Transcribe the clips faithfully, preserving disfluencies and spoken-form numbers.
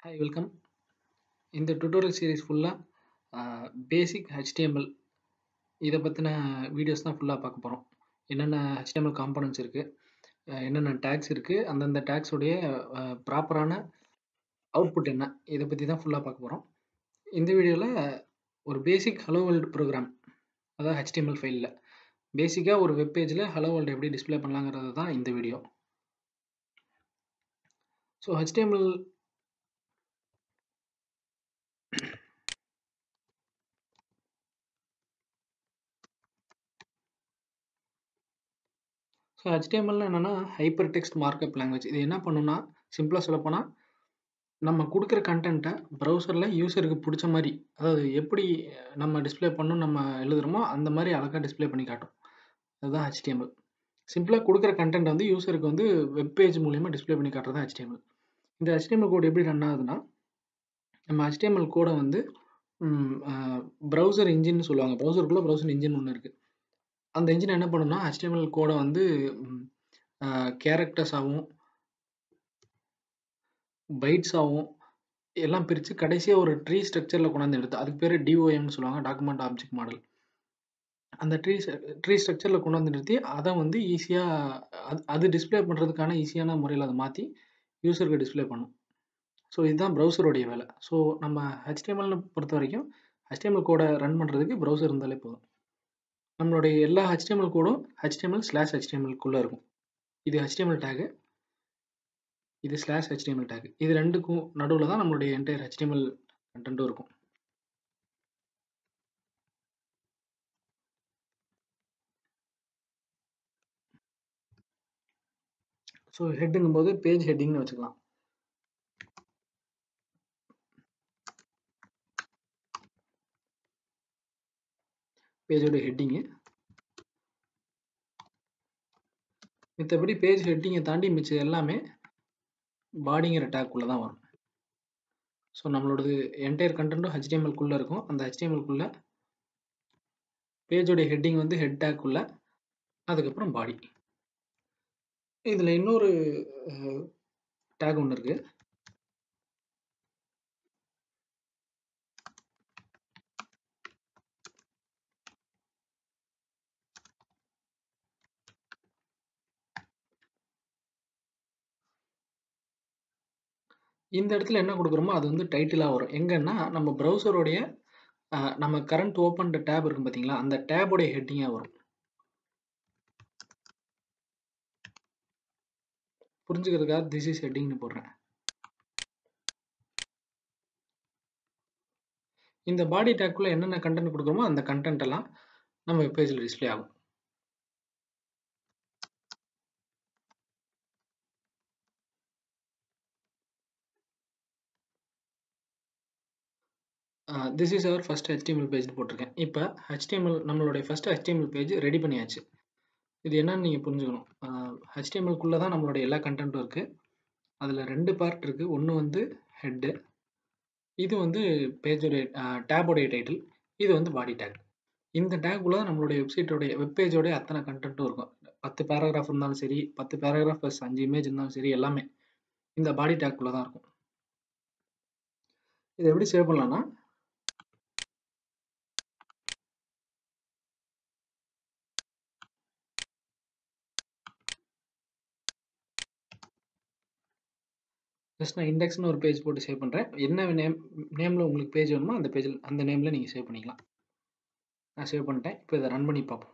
Hi, welcome. இந்த tutorial series ஃபுல்லா அ பேசிக் HTML இத பத்தின வீடியோஸ் தான் ஃபுல்லா பார்க்க போறோம். என்னென்ன ஹெச்டிஎம்எல் காம்போனன்ட்ஸ் இருக்கு, அ என்னென்ன டாக்ஸ் இருக்கு, அந்தந்த டாக்ஸ் உடைய அ ப்ராப்பரான அவுட்புட் என்ன, இத பத்தி தான் ஃபுல்லா பார்க்க போறோம். இந்த வீடியோல ஒரு பேசிக் ஹலோ வேர்ல்ட் ப்ரோகிராம், அதாவது ஹெச்டிஎம்எல் ஃபைல்ல பேசிக்கா ஒரு வெப் பேஜ்ல ஹலோ வேர்ல்ட் எப்படி டிஸ்ப்ளே பண்ணலாங்கிறது தான் இந்த வீடியோ. ஸோ ஹெச்டிஎம்எல் ஸோ ஹெச்டிஎம்எல்னா என்னன்னா ஹைப்பர் டெக்ஸ்ட் மார்க்அப் லாங்குவேஜ். இது என்ன பண்ணும்னா, சிம்பிளா சொல்லப்போனா நம்ம குடுக்குற கன்டென்ட்ட ப்ரௌசர்ல யூசருக்கு புடிச்ச மாரி, அதாவது எப்படி நம்ம டிஸ்ப்ளே பண்ணணும்னு நம்ம எழுதுறோமோ, அந்த மாரி அழகா டிஸ்ப்ளே பண்ணி காட்டும். அதுதான் ஹெச்டிஎம்எல். சிம்பிளா குடுக்குற கன்டென்ட் வந்து யூசருக்கு வந்து வெப் பேஜ் மூலியமா டிஸ்ப்ளே பண்ணி காட்டுறது தான் ஹெச்டிஎம்எல். இந்த ஹெச்டிஎம்எல் கோட் எப்படி ரன் ஆகுதுன்னா, நம்ம ஹெச்டிஎம்எல் கோட வந்து ம் அ ப்ரௌசர் என்ஜின்னு சொல்லுவாங்க. ப்ரௌசருக்குள்ள ப்ரௌசர் என்ஜின் ஒண்ணு இருக்கு. அந்த என்ஜின் என்ன பண்ணும்னா, ஹெச்டிஎம்எல் கோட வந்து ம் அ கேரக்டர்ஸாவும், பைட்ஸாவும் எல்லாம் பிரிச்சு கடைசியா ஒரு ட்ரீ ஸ்ட்ரக்சர்ல கொண்டாந்து நிறுத்து. அதுக்கு பேரு டிஓஎம்ன்னு சொல்லுவாங்க. Document object model. அந்த ட்ரீ ஸ்ட்ர ட்ரீ ஸ்ட்ரக்சர்ல கொண்டாந்து நிறுத்தி, அத வந்து ஈஸியா அது அது டிஸ்ப்ளே பண்றதுக்கான ஈஸியான முறையில அத மாத்தி யூசருக்கு டிஸ்ப்ளே பண்ணும். ஸோ இதுதான் ப்ரௌசருடைய வேலை. ஸோ நம்ம ஹெச்டிஎம்எல்னு பொறுத்தவரைக்கும், ஹெச்டிஎம்எல் கோட ரன் பண்றதுக்கு ப்ரௌசர் இருந்தாலே போதும். நம்மளுடைய எல்லா ஹெச்டிஎம்எல் கோடும் எச்டிஎம்எல் ஸ்லாஷ் எச்டிஎம்எல்க்குள்ள இருக்கும். இது ஹெச்டிஎம்எல் டாக். இது ஸ்லாஷ் எச்டிஎம்எல் டாக். இது ரெண்டுக்கும் நடுவுல தான் நம்மளுடைய என்டையர் ஹெச்டிஎம்எல் கன்டென்ட்டும் இருக்கும். ஸோ ஹெட்டுங்கும்போது பேஜ் ஹெட்டிங்னு வச்சுக்கலாம். பேஜோட ஹெட்டிங்கு. மித்தபடி பேஜ் ஹெட்டிங்கை தாண்டி மிச்சம் எல்லாமே பாடிங்கிற டேக்குள்ள தான் வரும். ஸோ நம்மளோடது என்டையர் கண்டென்ட்டும் ஹெச்டிஎம்எல்குள்ள இருக்கும். அந்த ஹெச்டிஎம்எல்குள்ள பேஜோட ஹெட்டிங் வந்து ஹெட் டேக்குள்ள, அதுக்கப்புறம் பாடி. இதுல இன்னொரு டேக் ஒண்ணு இருக்கு. இந்த இடத்துல என்ன கொடுக்குறோமோ அது வந்து டைட்டிலா வரும். எங்கன்னா நம்ம ப்ரௌசருடைய அ நம்ம கரண்ட் ஓப்பன்ட் டேப் இருக்கும் பார்த்தீங்களா, அந்த டேபோடைய ஹெட்டிங்கா வரும். புரிஞ்சுக்கிறதுக்காக திஸ் இஸ் ஹெட்டிங்னு போடுறேன். இந்த பாடி டேக்குள்ள என்னென்ன கண்டென்ட் கொடுக்குறோமோ அந்த கண்டென்ட் எல்லாம் நம்ம வெப் பேஜ்ல டிஸ்ப்ளே ஆகும். This is our first HTML பேஜ்னு போட்டிருக்கேன். இப்போ ஹெச்டிஎம்எல் நம்மளுடைய ஃபர்ஸ்ட் ஹெச்டிஎம்எல் பேஜ் ரெடி பண்ணியாச்சு. இது என்னன்னு நீங்கள் புரிஞ்சுக்கணும். ஹெச்டிஎம்எல்குள்ளே தான் நம்மளுடைய எல்லா கண்டென்ட்டும் இருக்குது. அதில் ரெண்டு பார்ட் இருக்குது. ஒன்று வந்து ஹெட்டு, இது வந்து பேஜோடைய டேபோடைய டைட்டில், இது வந்து பாடி டேக். இந்த டேக்குள்ளே தான் நம்மளுடைய வெப்சைட்டோடைய வெப் பேஜோடைய அத்தனை கண்டென்ட்டும் இருக்கும். பத்து பேராகிராஃப் இருந்தாலும் சரி, பத்து பேராகிராஃப் ப்ளஸ் அஞ்சு இமேஜ் இருந்தாலும் சரி, எல்லாமே இந்த பாடி டேக்குள்ளே தான் இருக்கும். இதை எப்படி சேவ் பண்ணலாம்னா, ஜஸ்ட் நான் இண்டெக்ஸ்னு ஒரு பேஜ் போட்டு சேவ் பண்ணுறேன். என்ன நேம் நேமில் உங்களுக்கு பேஜ் வேணுமோ அந்த பேஜில் அந்த நேமில் நீங்கள் சேவ் பண்ணிக்கலாம். நான் சேவ் பண்ணிட்டேன். இப்போ இதை ரன் பண்ணி பார்ப்போம்.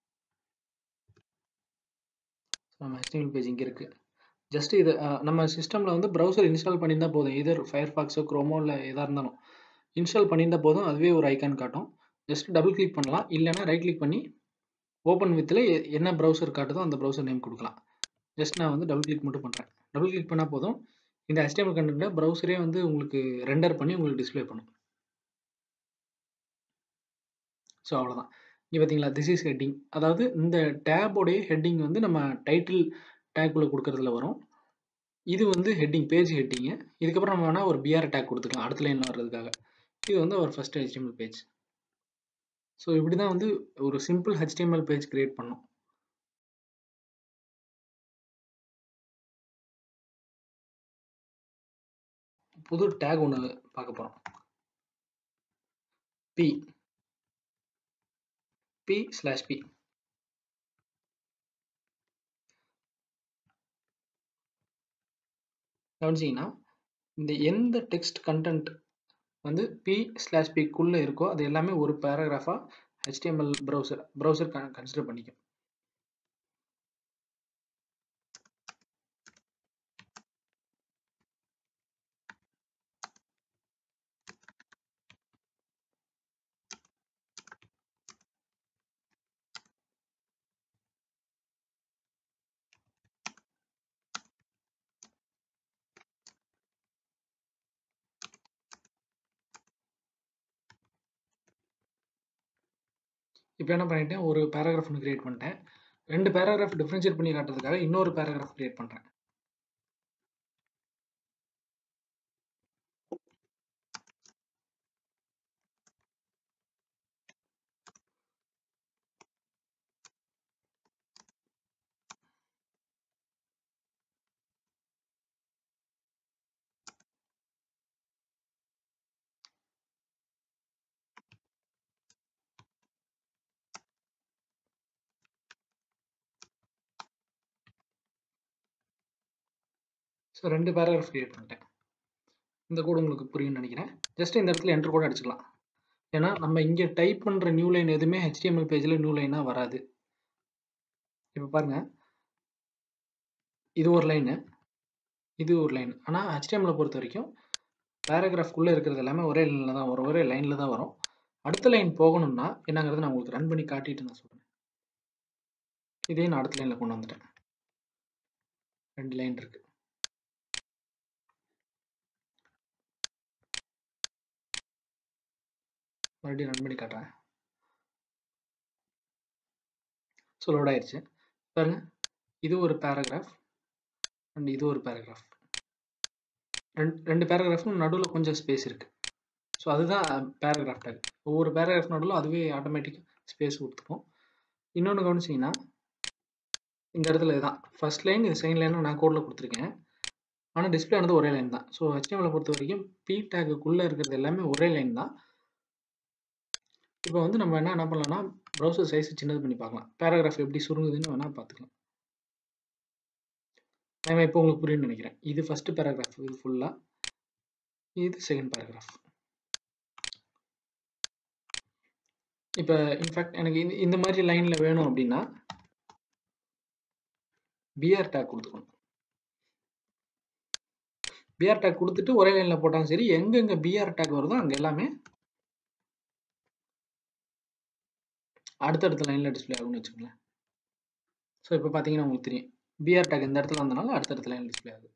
நம்ம ஹெச்டிஎம்எல் பேஜ் இங்கே இருக்குது. ஜஸ்ட் இது நம்ம சிஸ்டமில் வந்து ப்ரௌசர் இன்ஸ்டால் பண்ணியிருந்தால் போதும். இதர் ஃபயர்ஃபாக்ஸோ க்ரோமோ இல்லை எதாக இருந்தாலும் இன்ஸ்டால் பண்ணியிருந்தால் போதும். அதுவே ஒரு ஐக்கான் காட்டும். ஜஸ்ட் டபுள் கிளிக் பண்ணலாம். இல்லைனா ரைட் கிளிக் பண்ணி ஓப்பன் வித்தில் என்ன ப்ரௌசர் காட்டுதோ அந்த ப்ரௌசர் நேம் கொடுக்கலாம். ஜஸ்ட் நான் வந்து டபுள் கிளிக் மட்டும் பண்ணுறேன். டபுள் கிளிக் பண்ணால் போதும். இந்த ஹெச்டிஎம்எல் கண்டென்ட்டை ப்ரௌசரே வந்து உங்களுக்கு ரெண்டர் பண்ணி உங்களுக்கு டிஸ்ப்ளே பண்ணும். ஸோ அவ்வளோதான். இங்கே பார்த்தீங்களா, திஸ் இஸ் ஹெட்டிங். அதாவது இந்த டேபோடைய ஹெட்டிங் வந்து நம்ம டைட்டில் டேக்குள்ளே கொடுக்குறதுல வரும். இது வந்து ஹெட்டிங், பேஜ் ஹெட்டிங்கு. இதுக்கப்புறம் நம்ம வேணால் ஒரு பிஆர் டேக் கொடுத்துக்கலாம் அடுத்த லைனில் வர்றதுக்காக. இது வந்து ஒரு ஃபர்ஸ்ட் ஹெச்டிஎம்எல் பேஜ். ஸோ இப்படி தான் வந்து ஒரு சிம்பிள் ஹெச்டிஎம்எல் பேஜ் கிரியேட் பண்ணோம். புது டேக் ஒன்று பார்க்க போகிறோம். பி பி ஸ்லாஷ் பி கவனிச்சிங்கன்னா இந்த எந்த டெக்ஸ்ட் கண்டென்ட் வந்து பி ஸ்லாஷ் பிக்குள்ளே இருக்கோ அது எல்லாமே ஒரு பேராகிராஃபாக ஹெச்டிஎம்எல் ப்ரௌசர் ப்ரௌசர் கன்சிடர் பண்ணிக்கும். இப்போ என்ன பண்ணிட்டேன், ஒரு பேராகிராஃப் ஒன்று கிரியேட் பண்ணிட்டேன். ரெண்டு பேராகிராஃப் டிஃப்ரென்ஷியேட் பண்ணி காட்டுறதுக்காக இன்னொரு பேராகிராஃப் கிரியேட் பண்ணுறேன். ஸோ ரெண்டு பேராகிராஃப் கிரியேட் பண்ணிட்டேன். இந்த கோடு உங்களுக்கு புரியும்னு நினைக்கிறேன். ஜஸ்ட் இந்த இடத்துல என்டர் கூட அடிச்சுக்கலாம். ஏன்னா நம்ம இங்கே டைப் பண்ணுற நியூ லைன் எதுவுமே ஹெச்டிஎம்எல் பேஜில் நியூ லைனாக வராது. இப்போ பாருங்க, இது ஒரு லைனு, இது ஒரு லைன். ஆனால் ஹெச்டிஎம்எல்லை பொறுத்த வரைக்கும் பேராகிராஃப்குள்ளே இருக்கிறது எல்லாமே ஒரே லைனில் தான் வரும், ஒரே லைனில் தான் வரும். அடுத்த லைன் போகணும்னா என்னங்கிறது நான் உங்களுக்கு ரன் பண்ணி காட்டிட்டு நான் சொல்கிறேன். இதே நான் அடுத்த லைனில் கொண்டு வந்துட்டேன். ரெண்டு லைன் இருக்கு. மறுபடியும் ரன் பண்ணி காட்டுறேன். ஸோ லோட் ஆயிடுச்சு. பாருங்க, இது ஒரு பேராகிராஃப் அண்ட் இது ஒரு பேராகிராஃப். ரெண்டு ரெண்டு பேராகிராஃபும் நடுவில் கொஞ்சம் ஸ்பேஸ் இருக்குது. ஸோ அதுதான் பேராகிராஃப் டேக். ஒவ்வொரு பேராகிராஃப் நடுவில் அதுவே ஆட்டோமேட்டிக் ஸ்பேஸ் கொடுத்துக்கும். இன்னொன்று கவனிச்சிங்கன்னா இந்த இடத்துல இதுதான் ஃபர்ஸ்ட் லைன், இது செகண்ட் லைன் நான் கோடில் கொடுத்துருக்கேன். ஆனால் டிஸ்பிளே ஆனது ஒரே லைன் தான். ஸோ ஹெச்டிஎம்எல்லை பொறுத்த வரைக்கும் பி டேக்குள்ளே இருக்கிறது எல்லாமே ஒரே லைன் தான். இப்போ வந்து நம்ம என்ன என்ன பண்ணலாம்னா ப்ரௌசர் சைஸ் சின்னது பண்ணி பார்க்கலாம். பேராகிராஃப் எப்படி சுருங்குதுன்னு வேணால் பார்த்துக்கலாம். நான் இப்போ உங்களுக்கு புரியும்னு நினைக்கிறேன். இது ஃபர்ஸ்ட் பேராகிராஃப், இது ஃபுல்லாக, இது செகண்ட் பேராகிராஃப். இப்போ இன்ஃபேக்ட் எனக்கு இந்த இந்த மாதிரி லைனில் வேணும் அப்படின்னா பிஆர் டேக் கொடுத்துக்கணும். பிஆர் டேக் கொடுத்துட்டு ஒரே லைனில் போட்டாலும் சரி, எங்கெங்கே பிஆர் டேக் வருதோ அங்கே எல்லாமே அடுத்தடுத்த லைனில் டிஸ்பிளே ஆகும்னு வச்சுக்கோங்களேன். ஸோ இப்போ பார்த்தீங்கன்னா உங்களுக்கு தெரியும், பிஆர் டேக் இந்த இடத்துல வந்தனால அடுத்தடுத்த லைன் டிஸ்பிளே ஆகுது.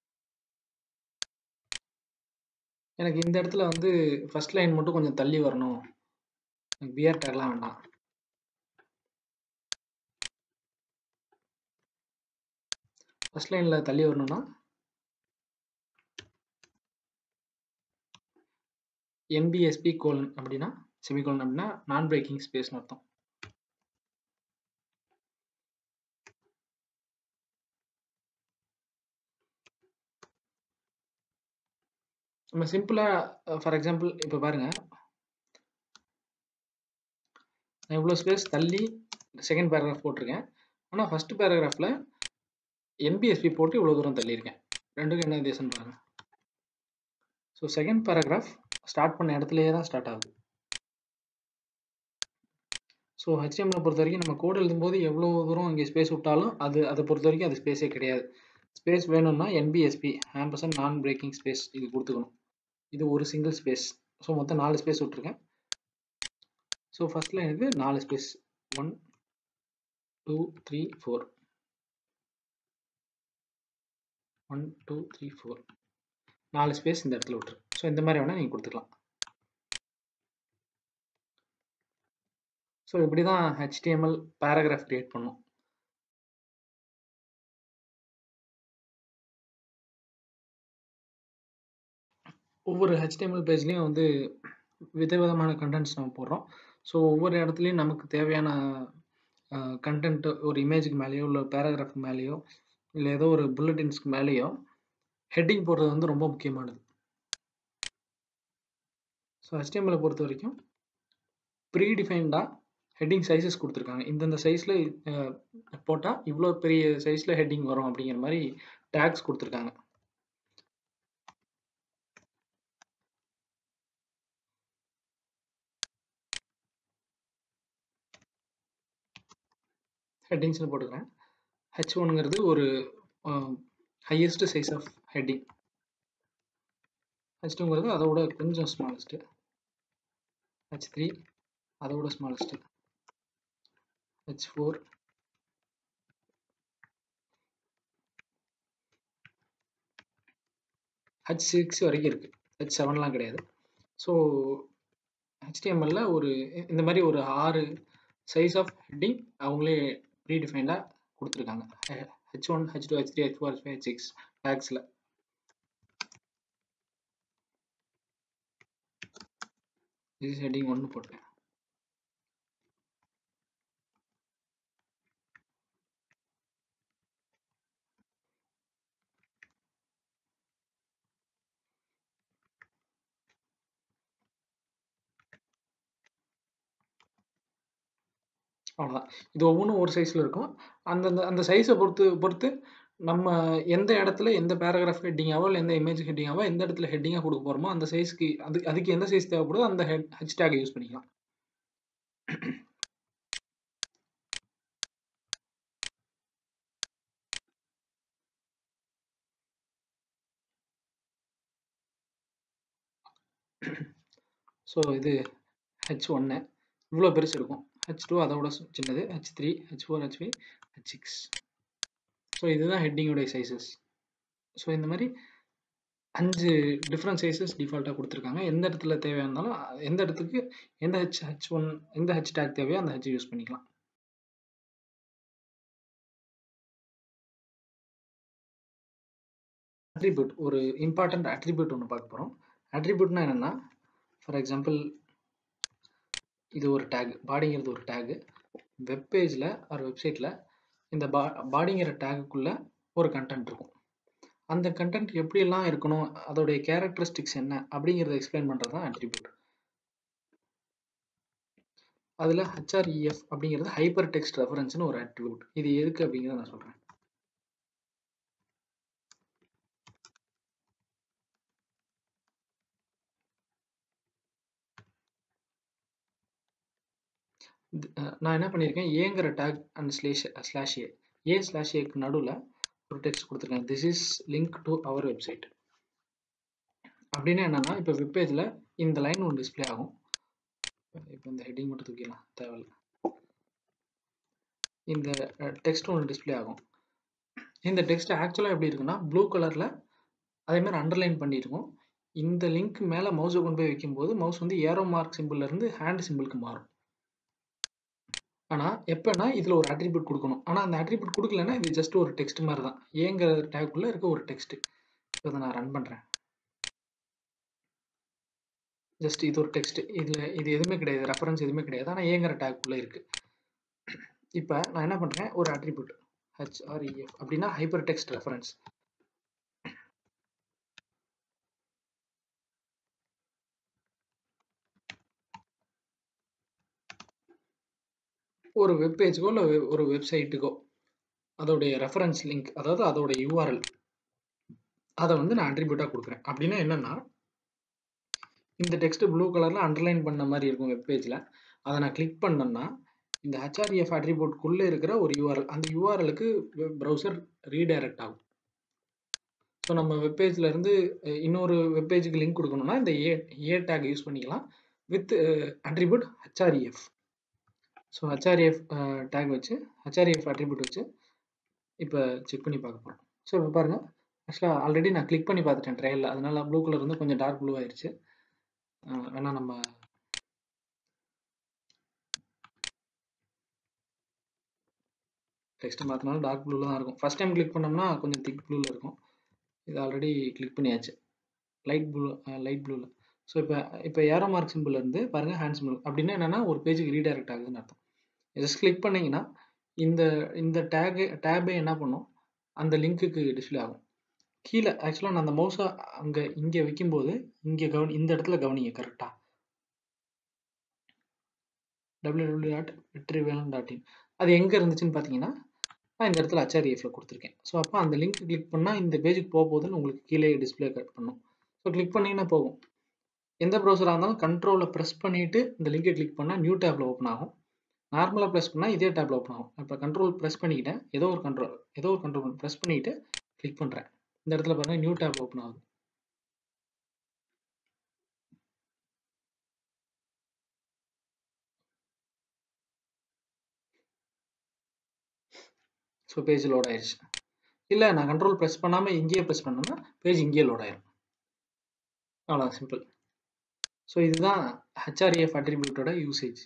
எனக்கு இந்த இடத்துல வந்து ஃபர்ஸ்ட் லைன் மட்டும் கொஞ்சம் தள்ளி வரணும், எனக்கு பிஆர் டேக்லாம் வேண்டாம். ஃபர்ஸ்ட் லைனில் தள்ளி வரணும்னா என்பிஎஸ்பி கோலன் அப்படின்னா செமிகோலன் அப்படின்னா நான் பிரேக்கிங் ஸ்பேஸ்னு அர்த்தம். நம்ம சிம்பிளாக ஃபார் எக்ஸாம்பிள் இப்போ பாருங்கள், நான் இவ்வளோ ஸ்பேஸ் தள்ளி செகண்ட் பேராகிராஃப் போட்டிருக்கேன். ஆனால் ஃபர்ஸ்ட் பேராகிராஃபில் என்பிஎஸ்பி போட்டு இவ்வளோ தூரம் தள்ளியிருக்கேன். ரெண்டுக்கும் என்ன வித்தியாசம் பாருங்கள். ஸோ செகண்ட் பேராகிராஃப் ஸ்டார்ட் பண்ண இடத்துலையே தான் ஸ்டார்ட் ஆகுது. ஸோ ஹெச்டிஎம்எல்லை பொறுத்த வரைக்கும் நம்ம கோட் எழுதும்போது எவ்வளோ தூரம் இங்கே ஸ்பேஸ் விட்டாலும் அது அதை பொறுத்த வரைக்கும் அது ஸ்பேஸே கிடையாது. ஸ்பேஸ் வேணும்னா NBSP ampersand non breaking space இது கொடுத்துக்கணும். இது ஒரு சிங்கிள் ஸ்பேஸ். ஸோ மொத்தம் நாலு ஸ்பேஸ் விட்டுருக்கேன். ஸோ ஃபர்ஸ்ட் லைனுக்கு நாலு space, one two three four, one two three four, நாலு ஸ்பேஸ் இந்த இடத்துல விட்டுரு. ஸோ இந்த மாதிரி வேணால் நீங்கள் கொடுத்துக்கலாம். ஸோ இப்படி தான் ஹெச்டிஎம்எல் பேராகிராஃப் கிரியேட் பண்ணும். ஒவ்வொரு ஹெச்டிஎம்எல் பேஜ்லேயும் வந்து விதவிதமான கண்டென்ட்ஸ் நம்ம போடுறோம். ஸோ ஒவ்வொரு இடத்துலையும் நமக்கு தேவையான கண்டென்ட் ஒரு இமேஜுக்கு மேலேயோ இல்லை பேராகிராஃப் மேலேயோ இல்லை ஏதோ ஒரு புல்லட்டின்ஸ்க்கு மேலேயோ ஹெட்டிங் போடுறது வந்து ரொம்ப முக்கியமானது. ஹெச்டிஎம்எல் பொறுத்த வரைக்கும் ப்ரீ டிஃபைன்டா ஹெட்டிங் சைஸஸ் கொடுத்துருக்காங்க. இந்தந்த சைஸில் போட்டால் இவ்வளோ பெரிய சைஸில் ஹெட்டிங் வரும் அப்படிங்கிற மாதிரி டேக்ஸ் கொடுத்துருக்காங்க. ஹெட்டிங்ஸ்னு போட்டுக்கிறேன். ஹெச் ஒன்னுங்கிறது ஒரு highest size of heading. H டூங்கிறது அதோட கொஞ்சம் ஸ்மாலஸ்ட்டு. ஹெச் த்ரீ அதோட smallest. H four H six வரைக்கும் இருக்குது. ஹெச் செவன்லாம் கிடையாது. ஸோ ஹெச்டிஎம்எல்ல ஒரு இந்த மாதிரி ஒரு ஆறு சைஸ் ஆஃப் ஹெட்டிங் அவங்களே ப்ரீ டிஃபைண்டாக கொடுத்துருக்காங்க. H one H two H three H four H five H six டேக்ஸில். இது ஹெட்டிங் ஒன்று போட்டேன். அவ்வளோதான். இது ஒவ்வொன்றும் ஒரு சைஸில் இருக்கும். அந்தந்த அந்த சைஸை பொறுத்து பொறுத்து நம்ம எந்த இடத்துல எந்த பேராகிராஃப் ஹெட்டிங்காவோ இல்லை எந்த இமேஜ் ஹெட்டிங்காவோ எந்த இடத்துல ஹெட்டிங்காக கொடுக்க போகிறோமோ அந்த சைஸ்க்கு அது அதுக்கு எந்த சைஸ் தேவைப்படுதோ அந்த ஹெட் ஹெச் டேக் யூஸ் பண்ணிக்கலாம். ஸோ இது ஹெச் ஒன்று இவ்வளோ பெருசு இருக்கும். ஹெச் டூ அதோட சின்னது. H three H four H five H six. So இதுதான் ஹெட்டிங்குடைய சைஸஸ். ஸோ இந்த மாதிரி அஞ்சு டிஃப்ரெண்ட் சைஸஸ் டிஃபால்ட்டாக கொடுத்துருக்காங்க. எந்த இடத்துல தேவையாக இருந்தாலும் எந்த இடத்துக்கு எந்த ஹெச் ஹெச் ஒன் எந்த ஹெச் டேக் தேவையோ அந்த ஹெச் யூஸ் பண்ணிக்கலாம். அட்ரிபியூட் ஒரு இம்பார்ட்டன்ட் அட்ரிபியூட் ஒன்று பார்க்க போகிறோம். அட்ரிபியூட்னா என்னென்னா, ஃபார் எக்ஸாம்பிள் இது ஒரு டேக், பாடிங்கிறது ஒரு டேகு. வெப் பேஜில் ஒரு வெப்சைட்டில் இந்த பா பாடிங்கிற டேகுக்குள்ளே ஒரு கண்டென்ட் இருக்கும். அந்த கண்டென்ட் எப்படியெல்லாம் இருக்கணும், அதோடைய கேரக்டரிஸ்டிக்ஸ் என்ன அப்படிங்கிறத எக்ஸ்பிளைன் பண்ணுறது தான் அட்ரிபியூட். அதில் ஹெச்ஆர்இஎஃப் அப்படிங்கிறது ஹைப்பர் டெக்ஸ்ட் ரெஃபரன்ஸ்னு ஒரு அட்ரிபியூட். இது எதுக்கு அப்படிங்கிறத நான் சொல்கிறேன். நான் என்ன பண்ணியிருக்கேன், ஏங்கிற tag and slash slash A A slash ஏக்கு நடுவில் ஒரு டெக்ஸ்ட் கொடுத்துருக்கேன். This is link to our website அப்படின்னா என்னன்னா, இப்போ வெப்பேஜில் இந்த லைன் ஒன்று டிஸ்பிளே ஆகும். இப்போ இந்த ஹெட்டிங் மட்டும் தூக்கிடலாம், தேவையில்லை. இந்த டெக்ஸ்ட் ஒன்று டிஸ்பிளே ஆகும். இந்த டெக்ஸ்ட் ஆக்சுவலாக எப்படி இருக்குன்னா ப்ளூ கலரில் அதே மாதிரி அண்டர்லைன் பண்ணியிருக்கும். இந்த லிங்க் மேலே மவுஸை கொண்டு போய் வைக்கும்போது மவுஸ் வந்து ஏரோ மார்க் சிம்பிள்லேருந்து ஹேண்ட் சிம்பிளுக்கு மாறும். ஆனால் எப்போனா இதில் ஒரு அட்ரிபியூட் கொடுக்கணும். ஆனால் அந்த அட்ரிபியூட் கொடுக்கலன்னா இது ஜஸ்ட் ஒரு டெக்ஸ்ட் மாதிரி தான். ஏங்கிற டேக்குள்ளே இருக்க ஒரு டெக்ஸ்ட். இப்போ இதை நான் ரன் பண்ணுறேன். ஜஸ்ட் இது ஒரு டெக்ஸ்ட். இதில் இது எதுவுமே கிடையாது, ரெஃபரன்ஸ் எதுவுமே கிடையாது. ஆனால் ஏங்கிற டேக்குள்ளே இருக்குது. இப்போ நான் என்ன பண்ணுறேன், ஒரு அட்ரிபியூட் ஹெச்ஆர்இஎஃப் அப்படின்னா ஹைப்பர் டெக்ஸ்ட் ரெஃபரன்ஸ். ஒரு வெப்பேஜுக்கோ இல்லை ஒரு வெப்சைட்டுக்கோ அதோடைய ரெஃபரன்ஸ் லிங்க், அதாவது அதோட யூஆர்எல், அதை வந்து நான் அட்ரிபியூட்டாக கொடுக்குறேன். அப்படின்னா என்னென்னா, இந்த டெக்ஸ்ட் ப்ளூ கலரில் அண்டர்லைன் பண்ண மாதிரி இருக்கும் வெப்பேஜில். அதை நான் கிளிக் பண்ணேன்னா இந்த ஹெச்ஆர்இஎஃப் அட்ரிபியூட்குள்ளே இருக்கிற ஒரு யூஆர்எல், அந்த யூஆர்எலுக்கு ப்ரௌசர் ரீடைரக்ட் ஆகும். ஸோ நம்ம வெப்பேஜில் இருந்து இன்னொரு வெப்பேஜுக்கு லிங்க் கொடுக்கணும்னா இந்த ஏ ஏ டேக் யூஸ் பண்ணிக்கலாம் with attribute HREF. So HREF tag வச்சு ஹெச்ஆர்இஎஃப் அட்ரிபியூட் வச்சு இப்போ செக் பண்ணி பார்க்க போகிறோம். ஸோ இப்போ பாருங்கள், ஆக்சுவலாக ஆல்ரெடி நான் கிளிக் பண்ணி பார்த்துட்டேன் ட்ரையலில், அதனால ப்ளூ கலர் வந்து கொஞ்சம் டார்க் ப்ளூ ஆயிடுச்சு. வேணால் நம்ம டெக்ஸ்ட்டை மாற்றினாலும் டார்க் ப்ளூவில் தான் இருக்கும். ஃபஸ்ட் டைம் கிளிக் பண்ணோம்னா கொஞ்சம் திக் ப்ளூவில் இருக்கும். இது ஆல்ரெடி கிளிக் பண்ணியாச்சு லைட் ப்ளூ லைட் ப்ளூவில். ஸோ இப்போ இப்போ ஏரோ மார்க் சிம்பிள் இருந்து பாருங்கள் ஹேண்ட் சிம்பிள். அப்படின்னா என்னென்னா ஒரு பேஜுக்கு ரீடைரக்ட் ஆகுதுன்னு அர்த்தம். ஜஸ்ட் கிளிக் பண்ணிங்கன்னா இந்த இந்த டேகு டேபே என்ன பண்ணும், அந்த லிங்க்குக்கு டிஸ்பிளே ஆகும். கீழே ஆக்சுவலாக நான் அந்த மவுஸை அங்கே இங்கே வைக்கும்போது இங்கே கவனி இந்த இடத்துல கவனிங்க கரெக்டாக W W W dot Vetrivelan dot in. அது எங்கே இருந்துச்சுன்னு பார்த்தீங்கன்னா, நான் இந்த இடத்துல ஹெச்ஆர்இஎஃப்ல கொடுத்துருக்கேன். ஸோ அப்போ அந்த லிங்க் கிளிக் பண்ணால் இந்த பேஜுக்கு போக போகுதுன்னு உங்களுக்கு கீழே டிஸ்பிளே கட் பண்ணும். ஸோ கிளிக் பண்ணிங்கன்னா போகும். எந்த ப்ரௌசராக இருந்தாலும் கண்ட்ரோலை ப்ரெஸ் பண்ணிவிட்டு இந்த லிங்கை கிளிக் பண்ணால் நியூ டேப்பில் ஓப்பன் ஆகும். நார்மலாக ப்ரெஸ் பண்ணால் இதே டேப்பில் ஓப்பன் ஆகும். இப்போ கண்ட்ரோல் ப்ரெஸ் பண்ணிக்கிட்டேன், ஏதோ ஒரு கண்ட்ரோல் ஏதோ ஒரு கண்ட்ரோல் ப்ரெஸ் பண்ணிவிட்டு கிளிக் பண்ணுறேன். இந்த இடத்துல பாருங்கள் நியூ டேப் ஓப்பன் ஆகுது. ஸோ பேஜ் லோட் ஆயிடுச்சு. இல்லை நான் கண்ட்ரோல் ப்ரெஸ் பண்ணாமல் இங்கேயே ப்ரெஸ் பண்ணேன்னா பேஜ் இங்கேயே லோட் ஆயிடும். அவ்வளோ சிம்பிள். ஸோ இதுதான் ஹெச்ஆர்இஎஃப் அட்ரிபியூட்டோட யூசேஜ்.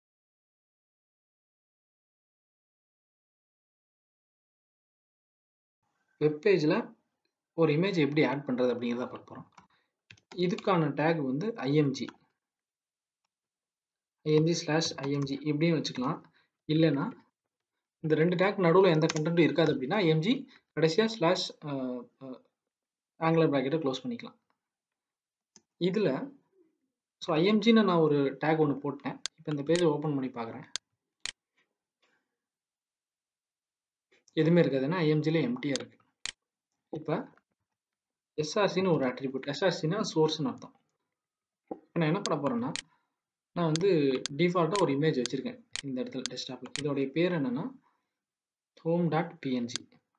வெப் பேஜில் ஒரு இமேஜ் எப்படி ஆட் பண்ணுறது அப்படிங்கிறத பார்க்க போகிறோம். இதுக்கான டேக் வந்து ஐஎம்ஜி ஐஎம்ஜி ஸ்லாஷ் ஐஎம்ஜி இப்படின்னு வச்சுக்கலாம். இல்லைன்னா இந்த ரெண்டு டேக் நடுவில் எந்த கண்டென்ட்டும் இருக்காது அப்படின்னா ஐஎம்ஜி கடைசியாக ஸ்லாஷ் ஆங்குலர் ப்ராக்கெட்டை க்ளோஸ் பண்ணிக்கலாம். இதில் ஸோ ஐஎம்ஜின்னு நான் ஒரு டேக் ஒன்று போட்டேன். இப்போ இந்த பேஜை ஓப்பன் பண்ணி பார்க்குறேன். எதுவுமே இருக்காது, ஏன்னா ஐஎம்ஜியில் எம்டியாக இருக்குது. இப்போ எஸ்ஆர்சின்னு ஒரு அட்ரிபியூட், எஸ்ஆர்சின்னா சோர்ஸ்னு அர்த்தம். இப்போ நான் என்ன பண்ண போகிறேன்னா, நான் வந்து டிஃபால்ட்டாக ஒரு இமேஜ் வச்சுருக்கேன் இந்த இடத்துல டெஸ்க்டாப்பில். இதோடைய பேர் என்னென்னா home dot PNG.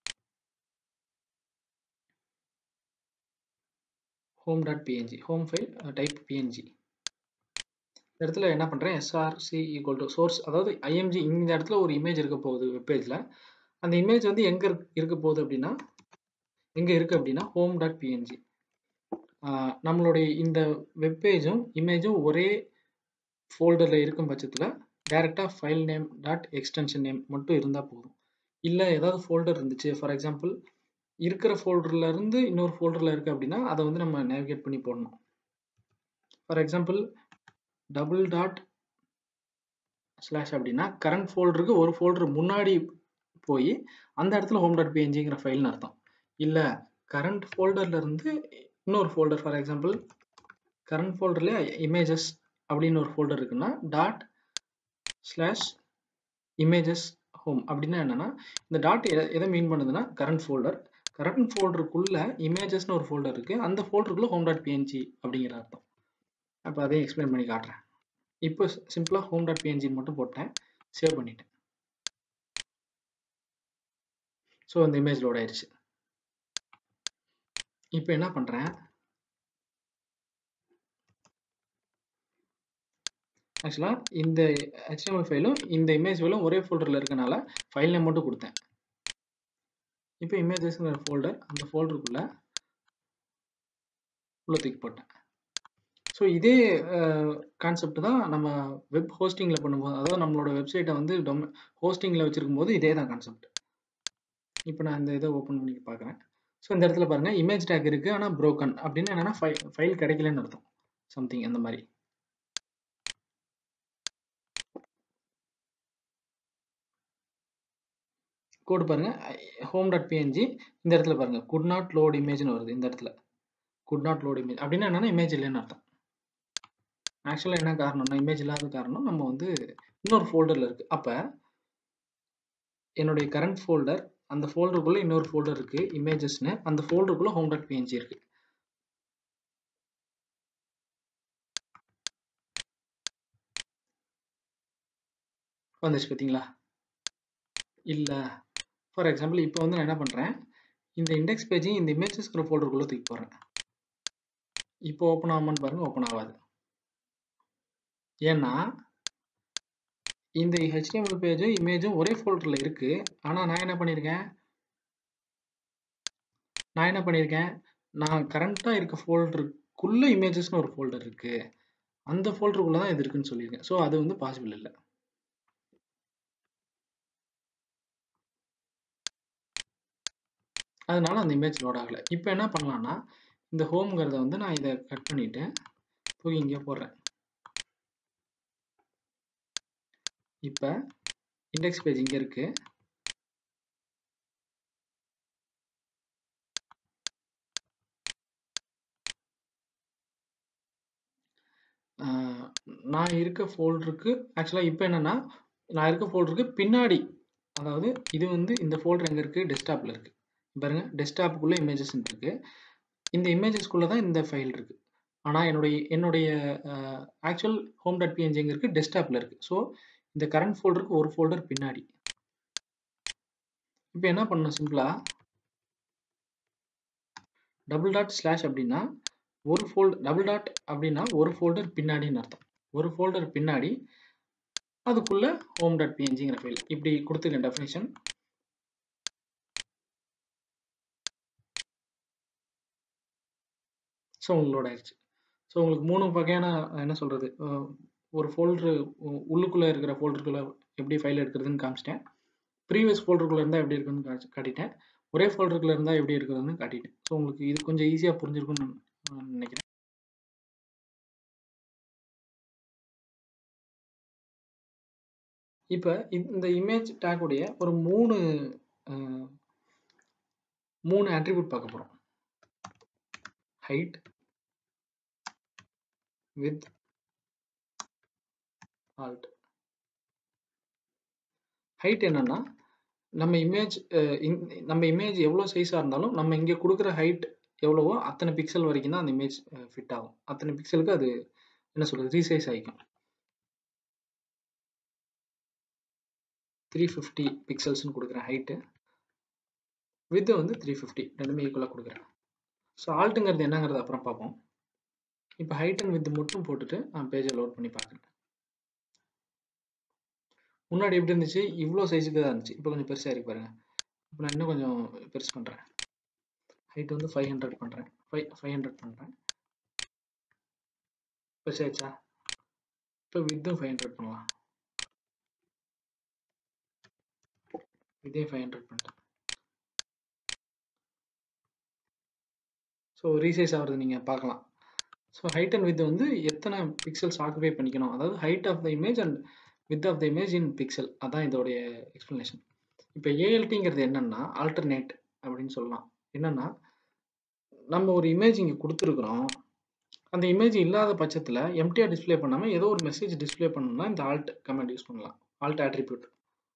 Home dot PNG home file type PNG. இந்த இடத்துல என்ன பண்ணுறேன், எஸ்ஆர்சி ஈக்குவல் டு சோர்ஸ், அதாவது ஐஎம்ஜி இந்த இடத்துல ஒரு இமேஜ் இருக்க போகுது வெப்பேஜில். அந்த இமேஜ் வந்து எங்கே இருக்க போகுது அப்படின்னா, எங்கே இருக்குது அப்படின்னா ஹோம் டாட் பிஎன்ஜி. நம்மளுடைய இந்த வெப்பேஜும் இமேஜும் ஒரே ஃபோல்டரில் இருக்கும் பட்சத்தில் டைரெக்டாக file name dot extension name மட்டும் இருந்தால் போதும். இல்லை ஏதாவது ஃபோல்டர் இருந்துச்சு, ஃபார் எக்ஸாம்பிள் இருக்கிற ஃபோல்டரில் இருந்து இன்னொரு ஃபோல்டரில் இருக்குது அப்படின்னா அதை வந்து நம்ம நேவிகேட் பண்ணி போடணும். For example double dot slash அப்படின்னா கரண்ட் ஃபோல்டருக்கு ஒரு ஃபோல்டர் முன்னாடி போய் அந்த இடத்துல ஹோம் டாட் பிஎன்ஜிங்கிற ஃபைல்னு அர்த்தம். இல்லை கரண்ட் ஃபோல்டரில் இருந்து இன்னொரு ஃபோல்டர், ஃபார் எக்ஸாம்பிள் கரண்ட் ஃபோல்டர்லேயே இமேஜஸ் அப்படின்னு ஒரு ஃபோல்டர் இருக்குன்னா டாட் ஸ்லாஷ் இமேஜஸ் ஹோம் அப்படின்னா என்னென்னா, இந்த டாட் எதை மீன் பண்ணுதுன்னா கரண்ட் ஃபோல்டர், கரண்ட் ஃபோல்டருக்குள்ள இமேஜஸ்னு ஒரு ஃபோல்டர் இருக்குது, அந்த ஃபோல்டருக்குள்ளே ஹோம் டாட் பிஎன்ஜி அப்படிங்கிற அர்த்தம். அப்போ அதையும் எக்ஸ்பிளைன் பண்ணி காட்டுறேன். இப்போ சிம்பிளாக ஹோம் டாட் பிஎன்ஜின்னு மட்டும் போட்டேன், சேவ் பண்ணிட்டேன். ஸோ அந்த இமேஜ் லோட் ஆயிடுச்சு. இப்போ என்ன பண்ணுறேன், ஆக்சுவலாக இந்த ஹெச்டிஎம்எல் ஃபைலும் இந்த இமேஜ் ஃபைலும் ஒரே ஃபோல்டரில் இருக்கனால ஃபைல் நேம் மட்டும் கொடுத்தேன். இப்போ இமேஜஸ்ங்கிற ஃபோல்டர், அந்த ஃபோல்டருக்குள்ளே உள்ள தூக்கி போட்டேன். ஸோ இதே கான்செப்ட் தான் நம்ம வெப் ஹோஸ்டிங்கில் பண்ணும்போது, அதாவது நம்மளோட வெப்சைட்டை வந்து டொம ஹோஸ்டிங்கில் வச்சுருக்கும் போது இதே தான் கான்செப்ட். இப்போ நான் இந்த இதை ஓப்பன் பண்ணி பார்க்குறேன். ஸோ இந்த இடத்துல பாருங்கள் இமேஜ் டேக் இருக்குது, ஆனால் ப்ரோக்கன் அப்படின்னு என்னென்னா ஃபை ஃபைல் கிடைக்கலன்னு அர்த்தம், சம்திங் அந்த மாதிரி. கோடு பாருங்கள், ஹோம் டாட் பிஎன்ஜி இந்த இடத்துல பாருங்கள் குட் நாட் லோட் இமேஜ்னு வருது. இந்த இடத்துல குட் நாட் லோட் இமேஜ் அப்படின்னா என்னென்னா இமேஜ் இல்லைன்னு அர்த்தம். ஆக்சுவலாக என்ன காரணம்னா இமேஜ் இல்லாத காரணம் நம்ம வந்து இன்னொரு ஃபோல்டரில் இருக்குது. அப்போ என்னுடைய கரண்ட் ஃபோல்டர், அந்த ஃபோல்டருக்குள்ளே இன்னொரு ஃபோல்டர் இருக்குது இமேஜஸ்னு, அந்த ஃபோல்டருக்குள்ளே ஹோம் டாட் பிஎன்ஜி இருக்குது. வந்துச்சு பார்த்தீங்களா? இல்லை ஃபார் எக்ஸாம்பிள் இப்போ வந்து நான் என்ன பண்ணுறேன், இந்த இண்டெக்ஸ் பேஜையும் இந்த இமேஜஸ்ங்கிற ஃபோல்டருக்குள்ளே தூக்கி போடுறேன். இப்போ ஓப்பன் ஆகுமான்னு பாருங்கள், ஓப்பன் ஆகாது. ஏன்னா இந்த ஹெச்டிஎம்எல் பேஜும் இமேஜும் ஒரே ஃபோல்டரில் இருக்குது. ஆனால் நான் என்ன பண்ணியிருக்கேன் நான் என்ன பண்ணியிருக்கேன் நான் கரண்ட்டாக இருக்க ஃபோல்டருக்குள்ளே இமேஜஸ்னு ஒரு ஃபோல்டர் இருக்குது, அந்த ஃபோல்டருக்குள்ளே தான் இது இருக்குன்னு சொல்லியிருக்கேன். ஸோ அது வந்து பாசிபிள் இல்லை. அதனால அந்த இமேஜ் லோட் ஆகலை. இப்போ என்ன பண்ணலான்னா, இந்த ஹோம்ங்கிறத வந்து நான் இதை கட் பண்ணிவிட்டு போய் இங்கே போடுறேன். இப்போ இண்டெக்ஸ் பேஜ் இங்கே இருக்குது. நான் இருக்க ஃபோல்டருக்கு ஆக்சுவலா இப்ப என்னன்னா, நான் இருக்க ஃபோல்டருக்கு பின்னாடி, அதாவது இது வந்து இந்த ஃபோல்டர் எங்க இருக்கு? டெஸ்க்டாப்ல இருக்கு. பாருங்க, டெஸ்க்டாப்புக்குள்ள இமேஜஸ்ன்னு இருக்கு. இந்த இமேஜஸ்க்குள்ள தான் இந்த ஃபைல் இருக்கு. ஆனா என்னுடைய என்னுடைய அ ஆக்சுவல் home.png எங்க இருக்கு? டெஸ்க்டாப்ல இருக்கு. ஸோ இந்த கரண்ட் ஃபோல்டருக்கு ஒரு ஃபோல்டர் பின்னாடி. இப்ப என்ன பண்ணணும் சிம்பிளா, டபுள் டாட் ஸ்லாஷ் அப்படின்னா ஒரு ஃபோல்டர், டபுள் டாட் அப்படின்னா ஒரு ஃபோல்டர் பின்னாடின்னு அர்த்தம். ஒரு ஃபோல்டர் பின்னாடி அதுக்குள்ள home.pngங்கிற ஃபைல். இப்படி கொடுத்துருக்கேன் டெஃபினிஷன். ஸோ உங்களுக்கு லோட் ஆயிருச்சு. ஸோ உங்களுக்கு மூணு வகையான என்ன சொல்றது, அஹ் ஒரு ஃபோல்டர் உள்ளுக்குள்ள இருக்கிற ஃபோல்டருக்குள்ள எப்படி ஃபைல் எடுக்கிறதுன்னு காமிச்சிட்டேன். ப்ரீவியஸ் ஃபோல்டருக்குள்ள இருந்தால் எப்படி இருக்குன்னு காட்சி காட்டிட்டேன். ஒரே ஃபோல்டருக்குள்ள இருந்தால் எப்படி இருக்கிறதுன்னு காட்டிட்டேன். ஸோ உங்களுக்கு இது கொஞ்சம் ஈஸியாக புரிஞ்சிருக்கும்னு நான் நினைக்கிறேன். இப்போ இந்த இமேஜ் டேக் உடைய ஒரு மூணு அஹ், மூணு attribute பார்க்க போறோம். Height, width, alt. ஹைட் என்னன்னா, நம்ம இமேஜ் நம்ம இமேஜ் எவ்வளோ சைஸாக இருந்தாலும் நம்ம இங்கே கொடுக்குற ஹைட் எவ்வளவோ அத்தனை பிக்சல் வரைக்கும் தான் அந்த இமேஜ் ஃபிட் ஆகும். அத்தனை பிக்சலுக்கு அது என்ன சொல்றது, ரீசைஸ் ஆகிக்கும். த்ரீ ஃபிஃப்டி பிக்சல்ஸ்னு கொடுக்குறேன் ஹைட்டு. வித் வந்து த்ரீ ஃபிஃப்டி, ரெண்டுமே ஈக்குவலாக கொடுக்குறேன். ஸோ ஆல்ட்டுங்கிறது என்னங்கிறது அப்புறம் பார்ப்போம். இப்போ ஹைட் அண்ட் வித் மட்டும் போட்டுட்டு நான் பேஜை லோட் பண்ணி பார்க்குறேன். முன்னாடி எப்படி இருந்துச்சு, இவ்வளோ சைஸுக்கு தான் இருந்துச்சு. இப்போ கொஞ்சம் பெருசாக இருக்கு பாருங்க. இப்போ நான் இன்னும் கொஞ்சம் பெருசு பண்ணுறேன். ஹைட் வந்து ஃபைவ் ஹண்ட்ரட் பண்ணுறேன். ஃபைவ் ஃபைவ் ஹண்ட்ரட் பண்ணுறேன். பெருசாகிடுச்சா? இப்போ வித்தும் ஃபைவ் ஹண்ட்ரட் பண்ணலாம். இதே ஃபைவ் ஹண்ட்ரட் பண்ணிட்டேன். ஸோ ரீசைஸ் ஆகிறது நீங்கள் பார்க்கலாம். ஸோ ஹைட் அண்ட் வித் வந்து எத்தனை பிக்சல்ஸ் ஆக்குபை பண்ணிக்கணும், அதாவது height of the image and width of the image in pixel, அதான் இதோடைய எக்ஸ்ப்ளனேஷன். இப்போ ஏஎல்டிங்கிறது என்னன்னா ஆல்டர்னேட் அப்படின்னு சொல்லலாம். என்னன்னா, நம்ம ஒரு இமேஜ் இங்கே கொடுத்துருக்குறோம், அந்த இமேஜ் இல்லாத பட்சத்தில் எம்டிஆர் டிஸ்பிளே பண்ணாமல் ஏதோ ஒரு மெசேஜ் டிஸ்பிளே பண்ணணும்னா இந்த ஆல்ட் கமெண்ட் யூஸ் பண்ணலாம். Alt attribute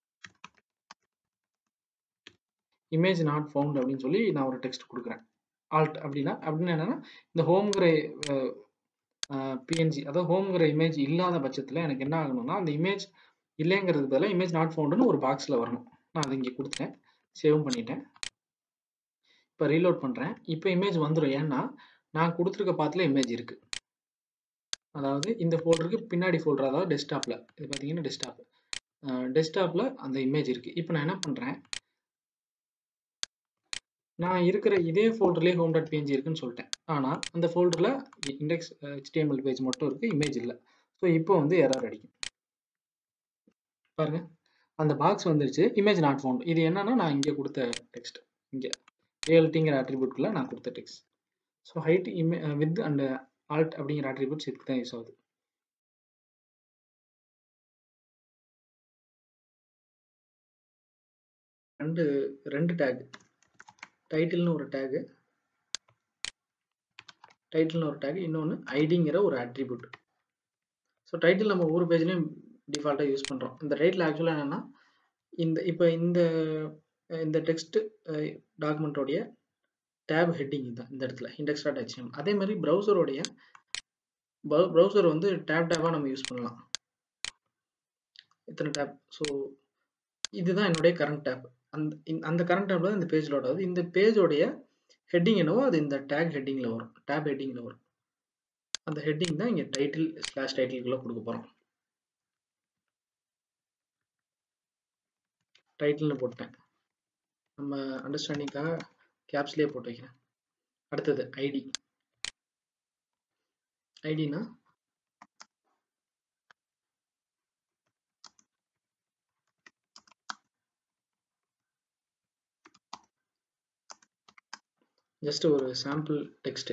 image not found அப்படின்னு சொல்லி நான் ஒரு டெக்ஸ்ட் கொடுக்குறேன். ஆல்ட் அப்படின்னா அப்படின்னா என்னன்னா, இந்த ஹோம்ங்கிற பிஎன்ஜி, அதாவது ஹோம்ங்கிற இமேஜ் இல்லாத பட்சத்தில் எனக்கு என்ன ஆகணும்னா, அந்த இமேஜ் இல்லைங்கிறது பதிலாக இமேஜ் நாட் ஃபவுண்டுன்னு ஒரு பாக்ஸில் வரணும். நான் அதை இங்கே கொடுத்துட்டேன், சேவ் பண்ணிட்டேன். இப்போ ரீலோட் பண்ணுறேன். இப்போ இமேஜ் வந்துடும். ஏன்னா நான் கொடுத்துருக்க பாத்தில் இமேஜ் இருக்குது. அதாவது இந்த ஃபோல்டருக்கு பின்னாடி ஃபோல்டர், அதாவது டெஸ்க்டாப்பில், இது பார்த்தீங்கன்னா டெஸ்க்டாப் டெஸ்க்டாப்பில் அந்த இமேஜ் இருக்குது. இப்போ நான் என்ன பண்ணுறேன், நான் இருக்கிற இதே ஃபோல்டர்லேயே ஹோம் டாட் பிஎன்ஜி இருக்குன்னு சொல்லிட்டேன். ஆனால் அந்த ஃபோல்டரில் இண்டெக்ஸ் ஹெச்டிஎம்எல் பேஜ் மட்டும் இருக்குது, இமேஜ் இல்லை. ஸோ இப்போ வந்து எரர் அடிக்கும் பாருங்க. அந்த பாக்ஸ் வந்துருச்சு, இமேஜ் நாட் ஃபவுண்ட். இது என்னன்னா நான் இங்கே கொடுத்த டெக்ஸ்ட், இங்கே ஏஎல்டிங்கிற ஆட்ரிபியூட்குள்ள நான் கொடுத்த டெக்ஸ்ட். ஸோ ஹைட், இமே வித் அண்ட் ஆல்ட் அப்படிங்கிற ஆட்ரிபியூட்ஸ் இதுக்கு தான் யூஸ் ஆகுது. ரெண்டு ரெண்டு டேக், டைட்டில்னு ஒரு டேகு, டைட்டில்னு ஒரு டேக், இன்னொன்று ஐடிங்கிற ஒரு ஆட்ரிபியூட். ஸோ டைட்டில் நம்ம ஒவ்வொரு பேஜ்லையும் டிஃபால்ட்டாக யூஸ் பண்ணுறோம். இந்த டைட்டில் ஆக்சுவலாக என்னென்னா, இந்த இப்போ இந்த இந்த டெக்ஸ்ட் டாக்குமெண்ட்டோடைய டேப் ஹெட்டிங் தான் இந்த இடத்துல இண்டெக்ஸ் டாட் ஹெச்டிஎம். அதே மாதிரி ப்ரௌசருடைய ப்ரௌசர் வந்து டேப் டேபாக நம்ம யூஸ் பண்ணலாம், இத்தனை டேப். ஸோ இதுதான் என்னுடைய கரண்ட் டேப். அந்த அந்த கரண்ட் டேப்ல தான் இந்த பேஜ் லோட் ஆகுது. இந்த பேஜோடைய ஹெட்டிங் என்னவோ அது இந்த டேக் ஹெட்டிங்கில் வரும், டேப் ஹெட்டிங்கில் வரும். அந்த ஹெட்டிங் தான் இங்கே டைட்டில் ஸ்லாஷ் டைட்டிலுக்குள்ளே கொடுக்க போகிறோம். டைட்டில்னு போட்டேன், நம்ம அண்டர்ஸ்டாண்டிங்காக கேப்ஸ்லேயே போட்டு வைக்கிறேன். அடுத்தது ஐடி. ஐடினா ஜஸ்ட் ஒரு சாம்பிள் டெக்ஸ்ட்.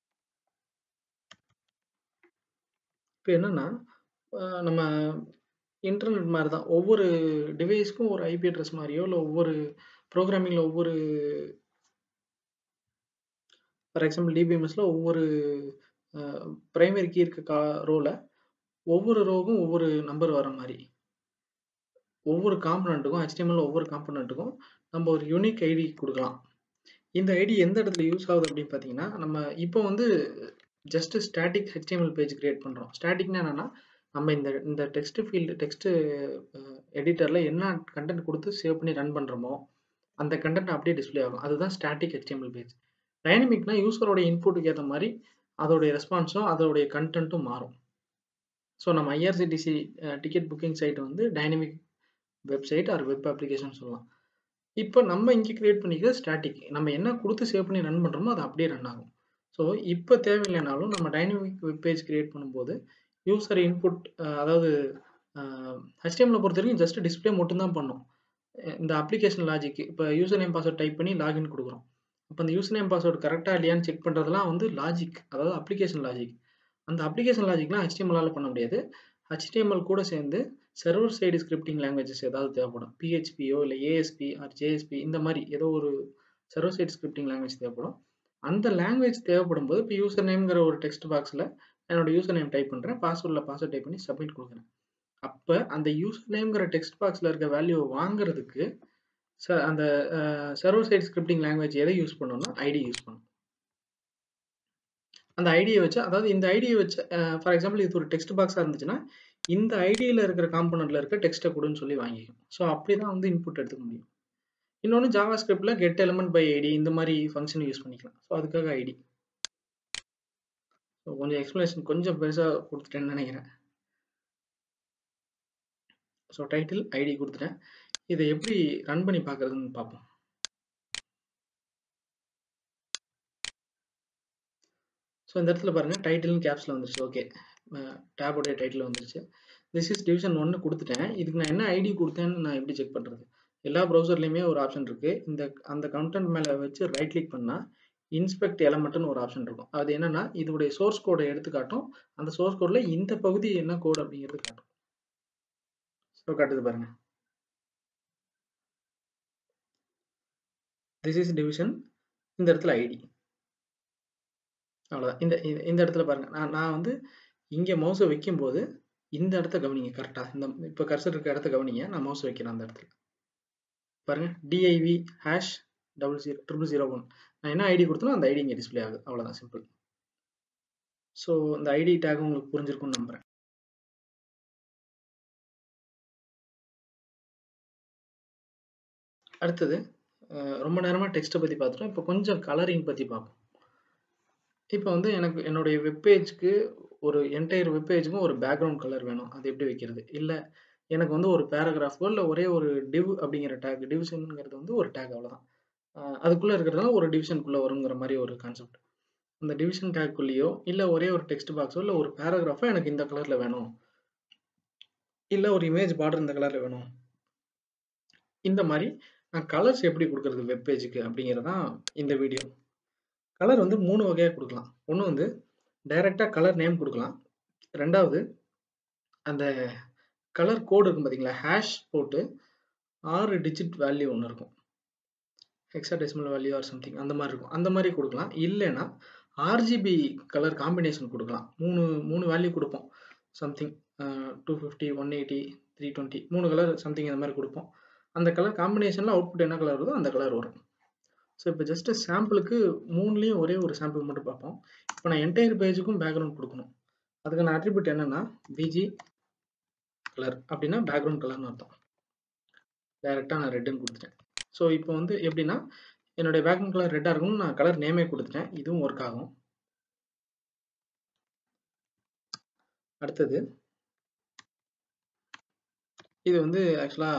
இப்போ என்னன்னா, நம்ம இன்டர்நெட் மாரி தான். ஒவ்வொரு டிவைஸ்க்கும் ஒரு ஐபி அட்ரஸ் மாரியோ, இல்ல ஒவ்வொரு ப்ரோகிராமிங்ல ஒவ்வொரு ஃபார் எக்ஸாம்பிள் டிபிஎம்எஸ்ல ஒவ்வொரு அ பிரைமரி கீ இருக்க கா ரோல ஒவ்வொரு ரோவுக்கும் ஒவ்வொரு நம்பர் வர மாரி. ஒவ்வொரு காம்போனன்ட்டுக்கும் ஹெச்டிஎம்எல்ல ஒவ்வொரு காம்போனன்ட்டுக்கும் நம்ம ஒரு யூனிக் ஐடி குடுக்கலாம். இந்த ஐடி எந்த இடத்துல யூஸ் ஆகுது அப்படின்னு பார்த்தீங்கன்னா, நம்ம இப்போ வந்து just static HTML page create பண்றோம். ஸ்டாட்டிக்னா என்னன்னா, நம்ம இந்த இந்த டெக்ஸ்ட் ஃபீல்டு டெக்ஸ்ட் அ எடிட்டர்ல என்ன கன்டென்ட் குடுத்து சேவ் பண்ணி ரன் பண்றோமோ, அந்த கன்டென்ட் அப்படியே டிஸ்ப்ளே ஆகும். அதுதான் ஸ்டாட்டிக் ஹெச்டிஎம்எல் பேஜ். டைனமிக்னா யூசரோட இன்புட்க்கு ஏத்த மாரி அதோடைய ரெஸ்பான்ஸும், அதோடைய கன்டென்ட்டும் மாறும். ஸோ நம்ம IRCTC uh ticket booking site வந்து dynamic website or web application சொல்லலாம். இப்ப நம்ம இங்க கிரியேட் பண்ணிக்கிறது ஸ்டாட்டிக். நம்ம என்ன குடுத்து சேவ் பண்ணி ரன் பண்றோமோ, அது அப்படியே ரன் ஆகும். ஸோ இப்ப தேவையில்லைனாலும் நம்ம டைனமிக் வெப் பேஜ் கிரியேட் பண்ணும்போது, யூசர் இன்புட் அ அதாவது அ ஹெச்டிஎம்எல்ல பொறுத்தவரைக்கும் ஜஸ்ட் டிஸ்ப்ளே மட்டும் தான் பண்ணும். அ இந்த அப்ளிகேஷன் லாஜிக் இப்ப யூசர் நேம், பாஸ்வேர்ட் டைப் பண்ணி லாகின் குடுக்குறோம். அப்ப அந்த யூசர் நேம், பாஸ்வேர்ட் கரெக்ட்டா இல்லையான்னு செக் பண்றதெல்லாம் வந்து லாஜிக். அதாவது அப்ளிகேஷன் லாஜிக். அந்த அப்ளிகேஷன் லாஜிக்லாம் ஹெச்டிஎம்எல்லால பண்ண முடியாது. ஹெச்டிஎம்எல் கூட சேர்ந்து சர்வர் சைடு ஸ்கிரிப்டிங் லாங்குவேஜஸ் ஏதாவது தேவைப்படும். பிஹெச்பியோ இல்ல ஏஎஸ்பி ஆர் ஜேஎஸ்பி இந்த மாரி ஏதோ ஒரு சர்வர் சைடு ஸ்கிரிப்டிங் லாங்குவேஜ் தேவைப்படும். அந்த லாங்குவேஜ் தேவைப்படும்போது இப்ப யூசர் நேம்ங்கிற ஒரு டெக்ஸ்ட் பாக்ஸ்ல என்னோட யூசர் நேம் டைப் பண்றேன். பாஸ்வேர்ட்ல பாஸ்வேர்ட் டைப் பண்ணி சப்மிட் குடுக்குறேன். அப்ப அந்த யூசர் நேம்ங்கிற டெக்ஸ்ட் பாக்ஸ்ல இருக்க வேல்யூவ வாங்குறதுக்கு ச அந்த uh server side scripting language எதை யூஸ் பண்ணும்னா, ஐடி யூஸ் பண்ணும். அந்த ஐடிய வச்சு அதாவது இந்த ஐடிய வச்சு அ ஃபார் எக்ஸாம்பிள் இது ஒரு டெக்ஸ்ட் பாக்ஸா இருந்துச்சுன்னா, இந்த ஐடியில இருக்கிற காம்போனன்ட்ல இருக்க டெக்ஸ்ட்ட குடுன்னு சொல்லி வாங்கிக்கும். ஸோ அப்படிதான் வந்து இன்புட் எடுத்துக்க முடியும். இன்னொன்னு ஜாவா ஸ்கிரிப்ட்ல கெட் எலிமெண்ட் பை ஐடி இந்த மாரி ஃபங்ஷன் யூஸ் பண்ணிக்கலாம். ஸோ அதுக்காக ஐடி. ஸோ கொஞ்சம் எக்ஸ்ப்ளனேஷன் கொஞ்சம் பெருசா குடுத்துட்டேன்னு நெனைக்கிறேன். ஸோ டைட்டில், ஐடி குடுத்துட்டேன். இத எப்படி ரன் பண்ணி பார்க்கிறதுன்னு பார்ப்போம். ஸோ இந்த இடத்துல பாருங்க டைட்டில்னு கேப்ஸ்ல வந்துருச்சு. ஓகே. அ டேபோடைய டைட்டில் வந்துருச்சு. திஸ் இஸ் டிவிஷன் ஒன்னு குடுத்துட்டேன். இதுக்கு நான் என்ன ஐடி குடுத்தேன்னு நான் எப்படி செக் பண்றது? எல்லா ப்ரௌசர்லயுமே ஒரு ஆப்ஷன் இருக்கு. இந்த அந்த கன்டென்ட் மேல வச்சு ரைட் கிளிக் பண்ணா, இன்ஸ்பெக்ட் எலமெண்ட்ன்னு ஒரு ஆப்ஷன் இருக்கும். அது என்னன்னா, இதோடைய சோர்ஸ் கோட எடுத்து காட்டும். அந்த சோர்ஸ் கோட்ல இந்த பகுதி என்ன கோட் அப்படிங்கிறது காட்டும். ஸோ காட்டுது பாருங்க. திஸ் இஸ் டிவிஷன் இந்த இடத்துல ஐடி. அவ்வளோதான். இந்த இந்த இந்த இடத்துல பாருங்க. நான் நான் வந்து இங்க மவுஸ வைக்கும்போது, இந்த இடத்த கவனிங்க கரெக்ட்டா. இந்த இப்ப கர்சர் இருக்க இடத்த கவனிங்க. நான் மவுஸ் வைக்கிறேன் அந்த இடத்துல. பாருங்க DIV hash double zero triple zero one. நான் என்ன ஐடி குடுத்தனோ அந்த ஐடி இங்க டிஸ்ப்ளே ஆகுது. அவ்வளோதான் சிம்பிள். ஸோ இந்த ஐடி டேக் உங்களுக்கு புரிஞ்சிருக்கும்னு நம்புறேன். அடுத்தது அ ரொம்ப நேரமா டெக்ஸ்ட்ட பத்தி பார்த்துட்டோம். இப்போ கொஞ்சம் கலரிங் பத்தி பார்ப்போம். இப்போ வந்து எனக்கு என்னுடைய வெப் பேஜ்க்கு ஒரு என்டையர் வெப் பேஜ்க்கும் ஒரு பேக்கிரவுண்ட் கலர் வேணும். அது எப்படி வைக்கிறது? இல்ல எனக்கு வந்து ஒரு பேராகிராஃபோ இல்ல ஒரே ஒரு டிவ் அப்படிங்கிற டேக் டிவிஷன்ங்கிறது வந்து ஒரு டேக் அவ்வளோதான். அ அதுக்குள்ள இருக்கிறதுனால ஒரு டிவிஷனுக்குள்ள வருங்கிற மாரி ஒரு கான்செப்ட். அந்த டிவிஷன் டேக்குள்ளேயோ இல்ல ஒரே ஒரு டெக்ஸ்ட் பாக்ஸோ இல்ல ஒரு பேராகிராஃபோ எனக்கு இந்த கலர்ல வேணும். இல்ல ஒரு இமேஜ் பார்டர் இந்த கலர்ல வேணும். இந்த மாரி நான் கலர்ஸ் எப்படி குடுக்குறது வெப் பேஜ்க்கு அப்படிங்கிறது தான் இந்த வீடியோ. கலர் வந்து மூணு வகையா குடுக்கலாம். ஒண்ணு வந்து டைரக்ட்டா கலர் நேம் குடுக்கலாம். ரெண்டாவது அந்த கலர் கோட் இருக்கும் பார்த்தீங்களா? ஹேஷ் போட்டு ஆறு டிஜிட் வேல்யூ ஒண்ணு இருக்கும். ஹெக்ஸாடெசிமல் வேல்யூ ஆர் சம்திங் அந்த மாரி இருக்கும். அந்த மாரி குடுக்கலாம். இல்லன்னா ஆர்ஜிபி கலர் காம்பினேஷன் குடுக்கலாம். மூணு மூணு வேல்யூ குடுப்போம். சம்திங் அ இருநூற்று ஐம்பது, நூற்று எண்பது, மூன்று இருபது மூணு கலர் சம்திங் இந்த மாரி குடுப்போம். அந்த கலர் காம்பினேஷன்ல அவுட்புட் என்ன கலர் வருதோ அந்த கலர் வரும். ஸோ இப்போ ஜஸ்ட் சாம்பிளுக்கு மூணுலயும் ஒரே ஒரு சாம்பிள் மட்டும் பார்ப்போம். இப்போ நான் என்டையர் பேஜுக்கும் பேக்கிரவுண்ட் குடுக்கணும். அதுக்கான அட்ரிபியூட் என்னன்னா, பிஜி கலர் அப்படின்னா பேக்கிரவுண்ட் கலர்னு அர்த்தம். டைரக்ட்டா நான் ரெட்ன்னு குடுத்துட்டேன். ஸோ இப்போ வந்து எப்படின்னா, என்னுடைய பேக்கிரவுண்ட் கலர் ரெட்டா இருக்கணும்னு நான் கலர் நேமே குடுத்துட்டேன். இதுவும் ஒர்க் ஆகும். அடுத்தது இது வந்து ஆக்சுவலா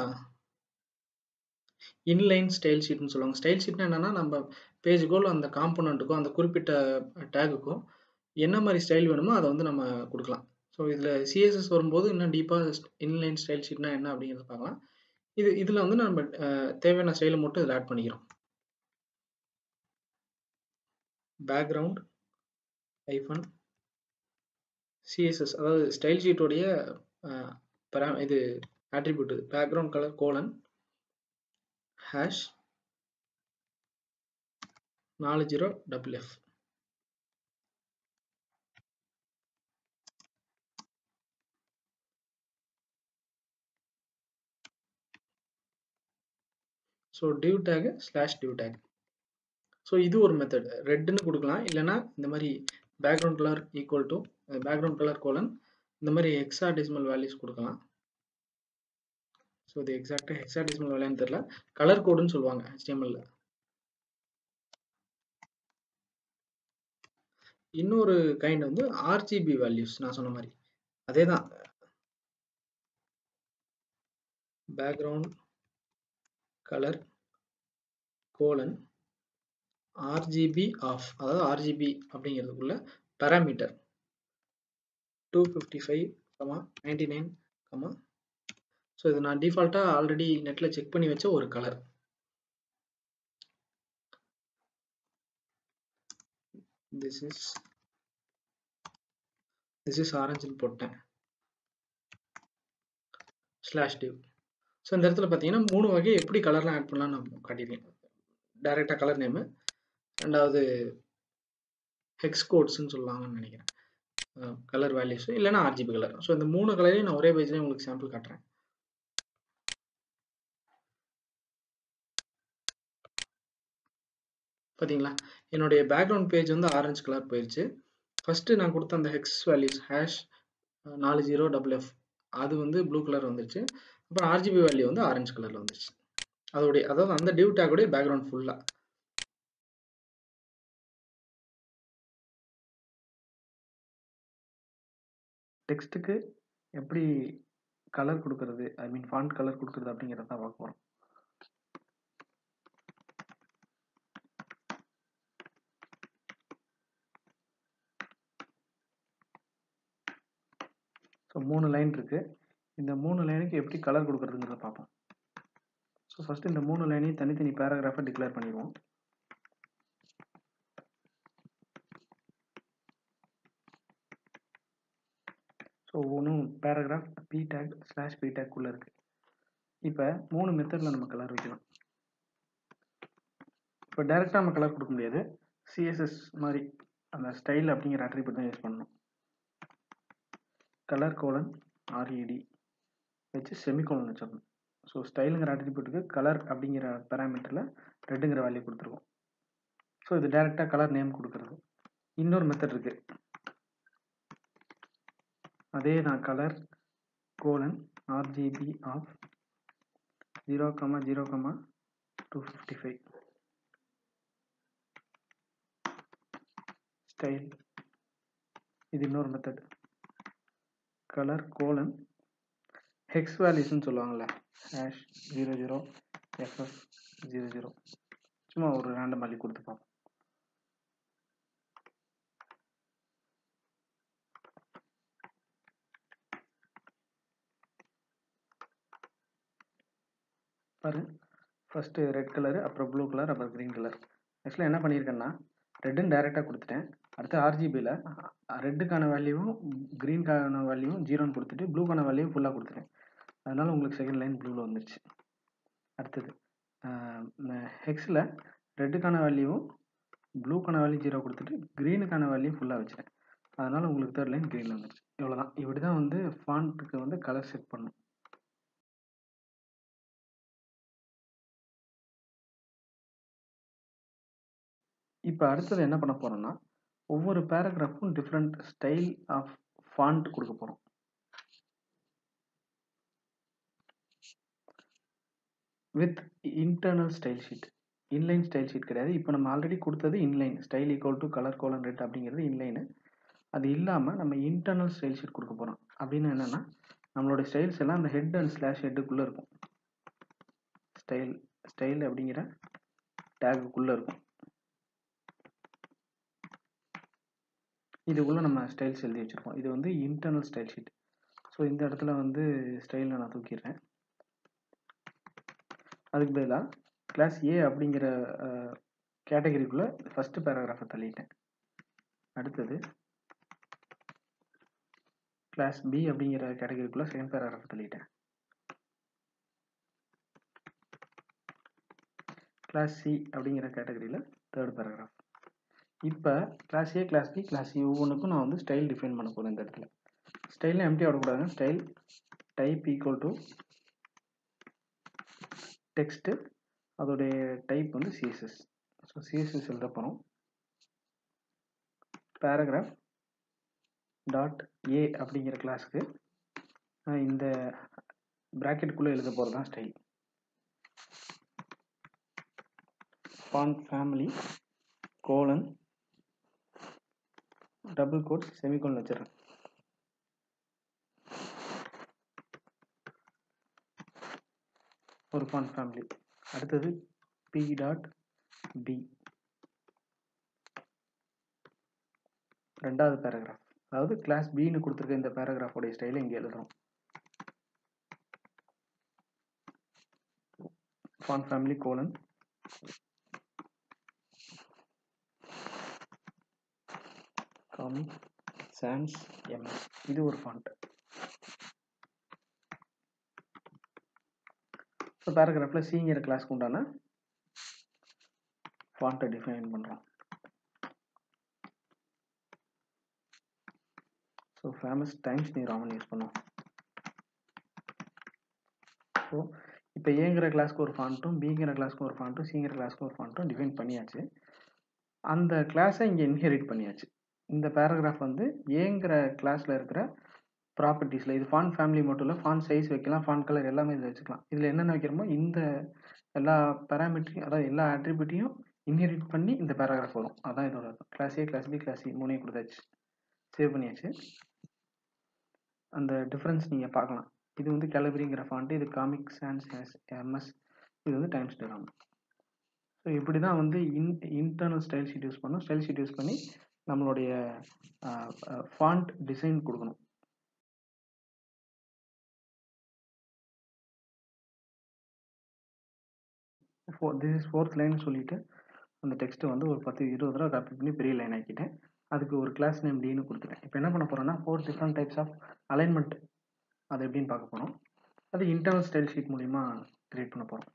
இன்லைன் ஸ்டைல் ஷீட்ன்னு சொல்லுவாங்க. ஸ்டைல் ஷீட்னா என்னன்னா, நம்ம பேஜுக்கோ இல்ல அந்த காம்போனன்ட்டுக்கோ அந்த குறிப்பிட்ட டேகுக்கோ என்ன மாரி ஸ்டைல் வேணுமோ அத வந்து நம்ம குடுக்கலாம். ஸோ இதுல சிஎஸ்எஸ் வரும்போது இன்னும் டீப்பா இன்லைன் ஸ்டைல் ஷீட்னா என்ன அப்படிங்கிறத பார்க்கலாம். இது இதுல வந்து நம்ம அ தேவையான ஸ்டைல மட்டும் இதுல ஆட் பண்ணிக்கிறோம். பேக்கிரவுண்ட் ஹைஃபன் சிஎஸ்எஸ் அதாவது ஸ்டைல் ஷீட்டோடைய அ பரா இது attribute background color colon hash நாலு zero double F. So div tag slash div tag. So இது ஒரு மெத்தட். ரெட்னு கொடுக்கலாம், இல்லைன்னா இந்த மாதிரி background colour equal to background colour colon இந்த மாதிரி ஹெக்ஸாடெசிமல் வேல்யூஸ் கொடுக்கலாம். ஸோ இது எக்ஸாக்டாக ஹெக்ஸாடெசிமல் வேல்யூன்னு தெரியல, கலர் கோடுன்னு சொல்லுவாங்க ஹெச்டிஎம்எல்ல. இன்னொரு கைண்ட் வந்து ஆர்ஜிபி வேல்யூஸ். நான் சொன்ன மாதிரி அதே தான், background colour colon RGB of, அதாவது ஆர்ஜிபி அப்படிங்கிறதுக்குள்ள parameter two fifty five comma ninety nine comma. So இது நான் டிஃபால்ட்டாக ஆல்ரெடி நெட்டில் செக் பண்ணி வச்ச ஒரு colour. This is this is ஆரஞ்சுன்னு போட்டேன் ஸ்லாஷ் டிவ். ஸோ இந்த இடத்துல பார்த்தீங்கன்னா மூணு வகை எப்படி கலர்லாம் ஆட் பண்ணலாம் நான் காட்டியிருக்கேன். டைரெக்டாக கலர் நேமு, ரெண்டாவது ஹெக்ஸ் கோட்ஸ்ன்னு சொல்லுவாங்கன்னு நினைக்கிறேன், கலர் வேல்யூஸ், இல்லைன்னா ஆர்ஜிபி கலர். ஸோ இந்த மூணு கலரையும் நான் ஒரே பேஜ்லேயே உங்களுக்கு சாம்பிள் காட்டுறேன். பார்த்தீங்களா, என்னுடைய பேக்ரவுண்ட் பேஜ் வந்து ஆரஞ்சு கலர் போயிடுச்சு. ஃபஸ்ட்டு நான் கொடுத்த அந்த ஹெக்ஸ் வேல்யூஸ் ஹேஷ் நாலு ஜீரோ டபுள் எஃப் அது வந்து ப்ளூ கலர் வந்துருச்சு. அப்புறம் ஆர்ஜிபி வேல்யூ வந்து ஆரஞ்சு கலரில் வந்துருச்சு. அதோடைய அதாவது அந்த டிவ் டேக்குடைய பேக்ரவுண்ட் ஃபுல்லாக. டெக்ஸ்ட்டுக்கு எப்படி கலர் கொடுக்கறது, ஐ மீன் ஃபாண்ட் கலர் கொடுக்கறது அப்படிங்கிறத தான் பார்க்க போகிறோம். ஸோ மூணு லைன் இருக்குது. இந்த மூணு லைனுக்கு எப்படி கலர் கொடுக்குறதுங்கிறத பார்ப்போம். ஸோ ஃபஸ்ட்டு இந்த மூணு லைனையும் தனித்தனி பேராகிராஃபை டிக்ளேர் பண்ணிடுவோம். ஸோ ஒன்றும் paragraph P tag slash P டேக்குள்ளே இருக்குது. இப்போ மூணு மெத்தடில் நம்ம கலர் வைக்கலாம். இப்போ டைரெக்டாக நம்ம கலர் கொடுக்க முடியாது, சிஎஸ்எஸ் மாதிரி அந்த ஸ்டைல் அப்படிங்கிற அட்ரிபியூட் தான் யூஸ் பண்ணணும். கலர் கோலன் ஆர்இடி வச்சு செமிகோலன் வச்சிடணும். ஸோ ஸ்டைலுங்கிற அட்ரிபியூட்டுக்கு கலர் அப்படிங்கிற பேராமீட்டரில் ரெட்டுங்கிற வேல்யூ கொடுத்துருவோம். ஸோ இது டைரெக்டாக கலர் நேம் கொடுக்குறது. இன்னொரு மெத்தட் இருக்குது, அதே தான் colour colon RGB of zero comma zero comma two fifty five style. இது இன்னொரு மெத்தட், கலர் கோலன் ஹெக்ஸ் வேல்யூஸ்ன்னு சொல்லுவாங்கள்ல, hash zero zero FF zero zero, சும்மா ஒரு ரேண்டம் வேல்யூ கொடுத்துப்போம். பாரு, ஃபஸ்ட்டு ரெட் கலரு, அப்புறம் ப்ளூ கலர், அப்புறம் க்ரீன் கலர். ஆக்சுவலாக என்ன பண்ணியிருக்கேன்னா ரெட்டுன்னு டைரெக்டாக கொடுத்துட்டேன். அடுத்து ஆர்ஜிபியில் ரெட்டுக்கான வேல்யூவும் க்ரீனுக்கான வேல்யூவும் ஜீரோன்னு கொடுத்துட்டு ப்ளூக்கான வேல்யூவும் ஃபுல்லாக கொடுத்துட்டேன். அதனால் உங்களுக்கு செகண்ட் லைன் ப்ளூவில் வந்துடுச்சு. அடுத்தது ஹெக்ஸில் ரெட்டுக்கான வேல்யூவும் ப்ளூக்கான வேல்யூ ஜீரோ கொடுத்துட்டு க்ரீனுக்கான வேல்யூ ஃபுல்லாக வச்சுட்டேன். அதனால் உங்களுக்கு தேர்ட் லைன் க்ரீனில் வந்துடுச்சு. இவ்வளோதான். இப்படி தான் வந்து ஃபாண்ட்டுக்கு வந்து கலர் செட் பண்ணும். இப்போ அடுத்தது என்ன பண்ண போகிறோம்னா ஒவ்வொரு பேராகிராஃபும் டிஃப்ரெண்ட் ஸ்டைல் ஆஃப் ஃபாண்ட் கொடுக்க போகிறோம். With internal style sheet. Inline style sheet கிடையாது. இப்போ நம்ம ஆல்ரெடி கொடுத்தது inline style equal to colour colon red அப்படிங்கிறது இன்லைனு. அது இல்லாமல் நம்ம இன்டர்னல் ஸ்டைல் ஷீட் கொடுக்க போகிறோம். அப்படின்னு என்னென்னா நம்மளோட ஸ்டைல்ஸ் எல்லாம் அந்த ஹெட் அண்ட் ஸ்லாஷ் ஹெட்டுக்குள்ளே இருக்கும். ஸ்டைல் ஸ்டைல் அப்படிங்கிற டேகுக்குள்ளே இருக்கும். இதுக்குள்ளே நம்ம ஸ்டைல்ஸ் எழுதி வச்சுருக்கோம். இது வந்து இன்டர்னல் ஸ்டைல் ஷீட். ஸோ இந்த இடத்துல வந்து ஸ்டைலில் நான் தூக்கிடுறேன். அதுக்கு பதிலாக கிளாஸ் ஏ அப்படிங்கிற கேட்டகரிக்குள்ளே ஃபஸ்ட்டு பேராகிராஃபை தள்ளிட்டேன். அடுத்தது கிளாஸ் பி அப்படிங்கிற கேட்டகரிக்குள்ள செகண்ட் பேராகிராஃப் தள்ளிட்டேன். கிளாஸ் சி அப்படிங்கிற கேட்டகரியில் தேர்ட் பேராகிராஃப். இப்போ class A, class B, class C ஒவ்வொன்றுக்கும் நான் வந்து ஸ்டைல் டிஃபைன் பண்ண போகிறேன். இந்த இடத்துல ஸ்டைலில் எம்டி ஆடக்கூடாதுங்க. Style type equal to text, அதோடைய டைப் வந்து சிஎஸ்எஸ். ஸோ சிஎஸ்எஸ் எழுத போகிறோம். பேராகிராஃப் டாட் ஏ அப்படிங்கிற கிளாஸுக்கு இந்த ப்ராக்கெட்டுக்குள்ளே எழுத போகிறது தான் style. Font family colon double quotes semicolon வச்சிடறேன். ஒரு ஃபாண்ட் ஃபேமிலி. அடுத்தது பி டாட் பி, ரெண்டாவது பேராகிராஃப். அதாவது கிளாஸ் பின்னு கொடுத்துருக்க இந்த பேராகிராஃபோடைய ஸ்டைலை இங்கே எழுதுறோம். Font family colon comic sans MS, இது ஒரு ஃபாண்ட். ஸோ பேராகிராஃபில் சிங்கிற கிளாஸ்க்கு உண்டான ஃபாண்ட்டை டிஃபைன் பண்ணுறோம். So famous Times New Roman use பண்ணுவோம். ஸோ இப்போ ஏங்கிற கிளாஸ்க்கு ஒரு ஃபாண்ட்டும், பிங்கிற கிளாஸ்க்கு ஒரு ஃபாண்ட்டும், சிங்கிற கிளாஸ்க்கு ஒரு ஃபாண்ட்டும் டிஃபைன் பண்ணியாச்சு. அந்த கிளாஸை இங்கே இன்ஹெரிட் பண்ணியாச்சு. இந்த பேராகிராஃப் வந்து ஏங்கிற கிளாஸில் இருக்கிற ப்ராப்பர்ட்டிஸில், இது ஃபாண்ட் ஃபேமிலி மட்டும் இல்லை, ஃபாண்ட் சைஸ் வைக்கலாம், ஃபாண்ட் கலர் எல்லாமே இதில் வச்சுக்கலாம். இதில் என்னென்ன வைக்கிறோமோ இந்த எல்லா பேராமீட்டரையும், அதாவது எல்லா ஆட்ரிபியூட்டையும் இன்ஹெரிட் பண்ணி இந்த பேராகிராஃப் வரும். அதான் இதோட class A, class B, class C மூணையும் கொடுத்தாச்சு, சேவ் பண்ணியாச்சு. அந்த டிஃப்ரென்ஸ் நீங்கள் பார்க்கலாம். இது வந்து கேலபரிங்கிற ஃபாண்ட்டு, இது காமிக் சான்ஸ் எம்எஸ், இது வந்து டைம்ஸ் நியூ ராமன். ஸோ இப்படி தான் வந்து in internal style sheet use பண்ணணும். ஸ்டைல் ஷீட் யூஸ் பண்ணி நம்மளுடைய ஃபாண்ட் டிசைன் கொடுக்கணும். Four this is fourth line சொல்லிட்டு அந்த டெக்ஸ்ட்டை வந்து ஒரு பத்து இருபது தடவை காப்பி பண்ணி பெரிய லைன் ஆக்கிட்டேன். அதுக்கு ஒரு கிளாஸ் நேம் டின்னு கொடுத்துட்டேன். இப்போ என்ன பண்ண போகிறோம்னா four different types of alignment அது எப்படின்னு பார்க்க போகிறோம். அது இன்டர்னல் ஸ்டைல் ஷீட் மூலிமா கிரியேட் பண்ண போகிறோம்.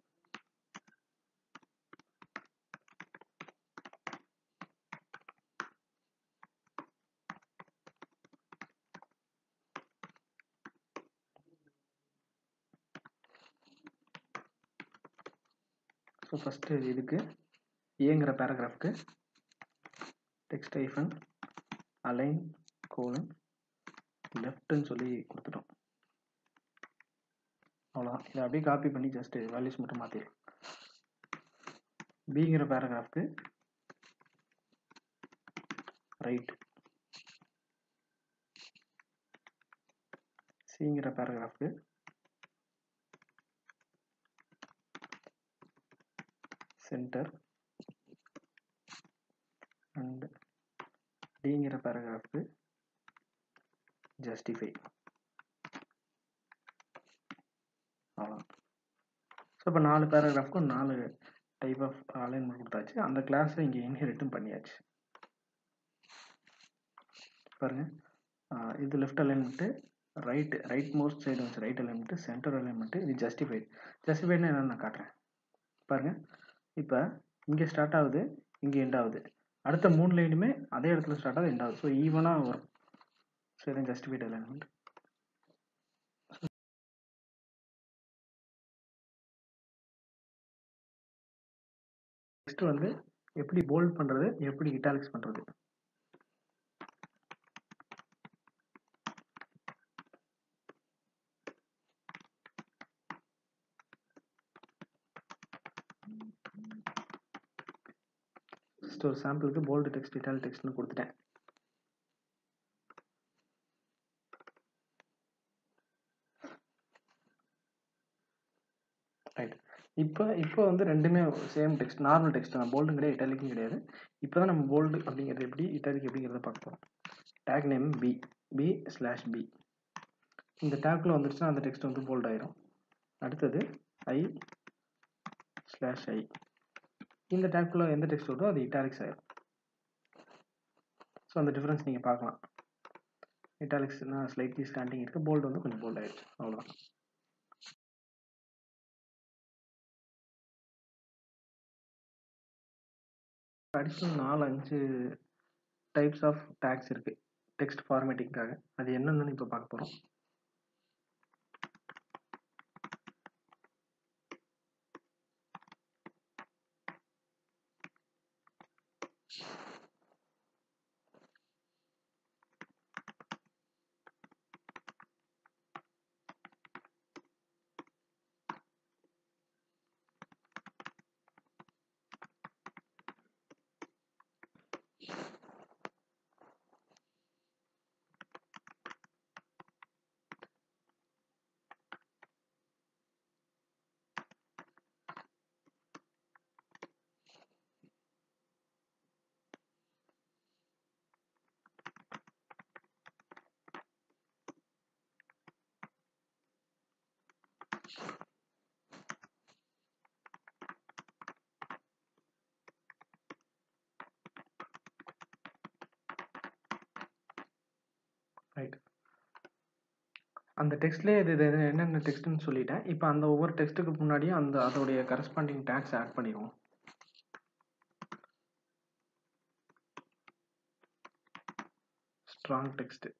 ஸோ ஃபஸ்ட்டு இதுக்கு ஏங்கிற பேராகிராஃப்க்கு டெக்ஸ்ட் ஐஃபன் அலைன் கோலன் லெஃப்ட்னு சொல்லி கொடுத்துட்டோம். அவ்வளோதான். இதை அப்படியே காப்பி பண்ணி ஜஸ்ட்டு வேல்யூஸ் மட்டும் மாற்றிடலாம். பிங்கிற பேராகிராஃப்க்கு ரைட், சிங்கிற பேராகிராஃப்க்கு சென்டர் அண்ட் டிங்கிற பேராகிராஃப்க்கு ஜஸ்டிஃபை. அவ்வளோதான். ஸோ இப்போ நாலு பேராகிராஃப்க்கும் நாலு டைப் ஆஃப் அலைன்மெண்ட் கொடுத்தாச்சு. அந்த கிளாஸை இங்கே இன்ஹெரிட்டும் பண்ணியாச்சு. பாருங்கள், இது left alignment, right right most side வந்து ரைட் அலைன்மெண்ட்டு, சென்டர் அலைன்மெண்ட்டு, இது ஜஸ்டிஃபைட். ஜஸ்டிஃபைட்னா என்னென்னு நான் காட்டுறேன் பாருங்கள். இப்போ இங்கே ஸ்டார்ட் ஆகுது, இங்கே எண்ட் ஆகுது. அடுத்த மூணு லைனுமே அதே இடத்துல ஸ்டார்ட் ஆகுது, எண்ட் ஆகுது. ஸோ ஈவனாக வரும். ஸோ இதான் ஜஸ்டிஃபைட் அலைன்மெண்ட். நெக்ஸ்ட் வந்து எப்படி போல்ட் பண்ணுறது, எப்படி இட்டாலிக்ஸ் பண்ணுறது. ஒரு சாம்பிளுக்கு போல்டு டெக்ஸ்ட், இட்டாலிக் டெக்ஸ்ட்னு கொடுத்துட்டேன். ரைட். இப்போ இப்போ வந்து ரெண்டுமே சேம் டெக்ஸ்ட், நார்மல் டெக்ஸ்ட் தான், போல்டும் கிடையாது, இட்டாலிக்கும் கிடையாது. இப்போ தான் நம்ம போல்டு அப்படிங்கிறது எப்படி, இட்டாலிக் எப்படிங்கிறத பார்க்க போகிறோம். Tag name B, B slash B. இந்த டேக்கில் வந்துருச்சுன்னா அந்த டெக்ஸ்ட் வந்து போல்ட் ஆயிரும். அடுத்தது ஐ ஸ்லாஷ் ஐ. இந்த டேக்குள்ள எந்த டெக்ஸ்ட் வருதோ அது இட்டாலிக்ஸ் ஆயிரும். ஸோ அந்த டிஃப்ரென்ஸ் நீங்கள் பார்க்கலாம். இட்டாலிக்ஸ்னா ஸ்லைட்லி ஸ்டாண்டிங் இருக்குது, போல்டு வந்து கொஞ்சம் போல்ட் ஆகிடுச்சு, அவ்வளோதான். அடிஷ்னல் நாலு அஞ்சு டைப்ஸ் ஆஃப் டேக்ஸ் இருக்குது டெக்ஸ்ட் ஃபார்மேட்டிங்காக. அது என்னென்னு இப்போ பார்க்க போகிறோம். ரைட், அந்த டெக்ஸ்ட்லேயே இது இது என்னென்ன டெக்ஸ்ட்னு சொல்லிட்டேன். இப்போ அந்த ஒவ்வொரு டெக்ஸ்ட்டுக்கு முன்னாடியும் அந்த அதோடைய கரஸ்பாண்டிங் டேக்ஸ் ஆட் பண்ணிடுவோம். Strong text,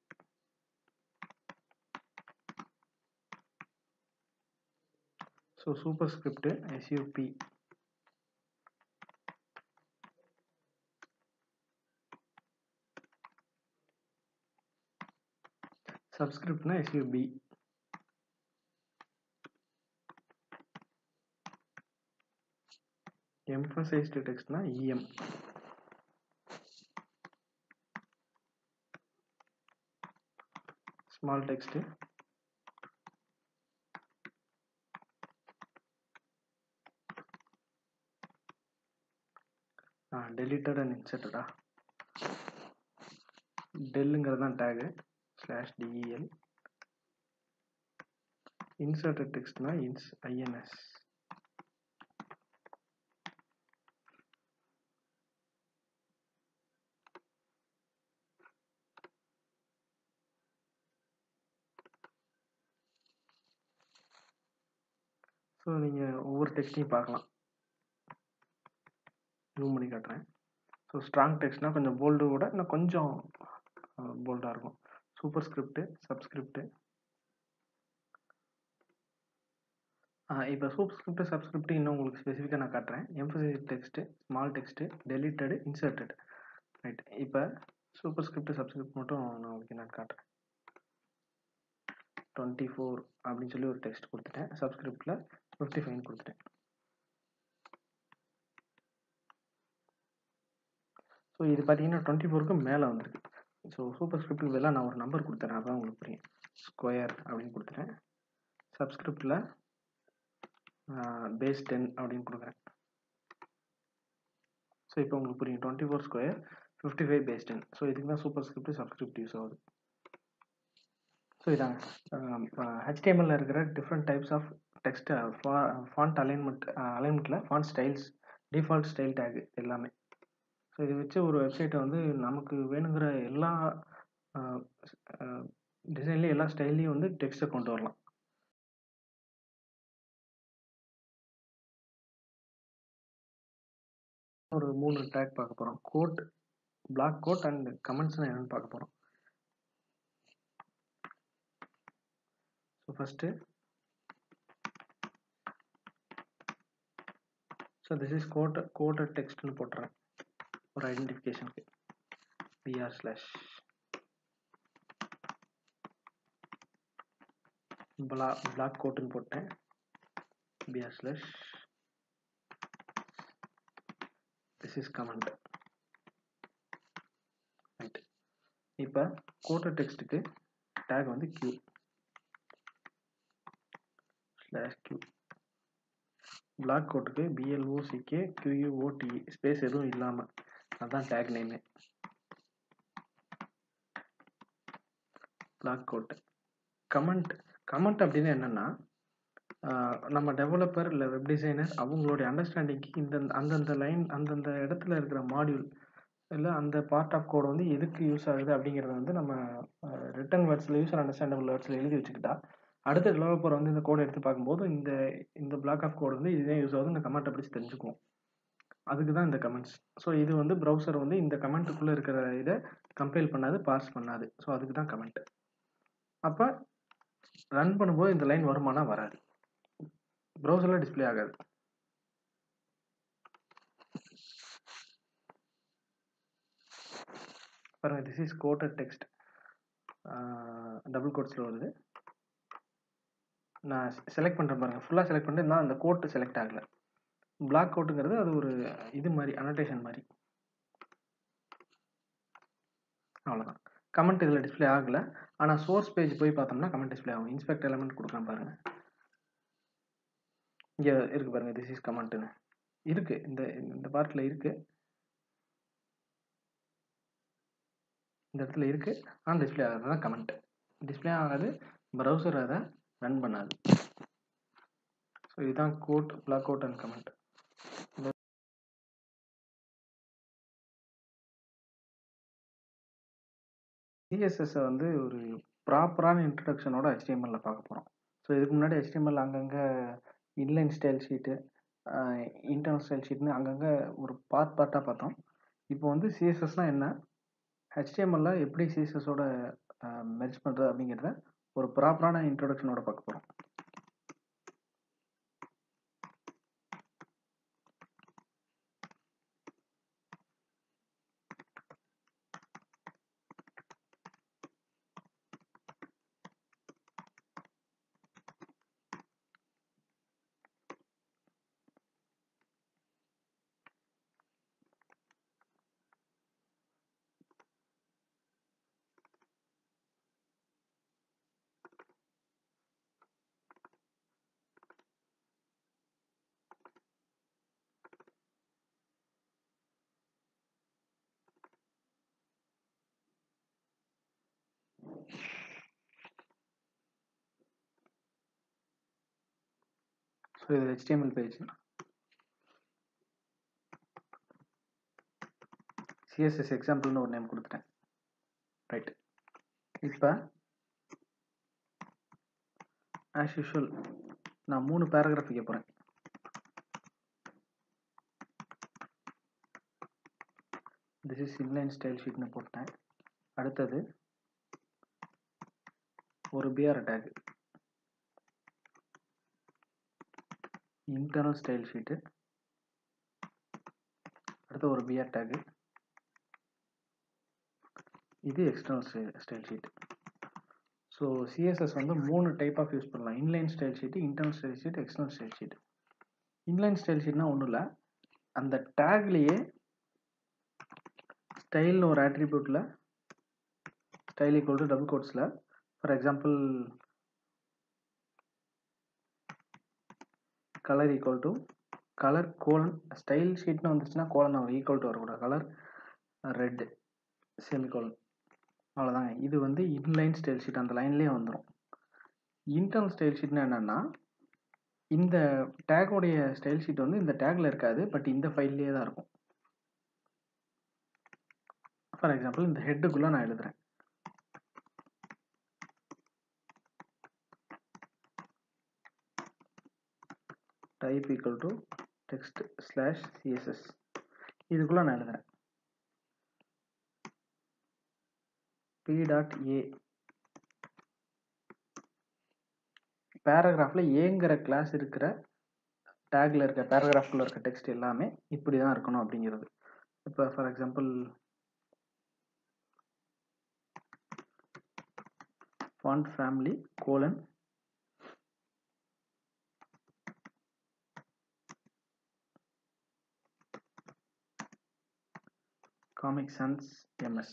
so super script SUB, சப்ஸ்கிரிப்ட்னா எஸ்யூபி, எம்பசைஸ்டு டெக்ஸ்ட்னா EM, small text, deleted and இன்சர்ட்டடா, டெல்லுங்கிறது தான் டேகு ஸ்லாஷ் டிஇஎல், இன்சர்ட்டட் டெக்ஸ்ட்னா இன்ஸ் ஐஎன்எஸ். ஸோ நீங்கள் ஒவ்வொரு டெக்ஸ்ட்டையும் பார்க்கலாம், ஜூம் பண்ணி காட்டுறேன். ஸோ ஸ்ட்ராங் டெக்ஸ்ட்னா கொஞ்சம் போல்டோட இன்னும் கொஞ்சம் போல்டாக இருக்கும். Super script, subscript. இப்போ சூப்பர் ஸ்கிரிப்ட் சப்ஸ்கிரிப்ட் இன்னும் உங்களுக்கு ஸ்பெசிஃபிக்காக நான் காட்டுறேன். Emphasize text, small text, deleted, inserted. Right, இப்போ சூப்பர் ஸ்கிரிப்ட் சப்ஸ்கிரிப்ட் மட்டும் நான் உங்களுக்கு நான் காட்டுறேன். டுவெண்ட்டி ஃபோர் அப்படின்னு சொல்லி ஒரு டெக்ஸ்ட் கொடுத்துட்டேன், சப்ஸ்கிரிப்டில் ஃபிஃப்டி ஃபைவ்னு கொடுத்துட்டேன். ஸோ இது பார்த்தீங்கன்னா டுவெண்ட்டி ஃபோருக்கு மேலே வந்திருக்கு. ஸோ சூப்பர் ஸ்கிரிப்டுக்கு பதிலாக நான் ஒரு நம்பர் கொடுத்துறேன், அதான் உங்களுக்கு புரியும். ஸ்கொயர் அப்படின்னு கொடுத்துட்டேன். சப்ஸ்கிரிப்டில் பேஸ் டென் அப்படின்னு கொடுக்குறேன். ஸோ இப்போ உங்களுக்கு புரியும், twenty four square fifty five base ten. So இதுக்கு தான் சூப்பர் ஸ்கிரிப்ட் சப்ஸ்கிரிப்ட் யூஸ் ஆகுது. ஸோ இதாங்க ஹெச்டிஎம்எல்ல இருக்கிற different types of text font alignment, அலைன்மெண்ட்டில் font styles, default style tag எல்லாமே. ஸோ இதை வச்சு ஒரு வெப்சைட்டை வந்து நமக்கு வேணுங்கிற எல்லா டிசைன்லேயும் எல்லா ஸ்டைல்லையும் வந்து டெக்ஸ்ட்டை கொண்டு வரலாம். ஒரு மூணு டேக் பார்க்க போகிறோம். கோட், பிளாக் கோட் அண்ட் கமெண்ட்ஸ்னால் என்னென்னு பார்க்க போகிறோம். So first, so this is quote quoted டெக்ஸ்ட்னு போட்டுறேன் ஒரு ஐடென்டிஃபிகேஷனுக்கு. பிஆர் ஸ்லாஷ் பிளா பிளாக் கோட்டுன்னு போட்டேன். BR slash this is comment. Right, இப்போ கோட்டட் டெக்ஸ்ட்டுக்கு டேக் வந்து கியூ ஸ்லாஷ் கியூ. பிளாக் கோட்டுக்கு பிஎல்ஓசிகே கியூயூஓடி ஸ்பேஸ் எதுவும் இல்லாமல், அதுதான் tag name. Block quote. Comment, comment அப்படின்னு என்னென்னா, நம்ம டெவலப்பர் இல்லை வெப் டிசைனர் அவங்களுடைய அண்டர்ஸ்டாண்டிங்க்கு இந்த அந்தந்த லைன் அந்தந்த இடத்துல இருக்கிற மாடியூல் இல்லை அந்த பார்ட் ஆஃப் கோடு வந்து எதுக்கு யூஸ் ஆகுது அப்படிங்கிறத வந்து நம்ம ரிட்டன் வேர்ட்ஸில் யூஸர் அண்டர்ஸ்டாண்டபிள் வேர்ட்ஸில் எழுதி வச்சுக்கிட்டா அடுத்த டெவலப்பர் வந்து இந்த கோடை எடுத்து பார்க்கும்போது இந்த இந்த பிளாக் ஆஃப் கோடு வந்து இதுதான் யூஸ் ஆகுது இந்த கமெண்ட்டை பிடிச்சி தெரிஞ்சுக்குவோம். அதுக்கு தான் இந்த கமெண்ட்ஸ். ஸோ இது வந்து ப்ரௌசர் வந்து இந்த கமெண்ட்டுக்குள்ளே இருக்கிற இதை கம்பைல் பண்ணாது, பார்ஸ் பண்ணாது. ஸோ அதுக்கு தான் கமெண்ட். அப்போ ரன் பண்ணும்போது இந்த லைன் வருமானா வராது, ப்ரௌசரில் டிஸ்பிளே ஆகாது. பாருங்கள், this is quoted text, double கோட்ஸில் வருது. நான் செலக்ட் பண்ணுறேன் பாருங்கள், ஃபுல்லாக செலக்ட் பண்ணிட்டு நான் அந்த கோட்டு செலக்ட் ஆகலை. பிளாக் கோட்டுங்கிறது அது ஒரு இது மாதிரி, அனோட்டேஷன் மாதிரி. அவ்வளோதான். கமெண்ட் இதில் டிஸ்பிளே ஆகலை. ஆனால் சோர்ஸ் பேஜ் போய் பார்த்தோம்னா கமெண்ட் டிஸ்பிளே ஆகும். இன்ஸ்பெக்ட் எலமெண்ட் கொடுக்கலாம் பாருங்கள், இங்கே இருக்குது பாருங்கள், திஸ் இஸ் கமெண்ட்டுன்னு இருக்குது. இந்த இந்த பார்ட்டில் இருக்குது, இந்த இடத்துல இருக்குது. ஆனால் டிஸ்பிளே ஆகாது தான் கமெண்ட். டிஸ்பிளே ஆகாது, ப்ரௌசர் அதை ரன் பண்ணாது. ஸோ இதுதான் quote, block quote and comment. சிஎஸ்எஸ்ஸை வந்து ஒரு ப்ராப்பரான இன்ட்ரடக்ஷனோட ஹெச்டிஎம்எல்ல பார்க்க போகிறோம். ஸோ இதுக்கு முன்னாடி ஹெச்டிஎம்எல் அங்கங்கே inline style sheet, internal style ஷீட்னு அங்கங்கே ஒரு பார்ட் பார்ட்டாக பார்த்தோம். இப்போ வந்து சிஎஸ்எஸ்னால் என்ன, ஹெச்டிஎம்எல்ல எப்படி சிஎஸ்எஸோட மெர்ஜ் பண்ணுறது அப்படிங்கிறத ஒரு ப்ராப்பரான இன்ட்ரடக்ஷனோட பார்க்க போகிறோம். ஸோ இது ஹெச்டிஎம்எல் பேஜ், சிஎஸ்எஸ் எக்ஸாம்பிள்னு ஒரு நேம் கொடுத்துட்டேன். ரைட், இப்போ ஆஸ் யூஷுவல் நான் மூணு பேராகிராஃப் வைக்க போகிறேன். திஸ் இஸ் இன்லைன் ஸ்டைல் ஷீட்னு போட்டேன். அடுத்தது ஒரு BR tag, internal style sheet. அடுத்து ஒரு பிஆர் டேக், இது external style sheet. So CSS வந்து மூணு டைப் ஆஃப் யூஸ் பண்ணலாம், inline style sheet, internal style sheet, external style sheet. Inline style ஷீட்னா ஒன்றும் இல்லை, அந்த டேக்லேயே ஸ்டைல்னு ஒரு ஆட்ரிபியூட்டில் ஸ்டைல் ஈக்குவல் டு டபுள் கோட்ஸில், for example colour equal to colour colon, style ஷீட்னு வந்துச்சுன்னா கோலன் ஆகும், ஈக்குவல் டு வரக்கூடாது, கலர் ரெட் செமிகோலன், அவ்வளோதாங்க. இது வந்து இன்லைன் ஸ்டைல் ஷீட், அந்த லைன்லேயே வந்துடும். இன்டர்னல் ஸ்டைல் ஷீட்னா என்னென்னா, இந்த டேக்கோடைய ஸ்டைல் ஷீட் வந்து இந்த டேக்கில் இருக்காது, பட் இந்த ஃபைல்லேயே தான் இருக்கும். ஃபார் எக்ஸாம்பிள் இந்த ஹெட்டுக்குள்ளே நான் எழுதுகிறேன், type equal to text slash CSS, இதுக்குள்ளே நான் எழுதுகிறேன் பி டாட் ஏ. பேராகிராஃபில் ஏங்கிற கிளாஸ் இருக்கிற டேக்கில் இருக்க பேராகிராஃப்குள்ளே இருக்க டெக்ஸ்ட் எல்லாமே இப்படி தான் இருக்கணும் அப்படிங்கிறது. இப்போ for example font family colon comic sans MS.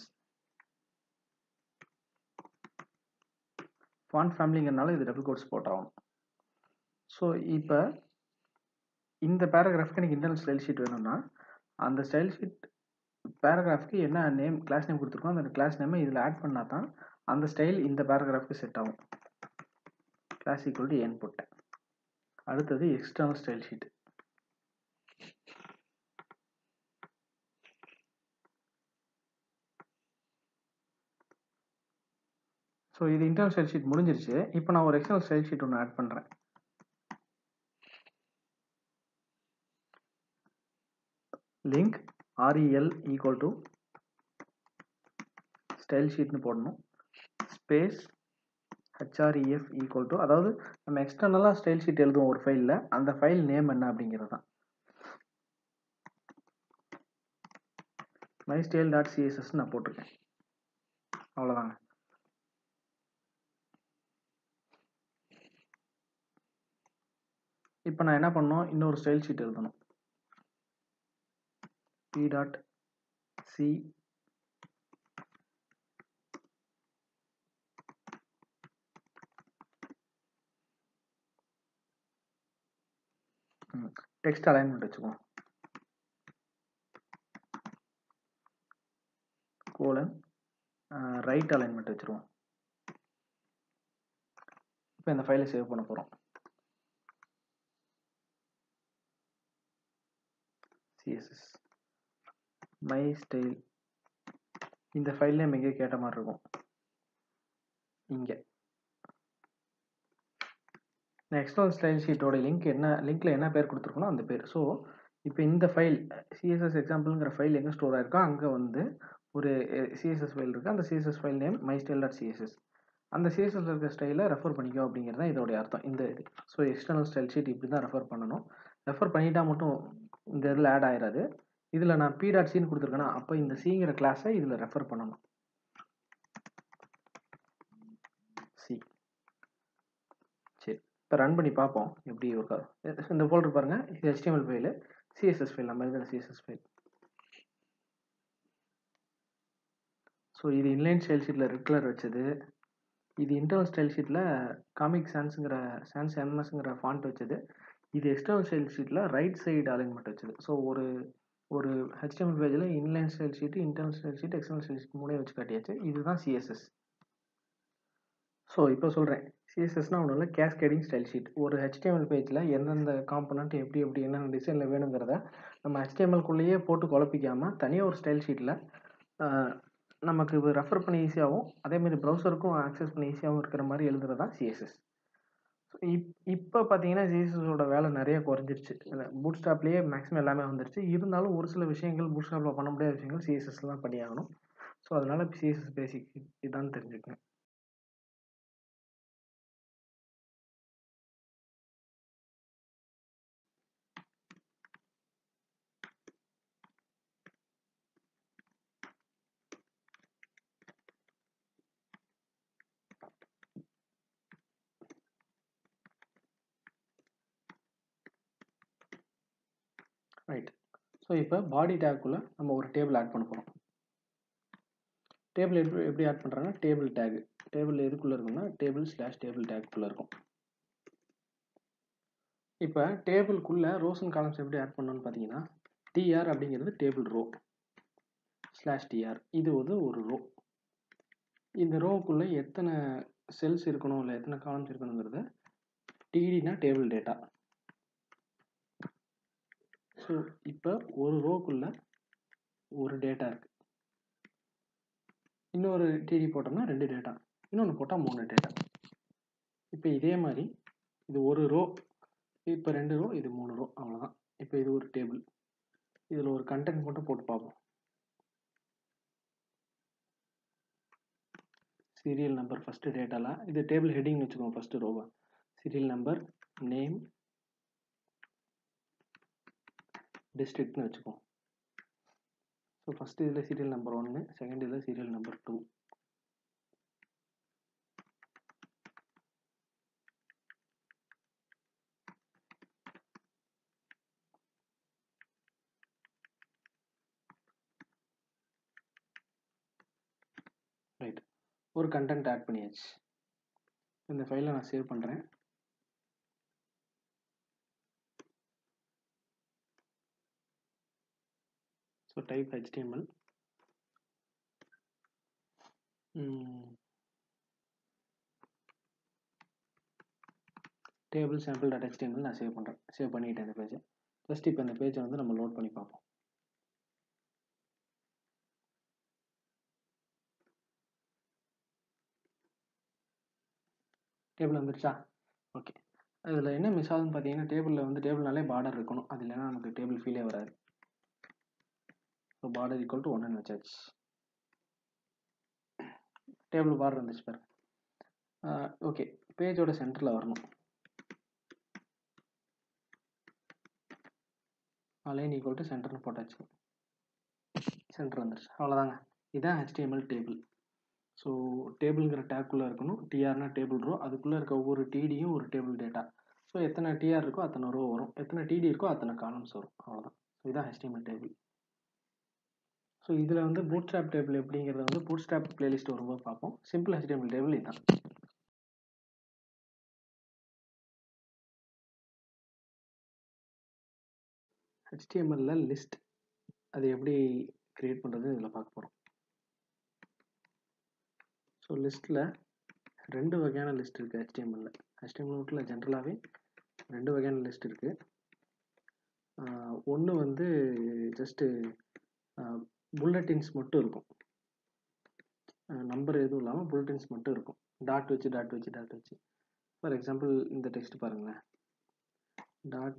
Font ஃபேமிலிங்கிறனால இது டபுள் கோட்ஸ் போட்டாகும். ஸோ இப்போ இந்த பேராகிராஃப்க்கு எனக்கு இன்டர்னல் ஸ்டைல் ஷீட் வேணும்னா, அந்த ஸ்டைல் ஷீட் பேராகிராஃப்க்கு என்ன நேம், கிளாஸ் நேம் கொடுத்துருக்கோம், அந்த கிளாஸ் நேமை இதில் ஆட் பண்ணால் தான் அந்த ஸ்டைல் இந்த பேராகிராஃப்க்கு செட் ஆகும். கிளாஸ் ஈக்குவல் டு ஏன்னு போட்டேன். அடுத்தது எக்ஸ்டர்னல் ஸ்டைல் ஷீட். ஸோ இது இன்டர்னல் ஸ்டைல் ஷீட் முடிஞ்சிருச்சு. இப்போ நான் ஒரு எக்ஸ்டர்னல் ஸ்டைல் ஷீட் ஒன்று ஆட் பண்ணுறேன். Link REL equal to style ஷீட்னு போடணும். ஸ்பேஸ் ஹெச்ஆர்இஎஃப் ஈக்குவல் டு, அதாவது நம்ம எக்ஸ்டர்னலாக ஸ்டைல் ஷீட் எழுதுவோம் ஒரு ஃபைலில், அந்த ஃபைல் நேம் என்ன அப்படிங்கிறது தான். மை ஸ்டைல் டாட் சிஎஸ்எஸ் நான் போட்டிருக்கேன். அவ்வளோதாங்க. இப்போ நான் என்ன பண்ணணும், இன்னொரு ஸ்டைல் ஷீட் எழுதணும். P dot C text alignment வச்சுக்குவோம். கோலன் ரைட் அலைன்மெண்ட் வச்சுருவோம். இப்போ இந்த ஃபைலை சேவ் பண்ண போகிறோம். சிஎஸ்எஸ் மை ஸ்டைல், இந்த ஃபைல் நேம் எங்கே கேட்ட மாதிரி இருக்கும், இங்கே. எக்ஸ்டர்னல் ஸ்டைல் ஷீட்டோட லிங்க் என்ன, லிங்க்ல என்ன பேர் கொடுத்துருக்கணும் அந்த பேர். ஸோ இப்போ இந்த ஃபைல் சிஎஸ்எஸ் எக்ஸாம்பிள்ங்கிற ஃபைல் எங்கே ஸ்டோர் ஆயிருக்கோ அங்கே வந்து ஒரு சிஎஸ்எஸ் ஃபைல் இருக்குது. அந்த CSS file name my style dot CSS. அந்த சிஎஸ்எஸ் இருக்கிற ஸ்டைலை ரெஃபர் பண்ணிக்கோ அப்படிங்கிறது தான் இதோடைய அர்த்தம். இந்த இது ஸோ எக்ஸ்டர்னல் ஸ்டைல் ஷீட் இப்படி தான் ரெஃபர் பண்ணணும். ரெஃபர் பண்ணிட்டா மட்டும் இந்த இதில் ஆட் ஆயிடாது. இதில் நான் பி டாட் சின்னு கொடுத்துருக்கேன்னா அப்போ இந்த சிங்கிற கிளாஸை இதில் ரெஃபர் பண்ணணும். சி. சரி, இப்போ ரன் பண்ணி பார்ப்போம் எப்படி இருக்கா. இந்த ஃபோல்டர் பாருங்கள், இது ஹெச்டிஎம்எல் ஃபைலு, சிஎஸ்எஸ் ஃபைல், நம்ம இருக்கிற சிஎஸ்எஸ் ஃபைல். ஸோ இது இன்லைன் ஸ்டைல் ஷீட்டில் ரெட் கலர் வச்சது, இது இன்டர்னல் ஸ்டைல் ஷீட்டில் காமிக் சான்ஸுங்கிற சான்ஸ் எம்எஸ்ங்கிற ஃபாண்ட் வச்சது, இது எக்ஸ்டர்னல் ஸ்டைல் ஷீட்டில் ரைட் சைடு அலைன்மெண்ட் வச்சது. ஸோ ஒரு ஒரு ஹெச்டிஎம்எல் பேஜில் inline style sheet, internal style sheet, external style sheet மூணே வச்சு காட்டியாச்சு. இதுதான் சிஎஸ்எஸ். ஸோ இப்போ சொல்கிறேன், சிஎஸ்எஸ்னால் ஒன்றும் இல்லை, கேஸ்கேடிங் ஸ்டைல் ஷீட். ஒரு ஹெச்டிஎம்எல் பேஜில் எந்தெந்த காம்பனண்ட் எப்படி எப்படி என்னென்ன டிசைனில் வேணுங்கிறத நம்ம ஹெச்டிஎம்எல்குள்ளேயே போட்டு குழப்பிக்காமல் தனியாக ஒரு ஸ்டைல் ஷீட்டில் நமக்கு ரெஃபர் பண்ணி ஈஸியாகவும் அதேமாதிரி ப்ரௌசருக்கும் ஆக்சஸ் பண்ணி ஈஸியாகவும் இருக்கிற மாதிரி எழுதுறது தான் சிஎஸ்எஸ். ஸோ இப் இப்போ பார்த்தீங்கன்னா சிஎஸ்எஸோட வேலை நிறைய குறைஞ்சிருச்சு. பூட் ஸ்டாப்லேயே மேக்ஸிமம் எல்லாமே வந்துருச்சு. இருந்தாலும் ஒரு சில விஷயங்கள் பூட் ஸ்டாப்பில் பண்ண முடியாத விஷயங்கள் சிஎஸ்எஸ்ல தான் பண்ணியாகணும். ஸோ அதனால் சிஎஸ்எஸ் பேசிக் இதான் தெரிஞ்சுக்கங்க. ரைட். ஸோ இப்போ பாடி டேக்குள்ளே நம்ம ஒரு டேபிள் ஆட் பண்ண போகிறோம். டேபிள் எப்படி எப்படி ஆட் பண்ணுறாங்கன்னா, டேபிள் டேக், டேபிள் எதுக்குள்ளே இருக்குன்னா டேபிள் ஸ்லாஷ் டேபிள் டேக்குள்ளே இருக்கும். இப்போ டேபிள்குள்ளே ரோஸ் அண்ட் காலம்ஸ் எப்படி ஆட் பண்ணணும்னு பார்த்தீங்கன்னா, டிஆர் அப்படிங்கிறது டேபிள் ரோ ஸ்லாஷ் டிஆர், இது வந்து ஒரு ரோ. இந்த ரோவுக்குள்ளே எத்தனை செல்ஸ் இருக்கணும் இல்லை எத்தனை காலம்ஸ் இருக்கணுங்கிறத, டிடினா டேபிள் டேட்டா. ஸோ இப்போ ஒரு ரோக்குள்ளே ஒரு டேட்டா இருக்குது, இன்னொரு டிடி போட்டோம்னா ரெண்டு டேட்டா, இன்னொன்று போட்டால் மூணு டேட்டா. இப்போ இதே மாதிரி இது ஒரு ரோ, இப்போ ரெண்டு ரோ, இது மூணு ரோ, அவ்வளோதான். இப்போ இது ஒரு டேபிள், இதில் ஒரு கண்டென்ட் மட்டும் போட்டு பார்ப்போம். சீரியல் நம்பர் ஃபஸ்ட்டு டேட்டாலாம், இது டேபிள் ஹெட்டிங்னு வச்சுக்கோங்க. ஃபஸ்ட்டு ரோவா சீரியல் நம்பர், நேம், டிஸ்ட்ரிக்ட்னு வச்சுக்கோம். ஸோ ஃபஸ்ட்டு இதில் சீரியல் நம்பர் ஒன்று, செகண்ட் இதில் சீரியல் நம்பர் டூ. ரைட், ஒரு கண்டென்ட் ஆட் பண்ணியாச்சு. இந்த ஃபைலை நான் சேவ் பண்ணுறேன். So type HTML, table sample dot HTML நான் சேவ் பண்ணுறேன். சேவ் பண்ணிவிட்டேன் இந்த பேஜை. ஜஸ்ட் இப்போ இந்த பேஜை வந்து நம்ம லோட் பண்ணி பார்ப்போம். டேபிள் வந்துருச்சா? ஓகே. இதில் என்ன மிஸ் ஆகுதுன்னு பார்த்தீங்கன்னா, டேபிளில் வந்து டேபிள்னாலே பார்டர் இருக்கணும். அது இல்லைன்னா நமக்கு டேபிள் ஃபீலே வராது. ஸோ பார்டர் ஈக்குவல் டு ஒன்றுன்னு வச்சாச்சு. டேபிள் பார்டர் வந்துச்சு பாருங்க. ஓகே, பேஜோட சென்டரில் வரணும். அலைன் ஈக்குவல் டு சென்டர்னு போட்டாச்சு. சென்டர் வந்துருச்சு. அவ்வளோதாங்க. இதுதான் ஹெச்டிஎம்எல் டேபிள். ஸோ டேபிள்ங்கிற டேக்குள்ளே இருக்கணும். டிஆர்னா டேபிள் ரோ, அதுக்குள்ளே இருக்க ஒவ்வொரு டிடியும் ஒரு டேபிள் டேட்டா. ஸோ எத்தனை டிஆர் இருக்கோ அத்தனை ரோ வரும், எத்தனை டிடி இருக்கோ அத்தனை காலம்ஸ் வரும். அவ்வளோதான். ஸோ இதுதான் ஹெச்டிஎம்எல் டேபிள். ஸோ இதில் வந்து பூட்ஸ்ட்ராப் டேபிள் எப்படிங்கிறத வந்து பூட்ஸ்ட்ராப் பிளேலிஸ்ட் வரும்போது பார்ப்போம். சிம்பிள் ஹெச்டிஎம்எல் டேபிள் இதுதான். ஹெச்டிஎம்எல்ல லிஸ்ட் அது எப்படி கிரியேட் பண்ணுறது இதில் பார்க்க போகிறோம். ஸோ லிஸ்ட்டில் ரெண்டு வகையான லிஸ்ட் இருக்குது ஹெச்டிஎம்எல்ல. ஹெச்டிஎம்எல் நோட்டில் ஜென்ரலாகவே ரெண்டு வகையான லிஸ்ட் இருக்குது. ஒன்று வந்து ஜஸ்ட்டு புல்லட்டின்ஸ் மட்டும் இருக்கும், நம்பர் எதுவும் இல்லாமல் புல்லட்டின்ஸ் மட்டும் இருக்கும். டாட் வச்சு டாட் வச்சு டாட் வச்சு ஃபார் எக்ஸாம்பிள் இந்த டெக்ஸ்ட் பாருங்களேன். Dot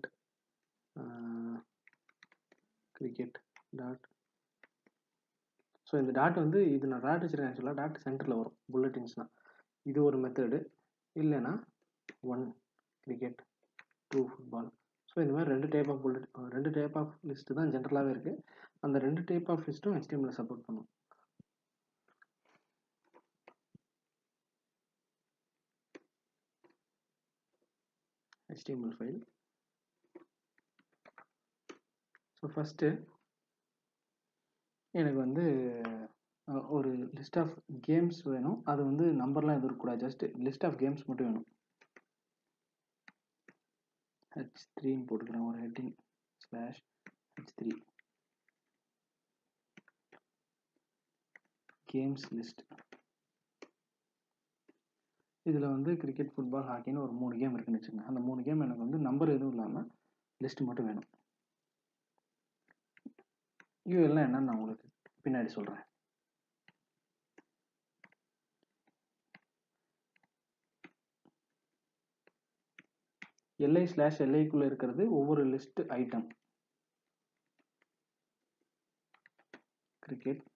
cricket dot. ஸோ இந்த டாட் வந்து இது நான் டாட் வச்சுருக்கேன். ஆக்சுவலாக டாட் சென்டரில் வரும் புல்லட்டின்ஸ்னால். இது ஒரு மெத்தடு. இல்லைன்னா one cricket two football. So இந்த மாதிரி ரெண்டு டைப் ஆஃப் புல்லட் ரெண்டு டைப் ஆஃப் லிஸ்ட்டு தான் ஜென்ரலாகவே இருக்குது. அந்த ரெண்டு டைப் ஆஃப் லிஸ்ட்டும் ஹெச்டிஎம்எல்ல சப்போர்ட் பண்ணும். HTML file. ஸோ ஃபஸ்ட்டு எனக்கு வந்து ஒரு லிஸ்ட் ஆஃப் கேம்ஸ் வேணும். அது வந்து நம்பர்லாம் எதுவும் இருக்கக்கூடாது, ஜஸ்ட் லிஸ்ட் ஆஃப் கேம்ஸ் மட்டும் வேணும். ஹெச் த்ரீன்னு போட்டுக்கிறேன் ஒரு heading slash H three games list. இதில் வந்து கிரிக்கெட் ஃபுட்பால் ஹாக்கின்னு ஒரு மூணு கேம் இருக்குன்னு வச்சுக்கோங்க. அந்த மூணு கேம் எனக்கு வந்து நம்பர் எதுவும் இல்லாமல் லிஸ்ட் மட்டும் வேணும். யூஎல்லாம் என்னன்னு நான் உங்களுக்கு பின்னாடி சொல்கிறேன். எல்ஐ ஸ்லாஷ் எல்ஐக்குள்ளே இருக்கிறது ஒவ்வொரு லிஸ்ட் ஐட்டம். Cricket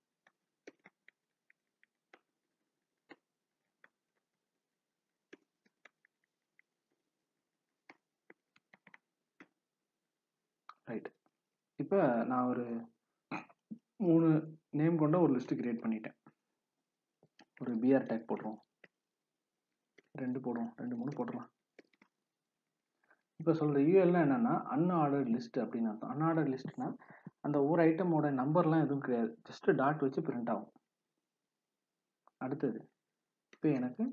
right. இப்போ நான் ஒரு மூணு நேம் கொண்ட ஒரு லிஸ்ட்டு கிரியேட் பண்ணிட்டேன். ஒரு பிஆர் டேக் போட்டுருவோம், ரெண்டு போடுவோம், ரெண்டு மூணு போட்டுடலாம். இப்போ சொல்கிற யூஎல்லாம் என்னென்னா அன்ஆர்டர்ட் லிஸ்ட் அப்படின்னு அர்த்தம். அன்ஆர்டர்ட் லிஸ்ட்னா அந்த ஒவ்வொரு ஐட்டமோட நம்பர்லாம் எதுவும் கிடையாது, ஜஸ்ட்டு டாட் வச்சு பிரிண்ட் ஆகும். அடுத்தது இப்போ எனக்கு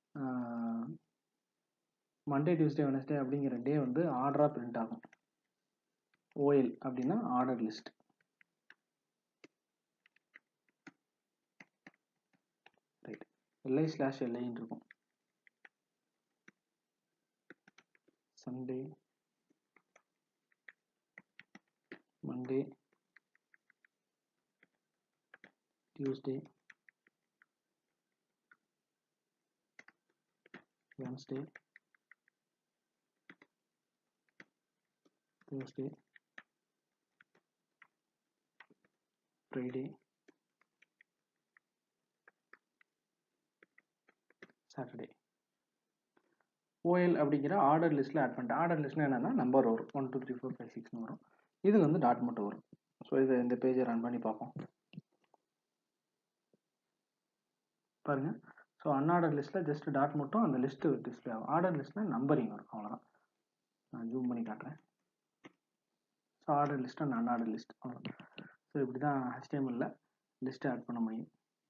மண்டே டியூஸ்டே வெனஸ்டே அப்படிங்கிற டே வந்து ஆர்டராக பிரிண்ட் ஆகும். ஓஎல் அப்படின்னா order list. Right. LI slash எல்ஐன்னு இருக்கும். Sunday Monday Tuesday Wednesday Thursday Friday Saturday. OL அப்படிங்கிற ஆர்டர் லிஸ்ட்டில் ஆட் பண்ணிட்டேன். ஆர்டர் லிஸ்ட்னா என்னென்னா நம்பர் வரும், one two three four five சிக்ஸ்னு வரும். இது வந்து டாட் மட்டும் வரும். ஸோ இதை இந்த பேஜை ரன் பண்ணி பார்ப்போம் பாருங்கள். ஸோ அன்ஆர்டர் லிஸ்ட்டில் ஜஸ்ட் டாட் மட்டும் அந்த லிஸ்ட்டு டிஸ்பிளே ஆகும். ஆர்டர் லிஸ்ட்டில் நம்பரிங் வரும், அவ்வளோதான். நான் ஜூம் பண்ணி காட்டுறேன். So order list and unorder list அவ்வளோதான். ஸோ இப்படி தான் ஹெச்டிஎம்எல்ல லிஸ்ட்டை ஆட் பண்ண முடியும்.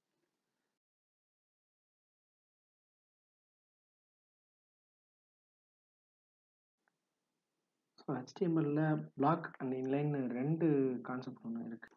ஸோ ஹெச்டிஎம்எல்ல பிளாக் அண்ட் இன்லைன் ரெண்டு கான்செப்ட் ஒன்று இருக்குது.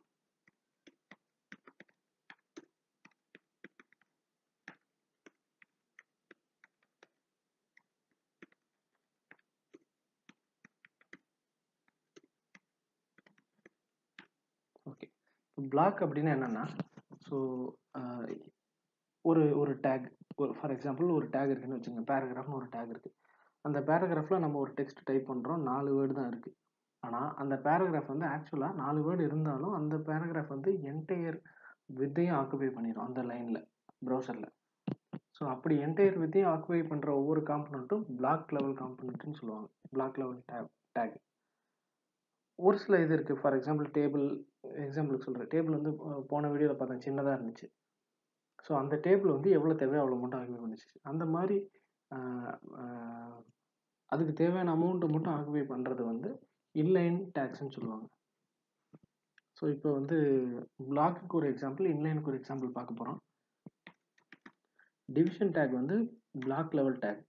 ஓகே, பிளாக் அப்படின்னா என்னென்னா ஸோ ஒரு ஒரு டேக் ஒரு ஃபார் எக்ஸாம்பிள் ஒரு டேக் இருக்குன்னு வச்சுங்க, பேராகிராஃப்னு ஒரு டேக் இருக்குது. அந்த பேராகிராஃபில் நம்ம ஒரு டெக்ஸ்ட் டைப் பண்ணுறோம், நாலு வேர்டு தான் இருக்குது. ஆனால் அந்த பேராகிராஃப் வந்து ஆக்சுவலாக நாலு வேர்டு இருந்தாலும் அந்த பேராகிராஃப் வந்து என்டையர் வித்தையும் ஆக்குபை பண்ணிடும் அந்த லைனில் ப்ரௌசரில். ஸோ அப்படி என்டையர் வித்தையும் ஆக்குபை பண்ணுற ஒவ்வொரு காம்பனண்ட்டும் பிளாக் லெவல் காம்பனண்ட்னு சொல்லுவாங்க, பிளாக் லெவல் டேக் டேக். ஒரு சில இது இருக்குது. ஃபார் எக்ஸாம்பிள் டேபிள், எக்ஸாம்பிளுக்கு சொல்கிறேன். டேபிள் வந்து போன வீடியோவில் பார்த்தேன் சின்னதாக இருந்துச்சு. ஸோ அந்த டேபிள் வந்து எவ்வளோ தேவையோ அவ்வளோ மட்டும் ஆக்குபை பண்ணிச்சு. அந்த மாதிரி அதுக்கு தேவையான அமௌண்ட்டை மட்டும் ஆக்குபை பண்ணுறது வந்து இன்லைன் டேக்ஸ்ன்னு சொல்லுவாங்க. ஸோ இப்போ வந்து பிளாக்குக்கு ஒரு எக்ஸாம்பிள், இன்லைனுக்கு ஒரு எக்ஸாம்பிள் பார்க்க போகிறோம். டிவிஷன் டேக் வந்து block level tag.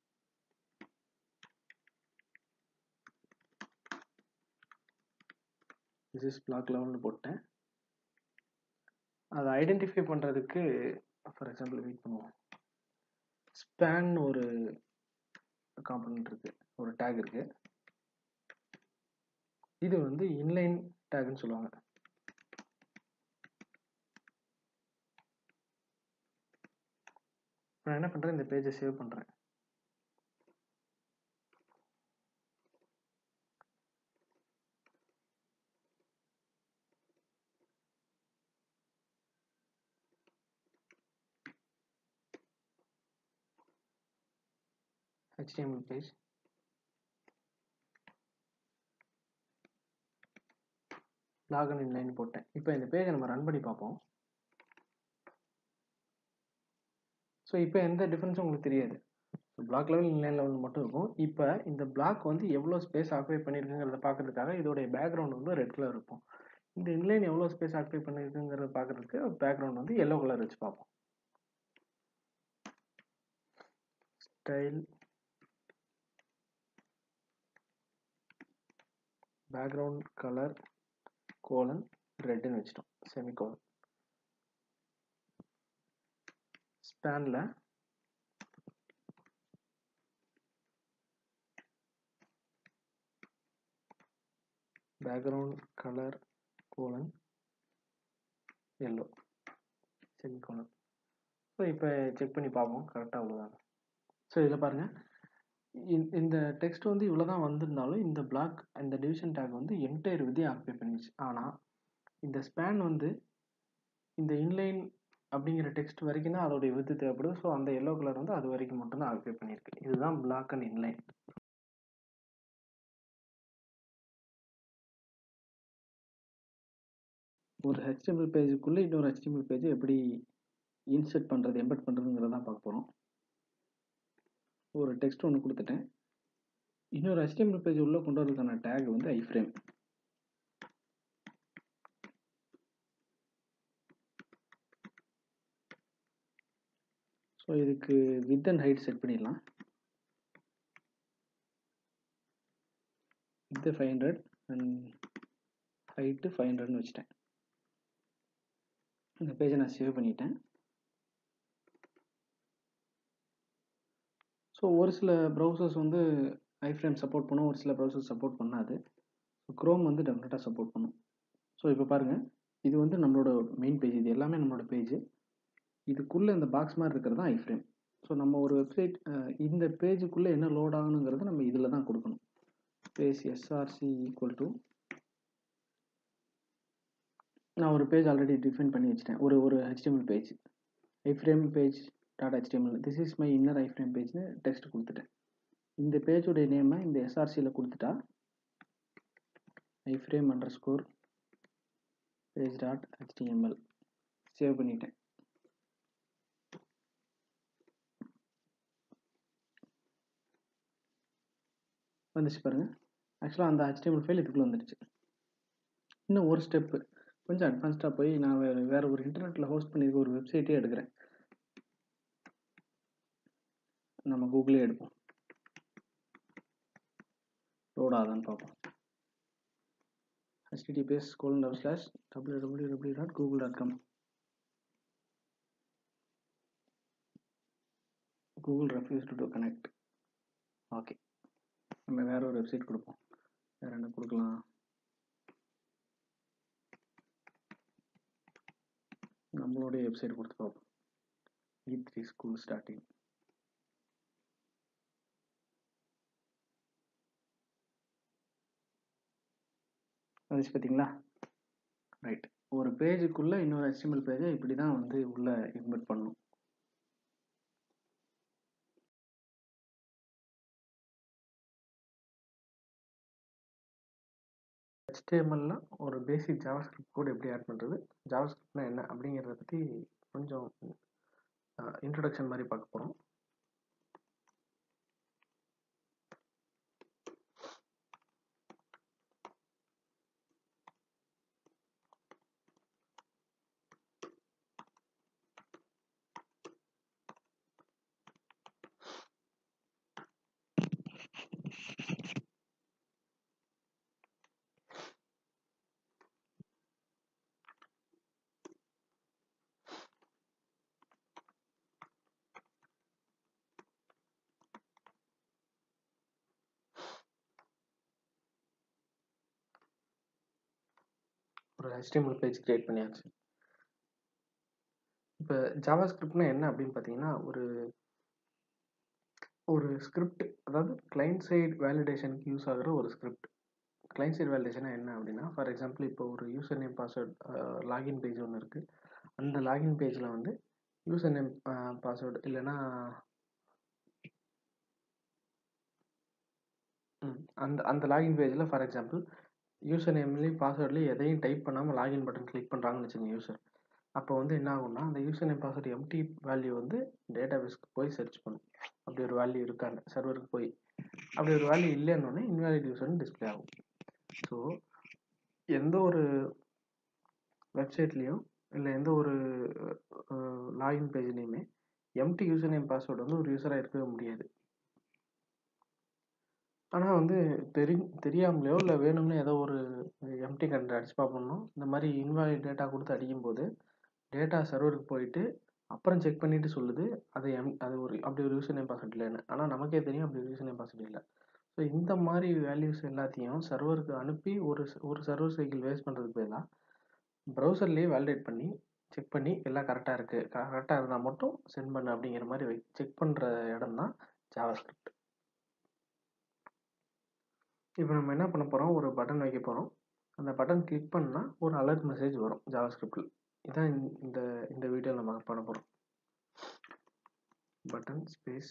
This is block லெவல்னு போட்டேன். அதை ஐடென்டிஃபை பண்ணுறதுக்கு ஃபார் எக்ஸாம்பிள் வெயிட் பண்ணுவோம். ஸ்பேன் ஒரு காம்பனண்ட் இருக்கு, ஒரு டேக் இருக்கு. இது வந்து இன்லைன் டேக்னு சொல்லுவாங்க. நான் என்ன பண்றேன், இந்த பேஜை சேவ் பண்றேன். H T M L page, லாகன் இன்லைன் போட்டேன். இப்போ இந்த பேஜை நம்ம ரன் பண்ணி பார்ப்போம். ஸோ இப்போ எந்த டிஃபரன்ஸும் உங்களுக்கு தெரியாது. பிளாக் லெவல் இன்லைன் லெவல் மட்டும் இருக்கும். இப்போ இந்த பிளாக் வந்து எவ்வளோ ஸ்பேஸ் ஆக்குபை பண்ணியிருக்குங்கிறத பார்க்கறதுக்காக இதோடைய பேக்ரவுண்ட் வந்து ரெட் கலர் இருக்கும். இந்த இன்லைன் எவ்வளோ ஸ்பேஸ் ஆக்குபை பண்ணியிருக்குங்கிறத பார்க்கறதுக்கு பேக்ரவுண்ட் வந்து எல்லோ கலர் வச்சு பார்ப்போம். ஸ்டைல் பேக்ரவுண்ட் கலர் கோலன் ரெட்னு வச்சிட்டோம், செமி கோலன். ஸ்பேனில் background colour colon yellow semi colon. So இப்போ செக் பண்ணி பார்ப்போம் கரெக்டாக அவ்வளோதாங்க. ஸோ இதில் பாருங்கள், இந்த டெக்ஸ்ட் வந்து இவ்வளோ தான் வந்திருந்தாலும் இந்த பிளாக், இந்த டிவிஷன் டேக் வந்து என்டையர் விதியை ஆக்குபை பண்ணிச்சு. ஆனால் இந்த ஸ்பேன் வந்து இந்த இன்லைன் அப்படிங்கிற டெக்ஸ்ட் வரைக்கும் தான் அதோடைய வித்து தேவைப்படுது. ஸோ அந்த எல்லோ கலர் வந்து அது வரைக்கும் மட்டும்தான் ஆக்குபை பண்ணியிருக்கு. இதுதான் பிளாக் அண்ட் இன்லைன். ஒரு H T M L பேஜுக்குள்ளே இன்னொரு H T M L பேஜை எப்படி இன்சர்ட் பண்ணுறது, எம்பெட் பண்ணுறதுங்கிறதான் பார்க்க போகிறோம். ஒரு டெக்ஸ்ட் ஒன்று கொடுத்துட்டேன். இன்னொரு H T M L page உள்ளே கொண்டு வரதுக்கான டேக் வந்து ஐஃப்ரேம். ஸோ இதுக்கு வித் அண்ட் ஹைட் செட் பண்ணிடலாம். Width five hundred and height five ஹண்ட்ரட்னு வச்சுட்டேன். இந்த பேஜை நான் சேவ் பண்ணிட்டேன். ஸோ ஒரு சில ப்ரௌசர்ஸ் வந்து ஐஃப்ரேம் சப்போர்ட் பண்ணும், ஒரு சில ப்ரௌசர்ஸ் சப்போர்ட் பண்ணாது. ஸோ க்ரோம் வந்து டெஃபினட்டாக சப்போர்ட் பண்ணும். ஸோ இப்போ பாருங்கள், இது வந்து நம்மளோட மெயின் பேஜ், இது எல்லாமே நம்மளோட பேஜ். இதுக்குள்ளே இந்த பாக்ஸ் மாதிரி இருக்கிறது தான் ஐஃப்ரேம். ஸோ நம்ம ஒரு வெப்சைட் இந்த பேஜுக்குள்ளே என்ன லோட் ஆகணுங்கிறத நம்ம இதில் தான் கொடுக்கணும். பேஜ் எஸ்ஆர்சி ஈக்குவல் டு, நான் ஒரு பேஜ் ஆல்ரெடி டிஃபைன் பண்ணி வச்சுட்டேன். ஒரு ஒரு H T M L page, iframe page dot H T M L, this is my inner iframe பேஜ்னு டெக்ஸ்ட் கொடுத்துட்டேன். இந்த பேஜோடைய நேமை இந்த எஸ்ஆர்சியில் கொடுத்துட்டா iframe underscore page dot HTML save பண்ணிட்டேன். வந்துச்சு பாருங்கள். ஆக்சுவலாக அந்த H T M L file இதுக்குள்ளே வந்துடுச்சு. இன்னும் ஒரு ஸ்டெப்பு கொஞ்சம் அட்வான்ஸ்டாக போய் நான் வேறு வேறு ஒரு இன்டர்நெட்டில் ஹோஸ்ட் பண்ணியிருக்க ஒரு வெப்சைட்டே எடுக்கிறேன். நம்ம கூகுளே எடுப்போம், லோட் ஆகுதான்னு பார்ப்போம். https colon double slash www dot google dot com. Google refused to connect. Okay, நம்ம வேற ஒரு வெப்சைட் கொடுப்போம். வேற என்ன கொடுக்கலாம்? நம்மளுடைய வெப்சைட் கொடுத்து பார்ப்போம். E three schools dot in. வந்துச்சு பார்த்தீங்களா? ரைட். ஒரு பேஜுக்குள்ளே இன்னொரு ஹெச்டிஎம்எல் பேஜை இப்படி தான் வந்து உள்ளே இன்வெர்ட் பண்ணணும். ஹெச்டிஎம்எல்ல ஒரு பேசிக் ஜாவாஸ்கிரிப்ட் கோட் எப்படி ஆட் பண்ணுறது, ஜாவாஸ்கிரிப்ட்னா என்ன அப்படிங்கிறத பற்றி கொஞ்சம் இன்ட்ரொடக்ஷன் மாதிரி பார்க்க போகிறோம். ஒரு ஹெச்டிஎம்எல் பேஜ் கிரியேட் பண்ணியாச்சு. இப்போ ஜாவாஸ்கிரிப்ட்னா என்ன அப்படின்னு பார்த்தீங்கன்னா, ஒரு ஒரு ஸ்கிரிப்ட், அதாவது கிளைண்ட் சைடு வேலிடேஷனுக்கு யூஸ் ஆகிற ஒரு ஸ்கிரிப்ட். கிளைண்ட் சைடு வேலிடேஷனா என்ன அப்படின்னா, ஃபார் எக்ஸாம்பிள் இப்போ ஒரு user name password login page ஒன்று இருக்குது. அந்த லாகின் பேஜில் வந்து யூசர் நேம் பாஸ்வேர்டு இல்லைன்னா அந்த அந்த லாகின் பேஜில் ஃபார் எக்ஸாம்பிள் யூசர் நேம்லேயும் பாஸ்வேர்ட்லேயும் எதையும் டைப் பண்ணாமல் லாகின் பட்டன் கிளிக் பண்ணுறாங்கன்னு வச்சுங்க யூசர். அப்போ வந்து என்ன ஆகும்னா, அந்த user name password empty value வந்து டேட்டா பேஸ்க்கு போய் சர்ச் பண்ணும். அப்படி ஒரு வேல்யூ இருக்காங்க சர்வருக்கு போய், அப்படி ஒரு வேல்யூ இல்லைன்னொன்னே இன்வாலிட் யூசர்னு டிஸ்பிளே ஆகும். ஸோ எந்த ஒரு வெப்சைட்லேயும் இல்லை எந்த ஒரு லாகின் பேஜ்லேயுமே எம்டி யூசர் நேம் பாஸ்வேர்டு வந்து ஒரு யூஸராக இருக்கவே முடியாது. ஆனால் வந்து தெரி தெரியாமலையோ இல்லை வேணும்னே ஏதோ ஒரு எம்டி கண்ட் அடிச்சு பார்ப்போம்னோ இந்த மாதிரி இன்வாலிட் டேட்டா கொடுத்து அடிக்கும்போது டேட்டா சர்வருக்கு போயிட்டு அப்புறம் செக் பண்ணிட்டு சொல்லுது அது எம் அது ஒரு அப்படி ஒரு யூசர் நேம் பாஸ்வேர்ட் இல்லைன்னு. ஆனால் நமக்கே தெரியும் அப்படி ஒரு யூசர் நேம் பாஸ்வேர்ட் இல்லை. ஸோ இந்த மாதிரி வேல்யூஸ் எல்லாத்தையும் சர்வருக்கு அனுப்பி ஒரு ஒரு சர்வர் சைக்கிள் வேஸ்ட் பண்ணுறதுக்கு பதிலாக ப்ரௌசர்லேயே வேலிடேட் பண்ணி செக் பண்ணி எல்லாம் கரெக்டாக இருக்குது, கரெக்டாக இருந்தால் மட்டும் சென்ட் பண்ணு அப்படிங்கிற மாதிரி செக் பண்ணுற இடம் தான் ஜாவாஸ்கிரிப்ட். இப்போ நம்ம என்ன பண்ண போகிறோம், ஒரு பட்டன் வைக்க போகிறோம். அந்த பட்டன் கிளிக் பண்ணால் ஒரு அலர்ட் மெசேஜ் வரும் ஜாவாஸ்கிரிப்டில். இதான் இந்த இந்த வீடியோவில் நம்ம பண்ண போகிறோம். பட்டன் ஸ்பேஸ்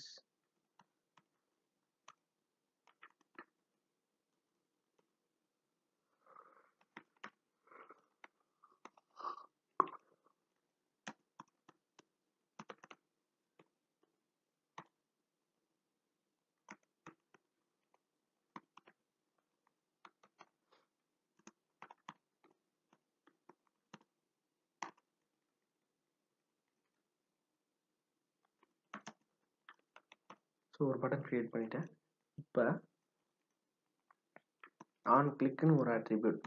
ஸோ ஒரு பட்டன் க்ரியேட் பண்ணிட்டேன். இப்போ ஆன் கிளிக்னு ஒரு அட்ரிபியூட்,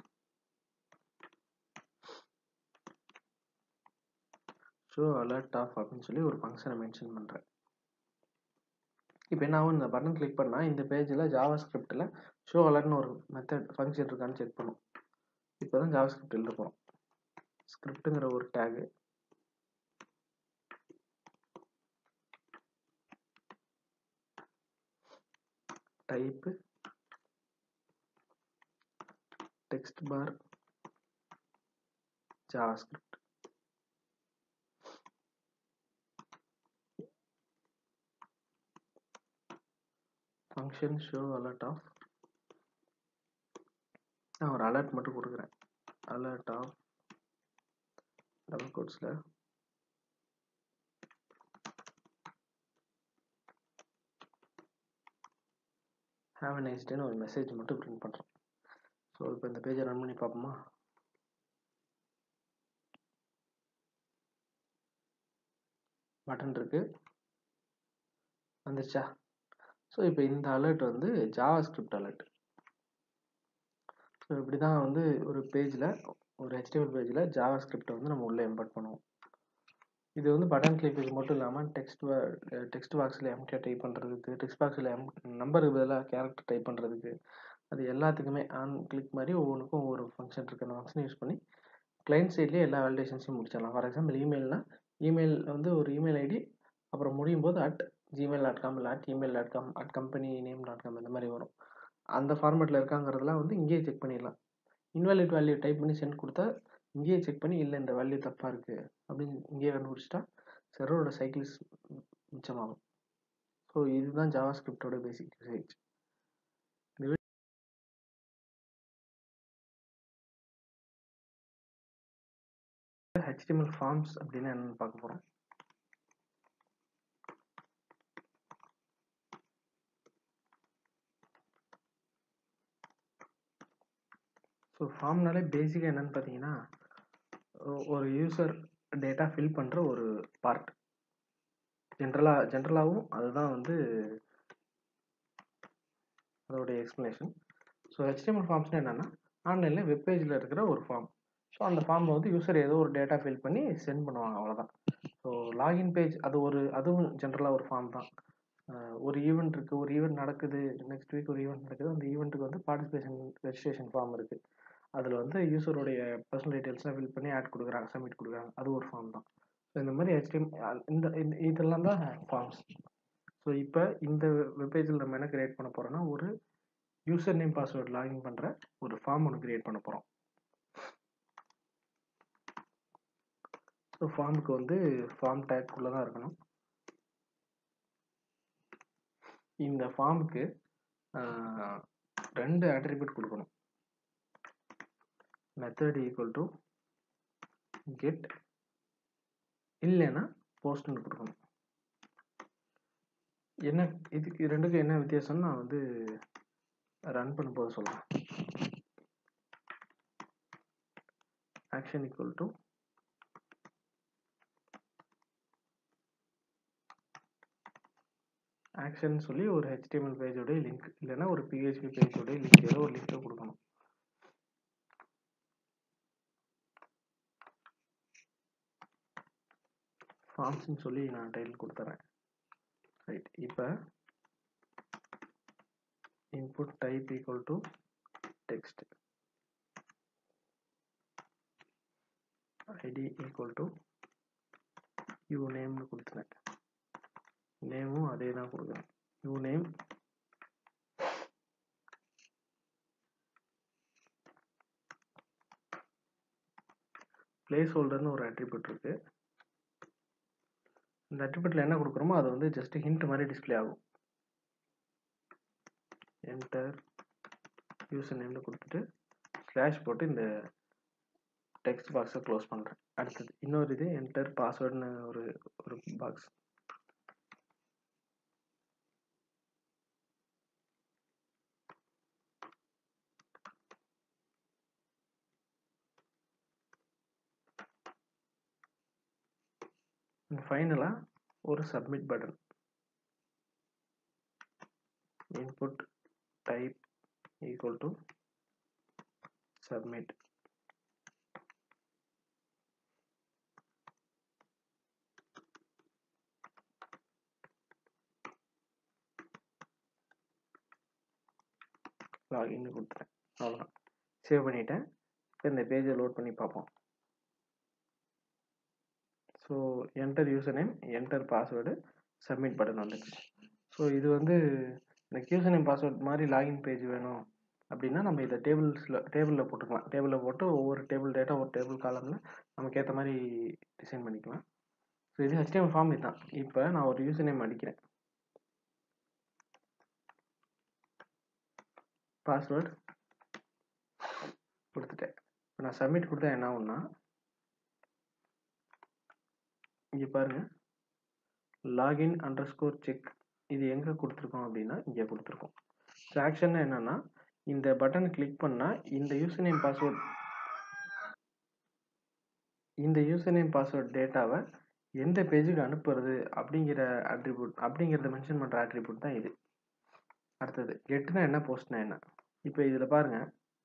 ஷோ அலர்ட் ஆஃப் அப்படின்னு சொல்லி ஒரு ஃபங்க்ஷனை மென்ஷன் பண்ணுறேன். இப்போ என்ன ஆகும், இந்த பட்டன் கிளிக் பண்ணால் இந்த பேஜில் ஜாவாஸ்கிரிப்டில் ஷோ அலர்ட்னு ஒரு மெத்தட் ஃபங்க்ஷன் இருக்கான்னு செக் பண்ணும். இப்போ தான் ஜாவாஸ்கிரிப்ட் எழுத போகிறோம். ஸ்கிரிப்டுங்கிற ஒரு tag, type text bar JavaScript, function show alert of, நான் ஒரு அலர்ட் மட்டும் கொடுக்குறேன், அலர்ட் ஆஃப் டபுள் கோட்ஸில் ஹேவ் அ நைஸ் டேன்னு ஒரு மெசேஜ் மட்டும் பிரிண்ட் பண்ணுறோம். ஸோ இப்போ இந்த பேஜை ரன் பண்ணி பார்ப்போமா. பட்டன் இருக்கு, வந்துருச்சா. ஸோ இப்போ இந்த அலர்ட் வந்து ஜாவாஸ்கிரிப்ட் அலர்ட். ஸோ இப்படி தான் வந்து ஒரு பேஜில், ஒரு ஹெச்டிஎம்எல் பேஜில் ஜாவாஸ்கிரிப்டை வந்து நம்ம உள்ளே இம்போர்ட் பண்ணுவோம். இது வந்து பட்டன் கிளிக்கு மட்டும் இல்லாமல் டெக்ஸ்ட் டெக்ஸ்ட் பாக்ஸில் எம்டிஆர் டைப் பண்ணுறதுக்கு, டெக்ஸ்ட் பாக்ஸில் எம் நம்பருக்கு பதிலாக கேரக்டர் டைப் பண்ணுறதுக்கு, அது எல்லாத்துக்குமே ஆன் கிளிக் மாதிரி ஒவ்வொன்றுக்கும் ஒவ்வொரு ஃபங்க்ஷன் இருக்குது. அந்த ஃபங்க்ஷன் யூஸ் பண்ணி கிளைண்ட் சைட்லேயே எல்லா வேலிடேஷன்ஸையும் முடிச்சிடலாம். ஃபார் எக்ஸாம்பிள் இமெயில்னா, இமெயில் வந்து ஒரு இமெயில் ஐடி அப்புறம் முடியும் போது அட் ஜிமெயில் டாட் காம் இல்லை at email dot com at company name dot com இந்த மாதிரி வரும். அந்த ஃபார்மேட்டில் இருக்காங்கிறதுலாம் வந்து இங்கேயே செக் பண்ணிடலாம். இன்வாலிட் வேல்யூ டைப் பண்ணி சென்ட் கொடுத்தா இங்கேயே செக் பண்ணி இல்லை இந்த வேல்யூ தப்பாக இருக்குது அப்படின்னு இங்கேயே கண்டுபிடிச்சிட்டா சர்வரோட சைக்கிள்ஸ் மிச்சமாகும். ஸோ இதுதான் ஜாவா ஸ்கிரிப்டோட பேசிக் யூசேஜ். ஹெச்டிஎம்எல் ஃபார்ம்ஸ் அப்படின்னா என்னன்னு பார்க்க போகிறோம். ஸோ ஃபார்ம்னாலே பேசிக்காக என்னென்னு பார்த்தீங்கன்னா ஒரு யூசர் டேட்டா ஃபில் பண்ணுற ஒரு பார்ட். ஜென்ரலாக ஜென்ரலாகவும் அதுதான் வந்து அதோடைய எக்ஸ்ப்ளனேஷன். ஸோ ஹெச்டிஎம்எல் ஃபார்ம்ஸ்னால் என்னென்னா ஆன்லைனில் வெப்பேஜில் இருக்கிற ஒரு ஃபார்ம். ஸோ அந்த ஃபார்மை வந்து யூசர் ஏதோ ஒரு டேட்டா ஃபில் பண்ணி சென்ட் பண்ணுவாங்க, அவ்வளோதான். ஸோ லாகின் பேஜ் அது ஒரு அதுவும் ஜென்ரலாக ஒரு ஃபார்ம் தான். ஒரு ஈவெண்ட் இருக்குது, ஒரு ஈவெண்ட் நடக்குது, நெக்ஸ்ட் வீக் ஒரு ஈவெண்ட் நடக்குது, அந்த ஈவெண்ட்டுக்கு வந்து பார்ட்டிசிபேஷன் ரெஜிஸ்ட்ரேஷன் ஃபார்ம் இருக்குது. அதில் வந்து யூசருடைய பர்சனல் டீட்டெயில்ஸ்லாம் ஃபில் பண்ணி ஆட் கொடுக்குறாங்க, சப்மிட் கொடுக்குறாங்க, அது ஒரு ஃபார்ம் தான். ஸோ இந்த மாதிரி ஹெச்டிஎம் இந்த இதெல்லாம் தான் ஃபார்ம்ஸ். ஸோ இப்போ இந்த வெப்பேஜில் நம்ம என்ன கிரியேட் பண்ண போகிறோம்னா ஒரு யூசர் நேம் பாஸ்வேர்ட் லாகின் பண்ணுற ஒரு ஃபார்ம் ஒன்று கிரியேட் பண்ண போகிறோம். ஸோ ஃபார்முக்கு வந்து ஃபார்ம் டேக்குள்ளே தான் இருக்கணும். இந்த ஃபார்முக்கு ரெண்டு ஆட்ரிபியூட் கொடுக்கணும். மெத்தட் ஈக்குவல் டு கெட் இல்லைன்னா போஸ்ட்னு கொடுக்கணும். என்ன இதுக்கு ரெண்டுக்கும் என்ன வித்தியாசம்னு நான் வந்து ரன் பண்ணும்போது சொல்கிறேன். ஆக்ஷன் ஈக்குவல் டு ஆக்ஷன் சொல்லி ஒரு ஹெச்டிஎம்எல் பேஜோட லிங்க் இல்லைன்னா ஒரு பிஹெச்பி பேஜோட லிங்க் ஏதோ ஒரு லிங்கை கொடுக்கணும். ஃபார்ம்ஸ்ன்னு சொல்லி நான் டைட்டில் கொடுத்துறேன். ரைட். இப்போ input type equal to text, ID equal to U நேம்னு கொடுத்துறேன். நேமும் அதே தான் கொடுக்குறேன், யூ நேம். பிளேஸ் ஹோல்டர்னு ஒரு அட்ரிபியூட் இருக்கு. இந்த அட்ரிபியூட்ல என்ன கொடுக்குறோமோ அது வந்து ஜஸ்ட் ஹிண்ட் மாதிரி டிஸ்பிளே ஆகும். என்டர் யூசர் நேம்னு கொடுத்துட்டு ஸ்லாஷ் போட்டு இந்த டெக்ஸ்ட் பாக்ஸை க்ளோஸ் பண்ணுறேன். அடுத்தது இன்னொரு இது என்டர் பாஸ்வேர்டுன்னு ஒரு ஒரு பாக்ஸ். ஃபைனலாக ஒரு submit button. Input type equal to submit. லாகின்னு கொடுத்துட்டேன், அவ்வளோதான். சேவ் பண்ணிட்டேன். இப்போ இந்த பேஜை லோட் பண்ணி பார்ப்போம். So enter user name, enter password, submit button வந்துச்சு. ஸோ இது வந்து எனக்கு யூசர் நேம் பாஸ்வேர்ட் மாதிரி லாகின் பேஜ் வேணும் அப்படின்னா நம்ம இதை டேபிள்ஸில் டேபிளில் போட்டுக்கலாம். டேபிளில் போட்டு ஒவ்வொரு டேபிள் டேட்டா ஒரு டேபிள் காலமில் நமக்கு ஏற்ற மாதிரி டிசைன் பண்ணிக்கலாம். ஸோ இது ஹெச்டிஎம்எல் ஃபார்ம் இதுதான். இப்போ நான் ஒரு யூசர் நேம் அடிக்கிறேன், பாஸ்வேர்டு கொடுத்துட்டேன். இப்போ நான் சப்மிட் கொடுத்தா என்ன ஆகும்னா இங்கே பாருங்க, லாகின் அண்டர் ஸ்கோர் செக் இது எங்கே கொடுத்துருக்கோம் அப்படின்னா இங்கே கொடுத்துருக்கோம். ஸோ ஆக்ஷன் என்னன்னா இந்த பட்டனை கிளிக் பண்ணால் இந்த யூசர் நேம் பாஸ்வேர்ட் இந்த யூசர் நேம் பாஸ்வேர்ட் டேட்டாவை எந்த பேஜுக்கு அனுப்புறது அப்படிங்கிற அட்ரிபியூட் அப்படிங்கிறத மென்ஷன் பண்ணுற அட்ரிபியூட் தான் இது. அடுத்தது கெட்னா என்ன, போஸ்ட்னா என்ன. இப்போ இதில் பாருங்க,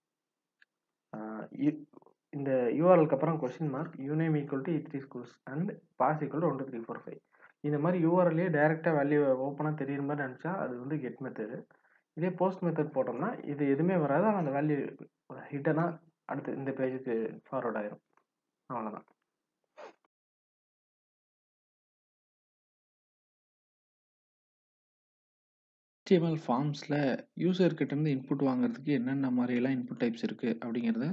இந்த யூஆர்எலுக்கு அப்புறம் question mark, uname equal to e three schools and pass equal to one two three four five. இந்த மாதிரி யூஆர்எல்லே டேரெக்டாக வேல்யூ ஓப்பனாக தெரியுற மாதிரி நினச்சா அது வந்து கெட் மெத்தடு. இதே போஸ்ட் மெத்தட் போட்டோம்னா இது எதுவுமே வராது, ஆனால் அந்த வேல்யூ ஹிட்டனாக அடுத்து இந்த பேஜுக்கு ஃபார்வர்ட் ஆயிரும். அவ்வளோதான். HTML ஃபார்ம்ஸ்ல யூசர் கிட்ட இருந்து இன்புட் வாங்குறதுக்கு என்னென்ன மாதிரியெல்லாம் இன்புட் டைப்ஸ் இருக்கு அப்படிங்கிறத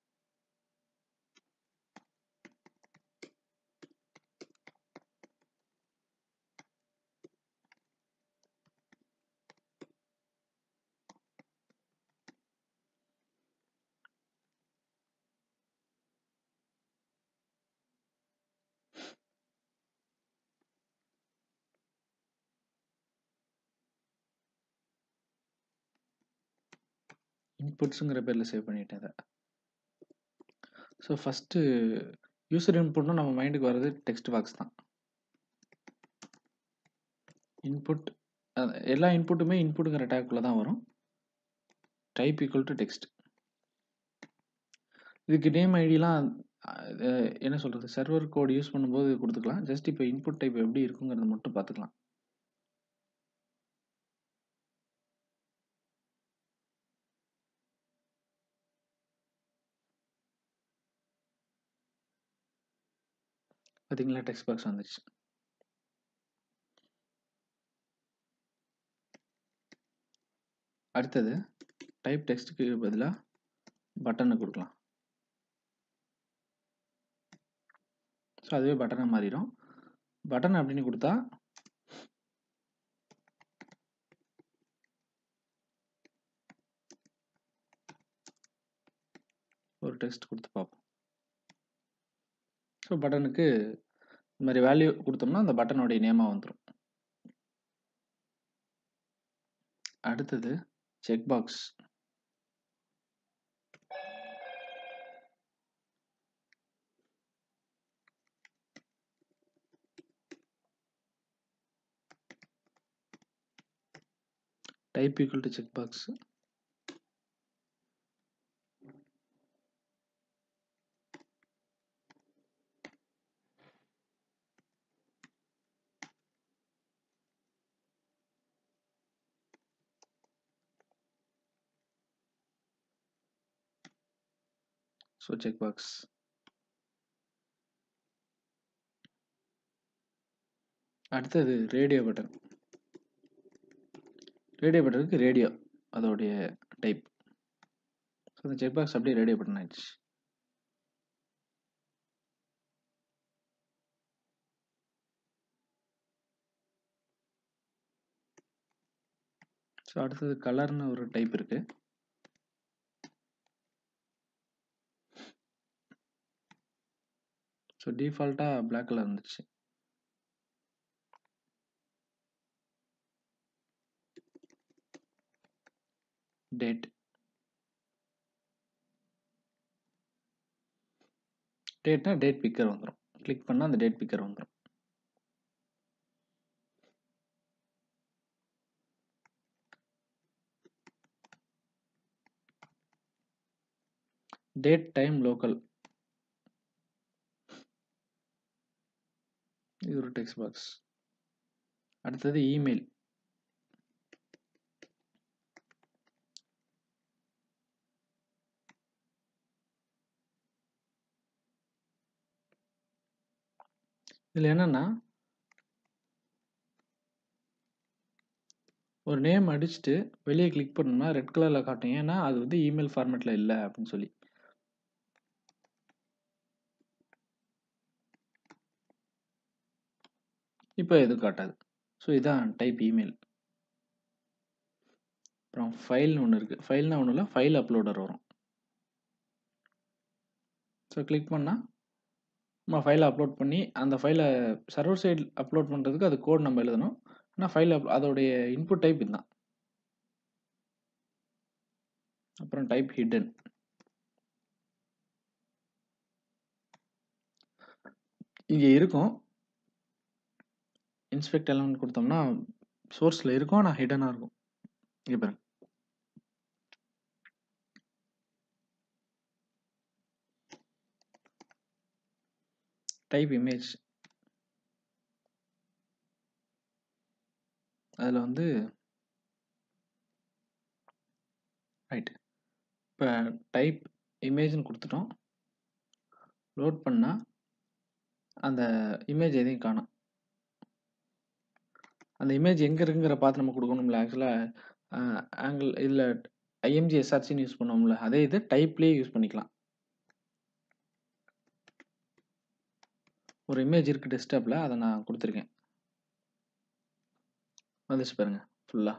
இன்புட்ஸுங்கிற பேரில் சேவ் பண்ணிட்டேன் அதை. ஸோ ஃபஸ்ட்டு யூசர் இன்புட்னா நம்ம மைண்டுக்கு வர்றது டெக்ஸ்ட் பாக்ஸ் தான். இன்புட் எல்லா இன்புட்டுமே இன்புட்டுங்கிற டேக்குள்ளே தான் வரும். Type equal to text. இதுக்கு நேம் ஐடிலாம் என்ன சொல்கிறது, சர்வர் கோட் யூஸ் பண்ணும்போது கொடுத்துக்கலாம். ஜஸ்ட் இப்போ இன்புட் டைப் எப்படி இருக்குங்கிறத மட்டும் பார்த்துக்கலாம். பார்த்தீங்களா, டெக்ஸ்ட் பாக்ஸ் வந்துச்சு. அடுத்தது டைப் டெக்ஸ்ட்டுக்கு பதிலாக பட்டனை கொடுக்கலாம். ஸோ அதுவே பட்டனை மாறிடும். பட்டன் அப்படின்னு கொடுத்தா ஒரு டெக்ஸ்ட் கொடுத்து பார்ப்போம். ஸோ பட்டனுக்கு இந்த மாதிரி வேல்யூ கொடுத்தோம்னா அந்த பட்டனுடைய நேமாக வந்துடும். அடுத்தது check box. Type equal to check box. So check box. அடுத்தது ரேடியோ பட்டன். ரேடியோ பட்டனுக்கு ரேடியோ அதோடைய டைப். ஸோ இந்த செக் பாக்ஸ் அப்படியே ரேடியோ பட்டன் ஆயிடுச்சு. ஸோ அடுத்தது கலர்னு ஒரு டைப் இருக்கு. ஸோ டிஃபால்ட்டாக பிளாக் கலர் இருந்துச்சு. டேட். டேட்னா டேட் பிக்கர் வந்துடும். கிளிக் பண்ணால் அந்த டேட் பிக்கர் வந்துடும். Date time local. இது ஒரு டெக்ஸ்ட் பாக்ஸ். அடுத்தது இமெயில். இதில் என்னன்னா ஒரு நேம் அடிச்சுட்டு வெளியே கிளிக் பண்ணோம்னா ரெட் கலரில் காட்டும். ஏன்னா அது வந்து இமெயில் ஃபார்மேட்டில் இல்லை அப்படின்னு சொல்லி. இப்போ எதுவும் காட்டாது. ஸோ இதான் டைப் இமெயில். அப்புறம் ஃபைல்னு ஒன்று இருக்குது. ஃபைல்னா ஒன்றும் இல்லை, ஃபைல் அப்லோடர் வரும். ஸோ கிளிக் பண்ணால் நம்ம ஃபைலை அப்லோட் பண்ணி அந்த ஃபைலை சர்வர் சைடு அப்லோட் பண்ணுறதுக்கு அது கோட் நம்ம எழுதணும். ஆனால் ஃபைல் அப் அதோடைய இன்புட் டைப் இதுதான். அப்புறம் டைப் ஹிடன். இங்கே இருக்கும். இன்ஸ்பெக்ட் எலமெண்ட் கொடுத்தோம்னா சோர்ஸில் இருக்கும், ஆனால் ஹிடனாக இருக்கும். இங்கே பாருங்க. Type image. அதில் வந்து ரைட். இப்போ டைப் இமேஜ்னு கொடுத்துட்டோம். லோட் பண்ணால் அந்த இமேஜ் எதையும் காணும். அந்த இமேஜ் எங்கே இருக்குங்கிற பார்த்து நம்ம கொடுக்கணும்ல. ஆக்சுவலாக ஆங்கிள் இதில் ஐஎம்ஜி எஸ்ஆர்சின்னு யூஸ் பண்ணுவோம்ல, அதே இது டைப்லேயே யூஸ் பண்ணிக்கலாம். ஒரு இமேஜ் இருக்குது டெஸ்க்டாப்பில், அதை நான் கொடுத்துருக்கேன். வந்துச்சு பாருங்க ஃபுல்லாக.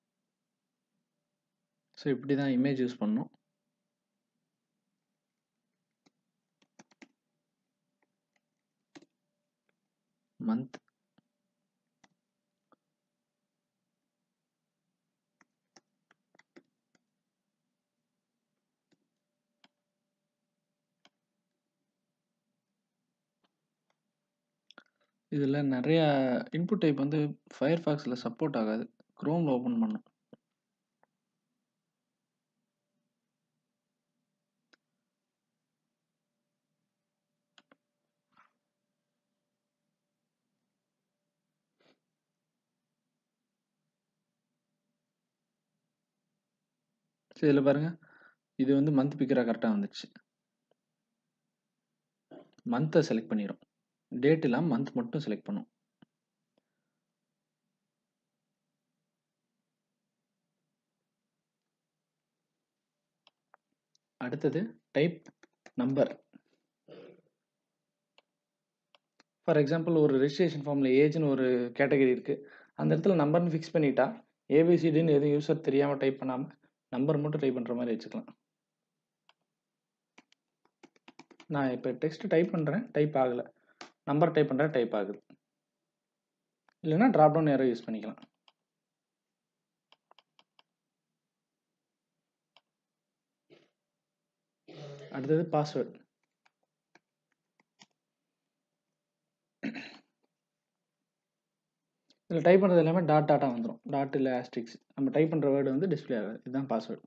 ஸோ இப்படி தான் இமேஜ் யூஸ் பண்ணணும். மந்த் இதில் நிறைய இன்புட் டைப் வந்து ஃபயர்ஃபாக்ஸில் சப்போர்ட் ஆகாது. குரோமில் ஓப்பன் பண்ணும். சரி இதில் பாருங்கள், இது வந்து மந்த் பிக்கராக கரெக்டாக வந்துச்சு. மந்த்தை செலக்ட் பண்ணிடும், டேட் இல்லாமல் மந்த் மட்டும் செலக்ட் பண்ணும். அடுத்தது டைப் நம்பர். ஃபார் எக்ஸாம்பிள் ஒரு ரெஜிஸ்ட்ரேஷன் ஃபார்மில் ஏஜ்னு ஒரு கேட்டகரி இருக்குது. அந்த இடத்துல நம்பர்னு ஃபிக்ஸ் பண்ணிட்டா ஏபிசிடின்னு எதுவும் யூஸர் தெரியாமல் டைப் பண்ணாமல் நம்பர் மட்டும் டைப் பண்ணுற மாதிரி வச்சுக்கலாம். நான் இப்போ டெக்ஸ்ட் டைப் பண்ணுறேன், டைப் ஆகலை. நம்பர் டைப் பண்ணுறேன், டைப் ஆகுது. இல்லைன்னா ட்ராப் டவுன் ஏரோ யூஸ் பண்ணிக்கலாம். அடுத்தது பாஸ்வேர்ட். இதில் டைப் பண்ணுறது எல்லாமே டாட் டாட்டாக வந்துடும். டாட் இல்லை ஆஸ்ட்ரிக்ஸ். நம்ம டைப் பண்ணுற வேர்டு வந்து டிஸ்பிளே ஆகாது. இதுதான் பாஸ்வேர்டு.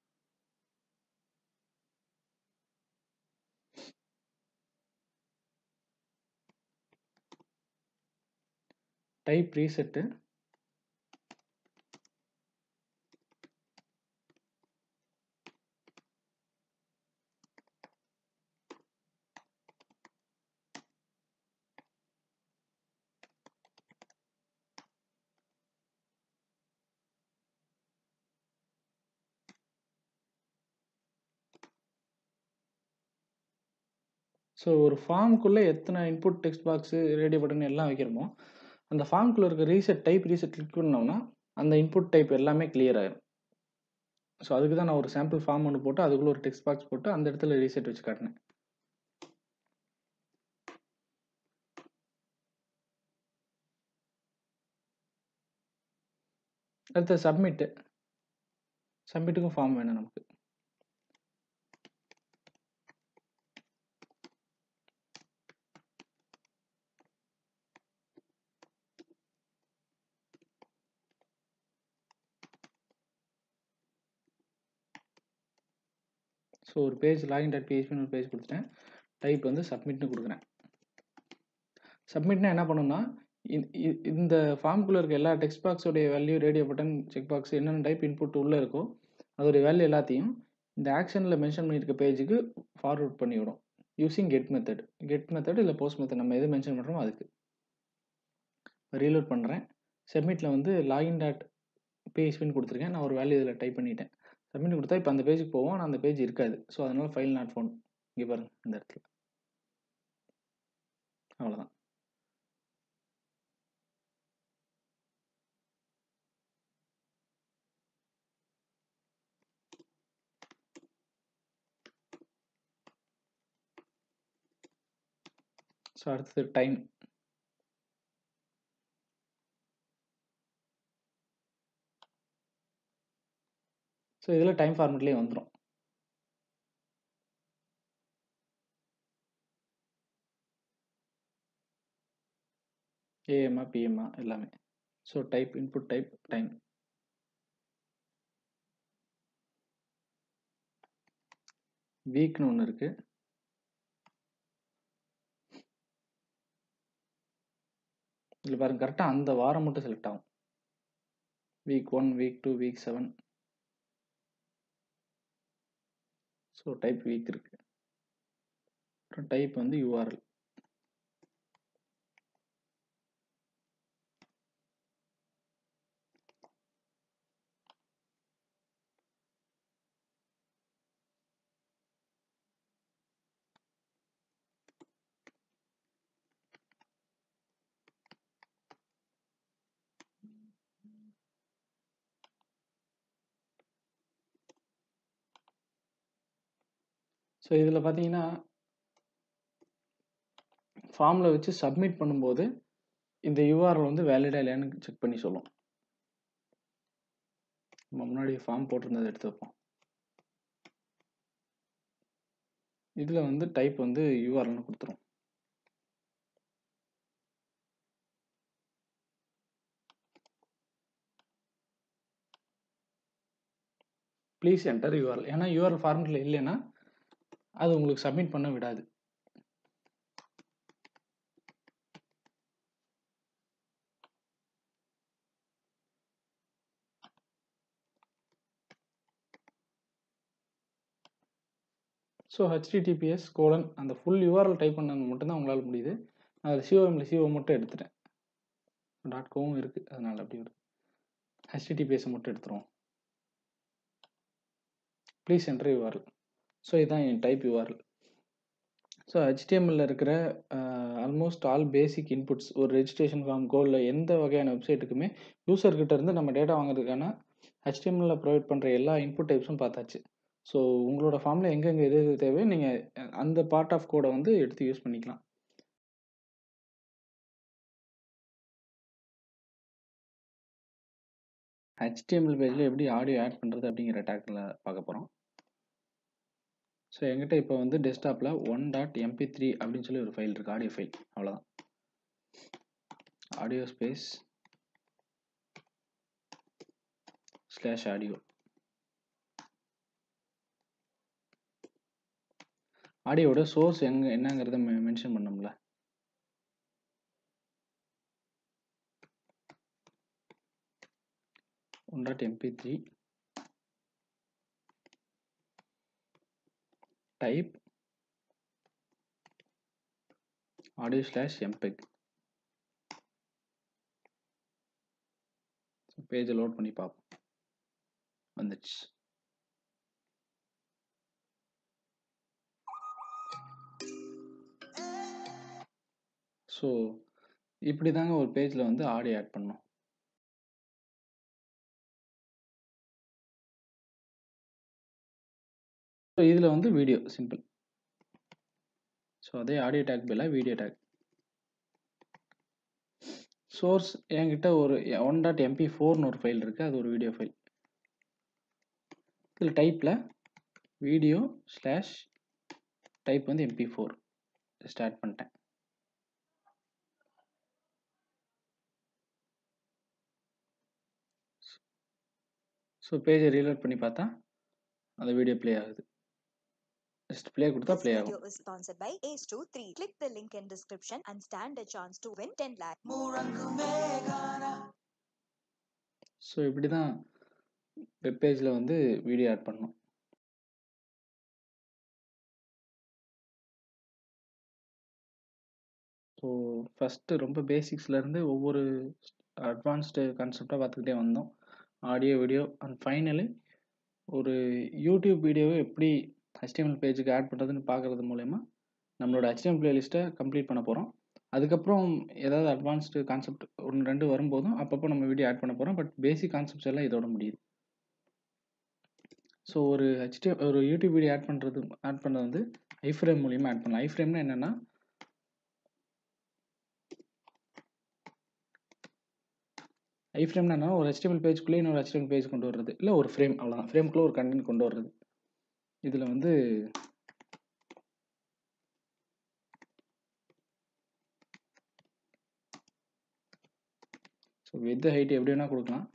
Type reset. ஸோ ஒரு ஃபார்முக்குள்ளே எத்தனை input text box radio button எல்லாம் வைக்கிறோமோ, அந்த ஃபார்முக்குள்ளே இருக்க ரீசெட் டைப் ரீசெட் கிளிக் பண்ணோம்னா அந்த இன்புட் டைப் எல்லாமே கிளியர் ஆயிரும். ஸோ அதுக்கு தான் நான் ஒரு சாம்பிள் ஃபார்ம் ஒன்று போட்டு அதுக்குள்ளே ஒரு டெக்ஸ்ட் பாக்ஸ் போட்டு அந்த இடத்துல ரீசெட் வச்சு காட்டினேன். அடுத்து சப்மிட்டு. சப்மிட்டுக்கும் ஃபார்ம் வேணும் நமக்கு. ஸோ ஒரு பேஜ் லாகின் டாட் பிஹெச்பின்னு ஒரு பேஜ் கொடுத்துட்டேன். டைப் வந்து சப்மிட்னு கொடுக்குறேன். சப்மிட்னா என்ன பண்ணணும்னா, இந்த ஃபார்முக்குள்ளே இருக்க எல்லா டெக்ஸ்ட் பாக்ஸோடைய value, radio button, check box என்னென்ன டைப் இன்புட் உள்ளே இருக்கோ அதோடைய வேல்யூ எல்லாத்தையும் இந்த ஆக்ஷனில் மென்ஷன் பண்ணியிருக்க பேஜுக்கு ஃபார்வர்ட் பண்ணிவிடும் using get method. Get method இல்லை போஸ்ட் மெத்தட், நம்ம எது மென்ஷன் பண்ணுறோமோ அதுக்கு. ரீலோட் பண்ணுறேன். சப்மிட்டில் வந்து லாகின் டாட் பிஹெச்பின்னு கொடுத்துருக்கேன். நான் ஒரு வேல்யூ இதில் டைப் பண்ணிட்டேன். சப்மிட் கொடுத்தா இப்போ அந்த பேஜுக்கு போவோம், ஆனால் அந்த பேஜ் இருக்காது. ஸோ அதனால் ஃபைல் நாட் ஃபவுண்ட். இங்கே பாருங்கள் இந்த இடத்துல. அவ்வளோதான். ஸோ அடுத்தது டைம். ஸோ இதில் டைம் ஃபார்மெட்லேயே வந்துடும். ஏஎம்ஆ பிஎம்ஆ எல்லாமே. So type input type time. வீக்னு ஒன்று இருக்குது. இதில் பாருங்க கரெக்டாக அந்த வாரம் மட்டும் செலக்ட் ஆகும். Week one, week two, week seven. So type week இருக்குது. அப்புறம் டைப் வந்து யூஆர்எல். ஸோ இதில் பார்த்தீங்கன்னா ஃபார்மில் வச்சு சப்மிட் பண்ணும்போது இந்த யூஆர்எல் வந்து வேலிடா இல்லையான்னு செக் பண்ணி சொல்லும். நம்ம முன்னாடி ஃபார்ம் போட்டிருந்ததை எடுத்து வைப்போம். இதில் வந்து டைப் வந்து யூஆர்எல்னு கொடுத்துரும். Please enter URL. ஏன்னா யூஆர்எல் ஃபார்மெட்டில் இல்லைன்னா அது உங்களுக்கு சப்மிட் பண்ண விடாது. ஸோ ஹெச்டிடிபிஎஸ் கோலன் அந்த ஃபுல் யூஆர்எல் டைப் பண்ண மட்டும்தான் உங்களால் முடியுது. அதில் சிஓஎம்ல சிஓ மட்டும் எடுத்துட்டேன். டாட் கோவும் இருக்குது, அதனால் அப்படி வருது. ஹெச்டிடிபிஎஸ் மட்டும் எடுத்துருவோம். Please enter URL. ஸோ இதுதான் என் டைப் யூஆர்எல். ஸோ ஹெச்டிஎம்எல்ல இருக்கிற ஆல்மோஸ்ட் ஆல் பேசிக் இன்புட்ஸ் ஒரு ரெஜிஸ்ட்ரேஷன் ஃபார்ம்க்கோ இல்லை எந்த வகையான வெப்சைட்டுக்குமே யூசர்கிட்ட இருந்து நம்ம டேட்டா வாங்குறதுக்கான ஹெச்டிஎம்எல்ல ப்ரொவைட் பண்ணுற எல்லா இன்புட் டைப்ஸும் பார்த்தாச்சு. ஸோ உங்களோட ஃபார்மில் எங்கெங்கே எது எது தேவையோ நீங்கள் அந்த பார்ட் ஆஃப் கோடை வந்து எடுத்து யூஸ் பண்ணிக்கலாம். ஹெச்டிஎம்எல் பேஜில் எப்படி ஆடியோ ஆட் பண்ணுறது அப்படிங்கிற டேக்கில் பார்க்க போகிறோம். ஸோ என்கிட்ட இப்போ வந்து டெஸ்க்டாப்பில் ஒன் டாட் எம்பி த்ரீ அப்படின்னு சொல்லி ஒரு ஃபைல் இருக்குது, ஆடியோ ஃபைல். அவ்வளோதான். Audio space slash audio. ஆடியோட சோர்ஸ் எங்கே என்னங்கிறத மென்ஷன் பண்ணோம்ல. One dot MP three type audio slash MPEG. பேஜை லோட் பண்ணி பார்ப்போம். வந்துடுச்சு. ஸோ இப்படி தாங்க ஒரு பேஜில் வந்து ஆடியோ ஆட் பண்ணோம். ஸோ இதில் வந்து வீடியோ சிம்பிள். ஸோ அதே ஆடியோ டேக் பதிலாக வீடியோ டேக். சோர்ஸ் என்கிட்ட ஒரு ஒன் டாட் எம்பி ஃபோர்னு ஒரு ஃபைல் இருக்குது, அது ஒரு வீடியோ ஃபைல். இதில் டைப்பில் வீடியோ ஸ்லாஷ் டைப் வந்து எம்பி ஃபோர் ஸ்டார்ட் பண்ணிட்டேன். ஸோ பேஜை ரீலோட் பண்ணி பார்த்தா அந்த வீடியோ ப்ளே ஆகுது. ஜஸ்ட் ப்ளே கொடுத்தா ப்ளே ஆகும். This video is sponsored by A S two three. Click the link in description and stand a chance to win ten lakh. So இப்படி தான் வெப் பேஜில் வந்து வீடியோ ஆட் பண்ணோம். So first ரொம்ப பேசிக்ஸ்லேருந்து ஒவ்வொரு அட்வான்ஸ்டு கான்செப்டாக பார்த்துக்கிட்டே வந்தோம். ஆடியோ வீடியோ அண்ட் ஃபைனலி ஒரு யூடியூப் வீடியோவை எப்படி ஹெச்டிஎம்எல் பேஜுக்கு ஆட் பண்ணுறதுன்னு பார்க்குறது மூலயமா நம்மளோட ஹெச்டிஎம்எல் பிளேலிஸ்ட்டை கம்ப்ளீட் பண்ண போகிறோம். அதுக்கப்புறம் ஏதாவது அட்வான்ஸ்டு கான்செப்ட் ஒன்று ரெண்டு வரும்போதும் அப்பப்போ நம்ம வீடியோ ஆட் பண்ண போகிறோம். பட் பேசிக் கான்செப்ட்ஸ் எல்லாம் இதோட முடியுது. ஸோ ஒரு ஹெச்டிஎம் ஒரு யூடியூப் வீடியோ ஆட் பண்ணுறது ஆட் பண்ணுறது வந்து ஐஃப்ரேம் மூலியமாக ஆட் பண்ணலாம். ஐஃப்ரேம்னா என்னென்னா ஐஃப்ரேம்னா ஒரு ஹெச்டிஎம்எல் பேஜ்க்குள்ளே இன்னொரு ஹெச்டிஎம்எல் பேஜ் கொண்டு வர்றது, இல்லை ஒரு ஃப்ரேம், அவ்வளோதான். ஃப்ரேம்குள்ளே ஒரு கண்டென்ட் கொண்டு வர்றது. இதில் வந்து ஸோ வித் ஹைட் எப்படி வேணால் கொடுக்கலாம்.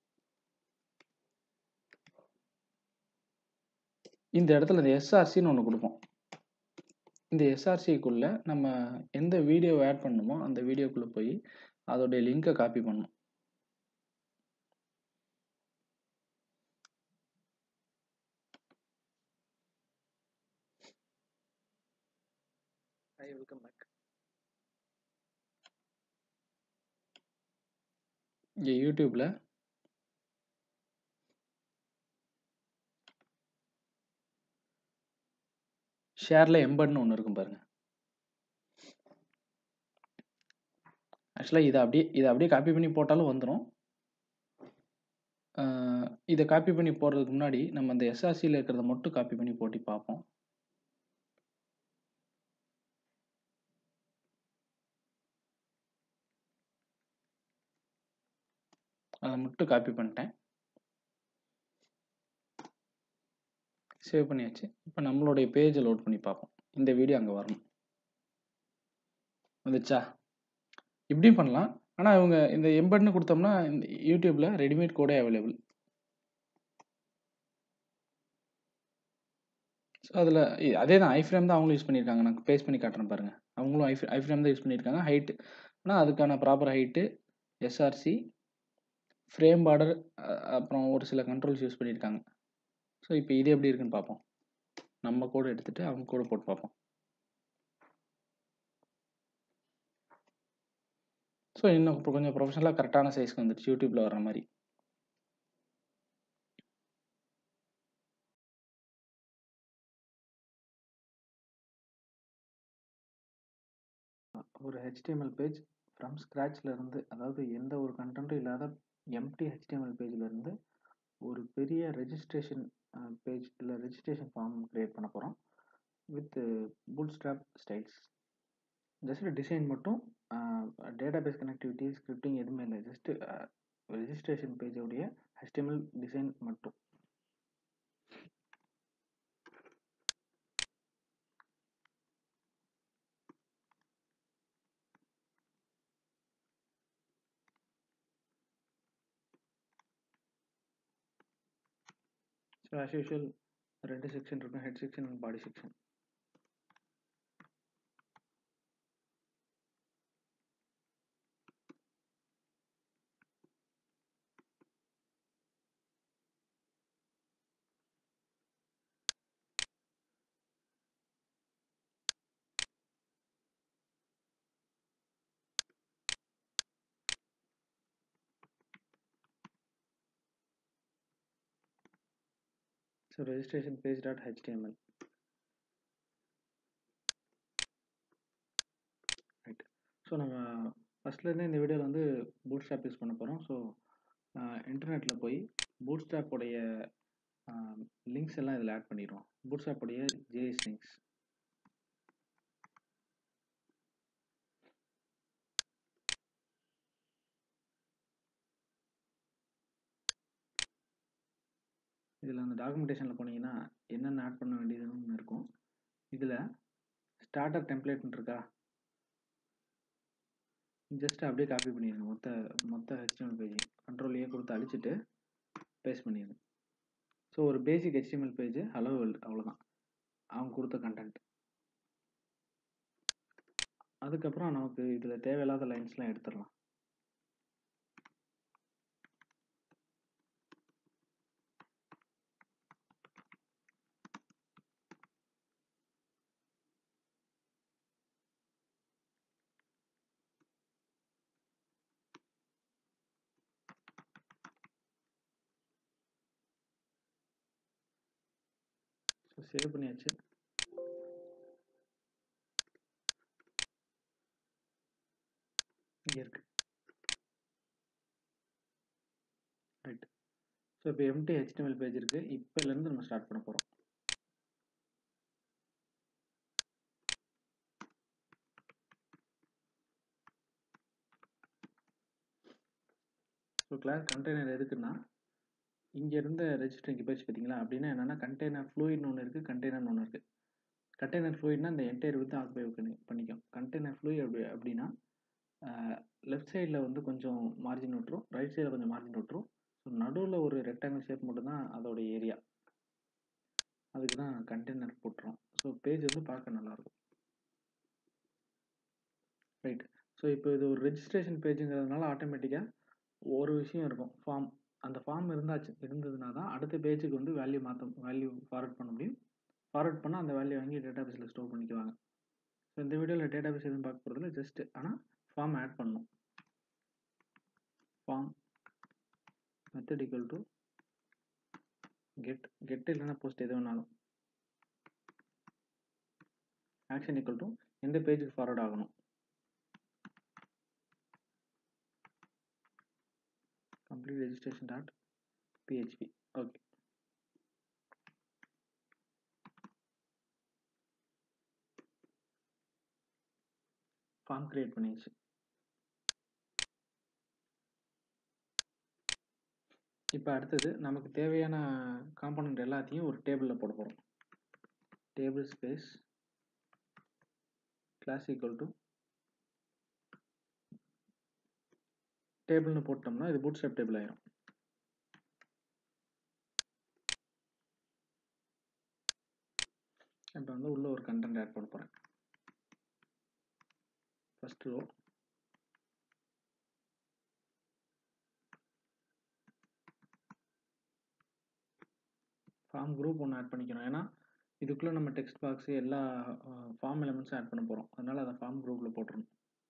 இந்த இடத்துல இந்த எஸ்ஆர்சின்னு ஒன்று கொடுப்போம். இந்த எஸ்ஆர்சிக்குள்ளே நம்ம எந்த வீடியோ ஆட் பண்ணணுமோ அந்த வீடியோக்குள்ளே போய் அதோடைய லிங்கை காப்பி பண்ணணும். Hi, welcome back. இங்கே யூடியூப்ல ஷேர்ல எம்பட்னு ஒன்று இருக்கும் பாருங்க. ஆக்சுவலாக இதை அப்படியே இதை அப்படியே காப்பி பண்ணி போட்டாலும் வந்துடும். இதை காப்பி பண்ணி போடுறதுக்கு முன்னாடி நம்ம அந்த எஸ்ஆர்சியில் இருக்கிறத மட்டும் காப்பி பண்ணி போட்டு பார்ப்போம். அதை மட்டும் காப்பி பண்ணிட்டேன். சேவ் பண்ணியாச்சு. இப்போ நம்மளுடைய பேஜை லோட் பண்ணி பார்ப்போம். இந்த வீடியோ அங்கே வரணும். வந்துச்சா? இப்படியும் பண்ணலாம். ஆனால் இவங்க இந்த எம்பெட்னு கொடுத்தோம்னா இந்த யூடியூப்பில் ரெடிமேட் கோடே அவைலபிள். ஸோ அதில் அதே தான் ஐஃப்ரேம் தான் அவங்களும் யூஸ் பண்ணியிருக்காங்க. நான் பேஸ்ட் பண்ணி காட்டுறேன் பாருங்கள். அவங்களும் ஐஃப் ஐஃப்ரேம் தான் யூஸ் பண்ணியிருக்காங்க. ஹைட்டு ஆனால் அதுக்கான proper height, SRC, frame border, அப்புறம் ஒரு சில கண்ட்ரோல்ஸ் யூஸ் பண்ணியிருக்காங்க. ஸோ இப்போ இது எப்படி இருக்குன்னு பார்ப்போம். நம்ம கோடு எடுத்துகிட்டு அவங்க கோடு போட்டு பார்ப்போம். ஸோ இன்னும் இப்போ கொஞ்சம் ப்ரொஃபஷனலாக கரெக்டான சைஸ்க்கு வந்துடுச்சு யூடியூப்பில் வர்ற மாதிரி. ஒரு ஹெச்டிஎம்எல் பேஜ் ஃப்ரம் ஸ்க்ராட்ச்ல இருந்து, அதாவது எந்த ஒரு கண்டென்ட்டும் இல்லாத எம்டி ஹெச்டிஎம்எல் பேஜ்ல இருந்து ஒரு பெரிய ரெஜிஸ்ட்ரேஷன் பேஜ் இல்லை ரெஜிஸ்ட்ரேஷன் ஃபார்ம் கிரியேட் பண்ண போகிறோம் with Bootstrap styles. Just design மட்டும், டேட்டாபேஸ் கனெக்டிவிட்டி, ஸ்கிரிப்டிங் எதுவுமே இல்லை. ஜஸ்ட் ரெஜிஸ்ட்ரேஷன் பேஜோடைய ஹெச்டிஎம்எல் டிசைன் மட்டும். ஸோ ஆஸ் யூஷுவல் ரெண்டு செக்ஷன் இருக்கும், head section and body section. So registration page dot HTML. Right. So நம்ம ஃபஸ்ட்லேருந்து இந்த வீடியோவில் வந்து பூட்ஸ்ட்ராப் யூஸ் பண்ண போகிறோம். ஸோ இன்டர்நெட்டில் போய் பூட்ஸ்ட்ராப்போடைய லிங்க்ஸ் எல்லாம் இதில் ஆட் பண்ணிடுவோம். பூட்ஸ்ட்ராப்போடைய ஜேஎஸ் லிங்க்ஸ். இதில் அந்த டாக்குமெண்டேஷனில் போனீங்கன்னா என்னென்ன ஆட் பண்ண வேண்டியதுன்னு இருக்கும். இதில் ஸ்டார்டர் டெம்ப்ளேட்னு இருக்கா, ஜஸ்ட் அப்படியே காப்பி பண்ணிடுங்க. மொத்த மொத்த ஹெச்டிஎம்எல் பேஜ் கண்ட்ரோல் ஏ கொடுத்து அழிச்சிட்டு பேஸ்ட் பண்ணிடுங்க. ஸோ ஒரு basic HTML page hello world, அவ்வளோதான் அவங்க கொடுத்த கண்டென்ட். அதுக்கப்புறம் நமக்கு இதில் தேவையில்லாத லைன்ஸ்லாம் எடுத்துடலாம். ஸோ சேவ் பண்ணியாச்சு. இங்கே இருக்கு. ரைட். ஸோ இப்போ எம்டி ஹெச்டிஎம்எல் பேஜ் இருக்குது. இப்போலேருந்து நம்ம ஸ்டார்ட் பண்ண போகிறோம். ஸோ கிளாஸ் கண்டெய்னர் எதுக்குன்னா, இங்கே இருந்த ரெஜிஸ்டரிங் பேஜ் பார்த்தீங்களா, அப்படின்னா என்னென்னா கண்டெய்னர் ஃப்ளூயிட்னு ஒன்று இருக்குது, கண்டெய்னர்னு ஒன்று இருக்குது. கண்டெய்னர் ஃப்ளூயிட்னா இந்த என்டையர் வித் ஆக்குபை பண்ணி பண்ணிக்கும். கண்டெய்னர் ஃப்ளூயிட் அப்படி அப்படின்னா லெஃப்ட் சைடில் வந்து கொஞ்சம் மார்ஜின் விட்டுரும், ரைட் சைடில் கொஞ்சம் மார்ஜின் விட்டுரும். ஸோ நடுவில் ஒரு ரெக்டாங்கிள் ஷேப் மட்டும்தான் அதோட ஏரியா. அதுக்கு தான் கண்டெய்னர் போட்டுரும். ஸோ பேஜ் வந்து பார்க்க நல்லாயிருக்கும். ரைட். ஸோ இப்போ இது ஒரு ரெஜிஸ்ட்ரேஷன் பேஜுங்கிறதுனால ஆட்டோமேட்டிக்காக ஒரு விஷயம் இருக்கும், ஃபார்ம். அந்த ஃபார்ம் இருந்தாச்சு இருந்ததுனா தான் அடுத்த பேஜுக்கு வந்து வேல்யூ மாற்ற வேல்யூ ஃபார்வர்ட் பண்ண முடியும். ஃபார்வர்ட் பண்ணால் அந்த வேல்யூ வாங்கி டேட்டாபேஸில் ஸ்டோர் பண்ணிக்குவாங்க. ஸோ இந்த வீடியோவில் டேட்டாபேஸ் எதுவும் பார்க்க போகிறதில்ல, ஜஸ்ட் ஆனால் ஃபார்ம் ஆட் பண்ணணும். Form method equal to get, get இல்லைன்னா போஸ்ட் எது வேணாலும். ஆக்ஷன் ஈக்குவல் டு எந்த பேஜுக்கு ஃபார்வர்ட் ஆகணும். Complete registration dot PHP. Okay. Form create பண்ணிடுச்சு. இப்போ அடுத்தது நமக்கு தேவையான காம்பனண்ட் எல்லாத்தையும் ஒரு டேபிளில் போட போகிறோம். Table space class equal to டேபிள்னு போட்டோம்னா இது பூட்ஸ்ட்ராப் டேபிள் ஆயிரும். இப்போ வந்து உள்ள ஒரு கண்டென்ட் ஆட் பண்ண போகிறேன். ஃபர்ஸ்ட் ரோ ஃபார்ம் குரூப் ஒன்று ஆட் பண்ணிக்கணும். ஏன்னா இதுக்குள்ளே நம்ம டெக்ஸ்ட் பாக்ஸ் எல்லா ஃபார்ம் எலிமெண்ட்ஸும் ஆட் பண்ண போகிறோம். அதனால் அதை ஃபார்ம் குரூப்பில் போட்டுருணும்.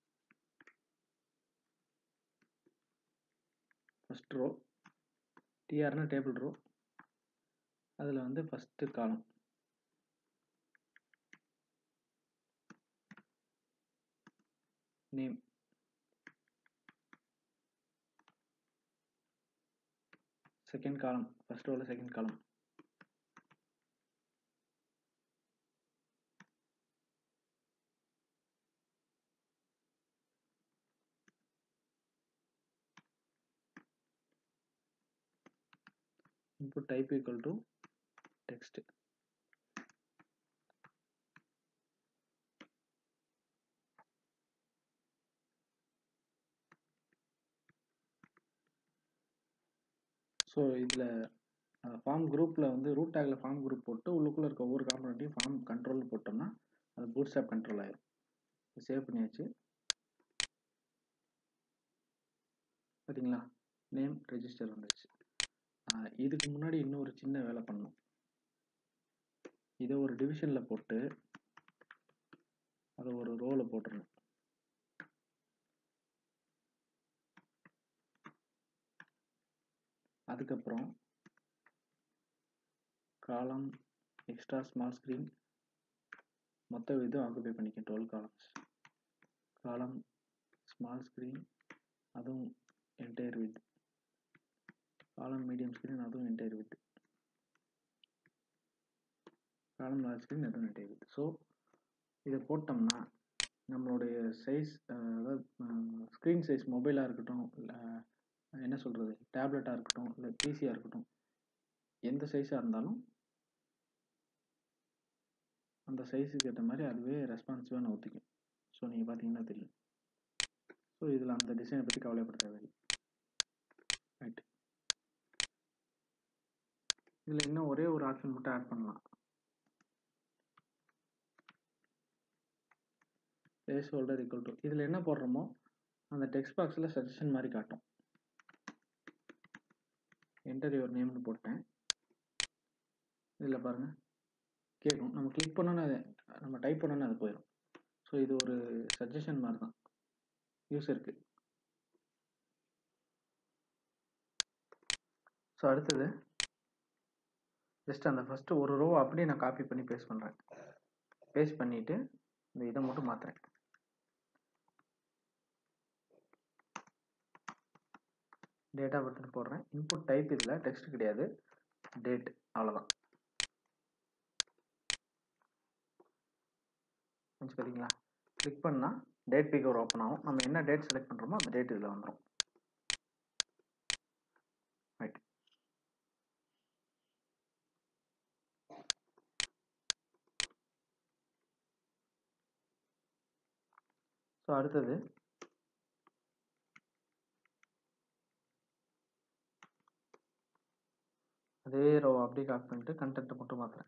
ஃபர்ஸ்ட் ரோ டிஆர்னா டேபிள் ரோ, அதில் வந்து first column name, second column first ரோவில் second column input type equal to text. So இதில் ஃபார்ம் குரூப்பில் வந்து ரூட் டேக்கில் ஃபார்ம் குரூப் போட்டு உள்ளுக்குள்ளே இருக்க ஒவ்வொரு காம்பனண்ட்டையும் ஃபார்ம் கண்ட்ரோல் போட்டோம்னா அது பூட்ஸ்ட்ராப் கண்ட்ரோல் ஆயிரும். சேவ் பண்ணியாச்சு. பார்த்தீங்களா, நேம் ரெஜிஸ்டர் வந்துருச்சு. இதுக்கு முன்னாடி இன்னொரு சின்ன வேலை பண்ணணும். இதை ஒரு டிவிஷனில் போட்டு அதை ஒரு ரோவில் போட்டுடணும். அதுக்கப்புறம் காலம் எக்ஸ்ட்ரா ஸ்மால் ஸ்க்ரீன் மொத்த இது ஆக்குபை பண்ணிக்க twelve columns. Column small screen அதுவும் entire width, column medium screen அதுவும் entire width, column large screen அதுவும் என்டையர் வித். ஸோ இதை போட்டோம்னா நம்மளுடைய சைஸ், அதாவது ஸ்க்ரீன் சைஸ் மொபைலாக இருக்கட்டும், இல்லை என்ன சொல்கிறது டேப்லெட்டாக இருக்கட்டும், இல்லை பிசியாக இருக்கட்டும், எந்த சைஸாக இருந்தாலும் அந்த சைஸுக்கு ஏற்ற மாதிரி அதுவே ரெஸ்பான்சிவாக ஒத்துக்கும். ஸோ நீங்கள் பார்த்தீங்கன்னா தெரியும். ஸோ இதில் அந்த டிசைனை பற்றி கவலைப்பட தேவையில்லை. ரைட், இதில் இன்னும் ஒரே ஒரு ஆப்ஷன் மட்டும் ஆட் பண்ணலாம். பிளேஸ் ஹோல்டர் ஈக்குவல் டு, இதில் என்ன போடுறோமோ அந்த டெக்ஸ்ட் பாக்ஸில் சஜஷன் மாதிரி காட்டும். என்டர் யுவர் நேம்னு போட்டேன். இதில் பாருங்கள் கேட்கும். நம்ம கிளிக் பண்ணோன்னா அது, நம்ம டைப் பண்ணோன்னா அது போயிடும். ஸோ இது ஒரு சஜஷன் மாதிரி தான் யூஸருக்கு. ஸோ அடுத்தது ஜஸ்ட் அந்த ஃபஸ்ட்டு ஒரு ரோ அப்படியே நான் காப்பி பண்ணி பேஸ்ட் பண்ணுறேன். பேஸ்ட் பண்ணிவிட்டு இந்த இதை மட்டும் மாற்றுறேன். டேட்டா பர்த்னு போடுறேன். இன்புட் டைப் இதில் டெக்ஸ்ட் கிடையாது, டேட், அவ்வளோதான். பார்த்தீங்களா, கிளிக் பண்ணால் டேட் பிக்கர் ஓப்பன் ஆகும். நம்ம என்ன டேட் செலக்ட் பண்ணுறோமோ அந்த டேட் இதில் வந்துடும். ரைட், ஸோ அடுத்தது அதே ரோ அப்படியே காப்பி பண்ணிட்டு கண்டென்ட்டை மட்டும் மாற்றுறேன்.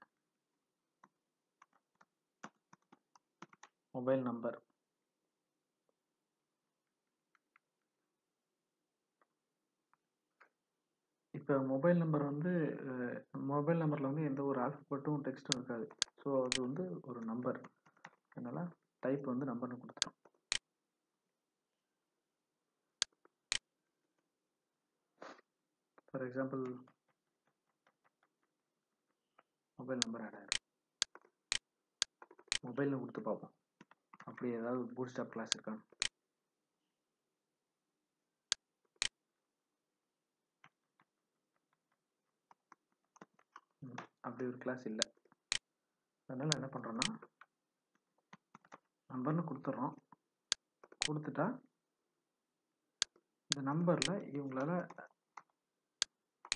மொபைல் நம்பர், இப்போ மொபைல் நம்பர் வந்து மொபைல் நம்பரில் வந்து எந்த ஒரு ஆல்ஃபபெட்டும் டெக்ஸ்ட்டும் இருக்காது. ஸோ அது வந்து ஒரு நம்பர், அதனால் டைப் வந்து நம்பர்னு கொடுத்துட்டோம். For example mobile number add ஆகிடும். மொபைல்னு கொடுத்து பார்ப்போம் அப்படி ஏதாவது பூட்ஸ்ட்ராப் கிளாஸ் இருக்கான்னு. அப்படி ஒரு கிளாஸ் இல்லை. அதனால் என்ன பண்ணுறோன்னா நம்பர்னு கொடுத்துட்றோம். கொடுத்துட்டா இந்த நம்பரில் இவங்களால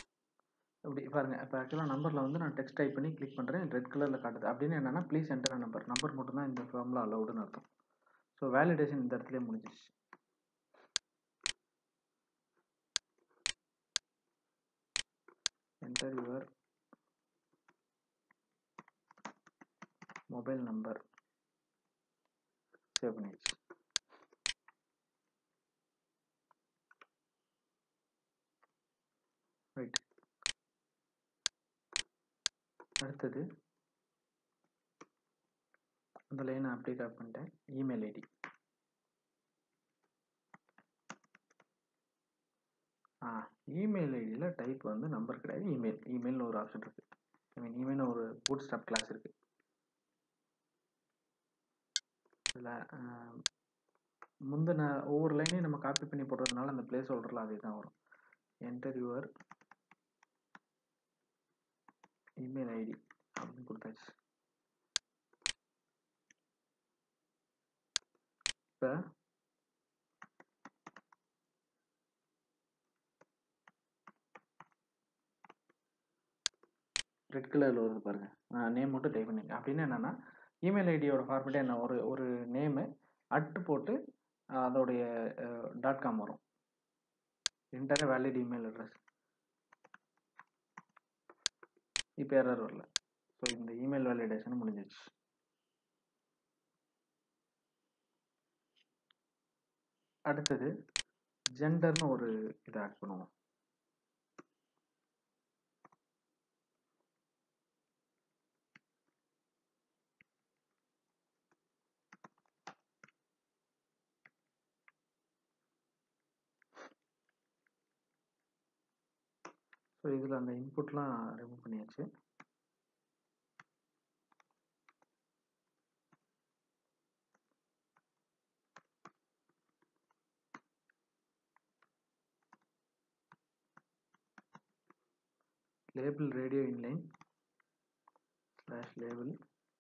இப்படி பாருங்க. இப்போ ஆக்சுவலாக நம்பரில் வந்து நான் டெக்ஸ்ட் டைப் பண்ணி கிளிக் பண்ணுறேன், ரெட் கலரில் காட்டுது. அப்படின்னு என்னன்னா please enter a number number மட்டும்தான் இந்த ஃபார்மில் அலௌடுன்னு அர்த்தம். ஸோ வேலிடேஷன் இந்த இடத்துலயே முடிஞ்சிச்சு. Enter your mobile number save பண்ணிடுச்சு. ரைட். அடுத்தது அந்த லைனை அப்படியே காப்பி பண்ணிட்டேன். Email ID. ஆ இமெயில் ஐடியில் டைப் வந்து நம்பர் கிடையாது, இமெயில். இமெயில்னு ஒரு ஆப்ஷன் இருக்குது. ஐ மீன் இமெயில்னு ஒரு பூட் ஸ்டாப் கிளாஸ் இருக்குது. இதில் முந்தின ஒவ்வொரு லைனையும் நம்ம காப்பி பண்ணி போடுறதுனால அந்த பிளேஸ் ஹோல்டரில் அதே தான் வரும். என்டர் யுவர் இமெயில் ஐடி அப்படின்னு கொடுத்தாச்சு. இப்போ ரெட் கலரில் வருது பாருங்கள். நான் நேம் மட்டும் டைப் பண்ணிங்க. அப்படின்னு என்னென்னா இமெயில் ஐடியோட ஃபார்மேட்டே என்ன, ஒரு ஒரு நேமு அட்டு போட்டு அதோடைய டாட் காம் வரும். Enter valid email address. இப்போ எரர் வரல. ஸோ இந்த இமெயில் வேலிடேஷன் முடிஞ்சிச்சு. அடுத்தது ஜெண்டர்னு ஒரு இதை ஆட் பண்ணுவோம். ஸோ இதில் அந்த இன்புட்லாம் ரிமூவ் பண்ணியாச்சு. Label radio inline slash label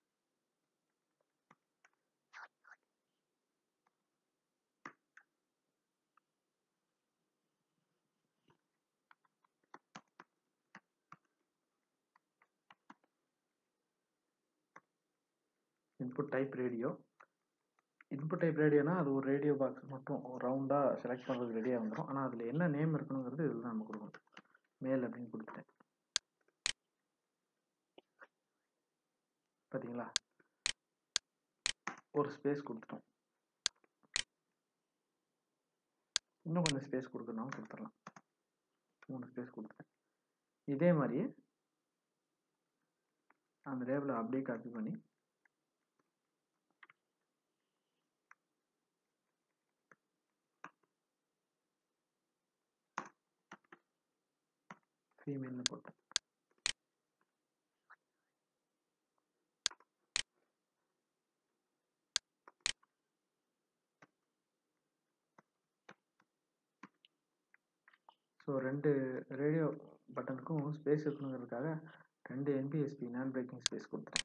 input type radio. Input type ரேடியோனா அது ஒரு ரேடியோ பாக்ஸ் மட்டும் ரவுண்டாக செலக்ட் பண்ணுறது ரெடியாக வந்துடும். ஆனால் அதில் என்ன நேம் இருக்கணுங்கிறது இதில் தான் நம்ம கொடுக்கணும். மேல் அப்படின்னு கொடுத்துட்டேன். பார்த்தீங்களா, ஒரு ஸ்பேஸ் கொடுத்துட்டோம். இன்னும் கொஞ்சம் ஸ்பேஸ் கொடுக்கணும், கொடுத்துடலாம். மூணு ஸ்பேஸ் கொடுத்துட்டேன். இதே மாதிரியே அந்த லேபிளை அப்படியே காப்பி பண்ணி ஃபீமேல்னு போட்டேன். ஸோ ரெண்டு ரேடியோ பட்டனுக்கும் ஸ்பேஸ் இருக்கணுங்கிறதுக்காக ரெண்டு என்பிஎஸ்பி நான் பிரேக்கிங் ஸ்பேஸ் கொடுத்துட்டேன்.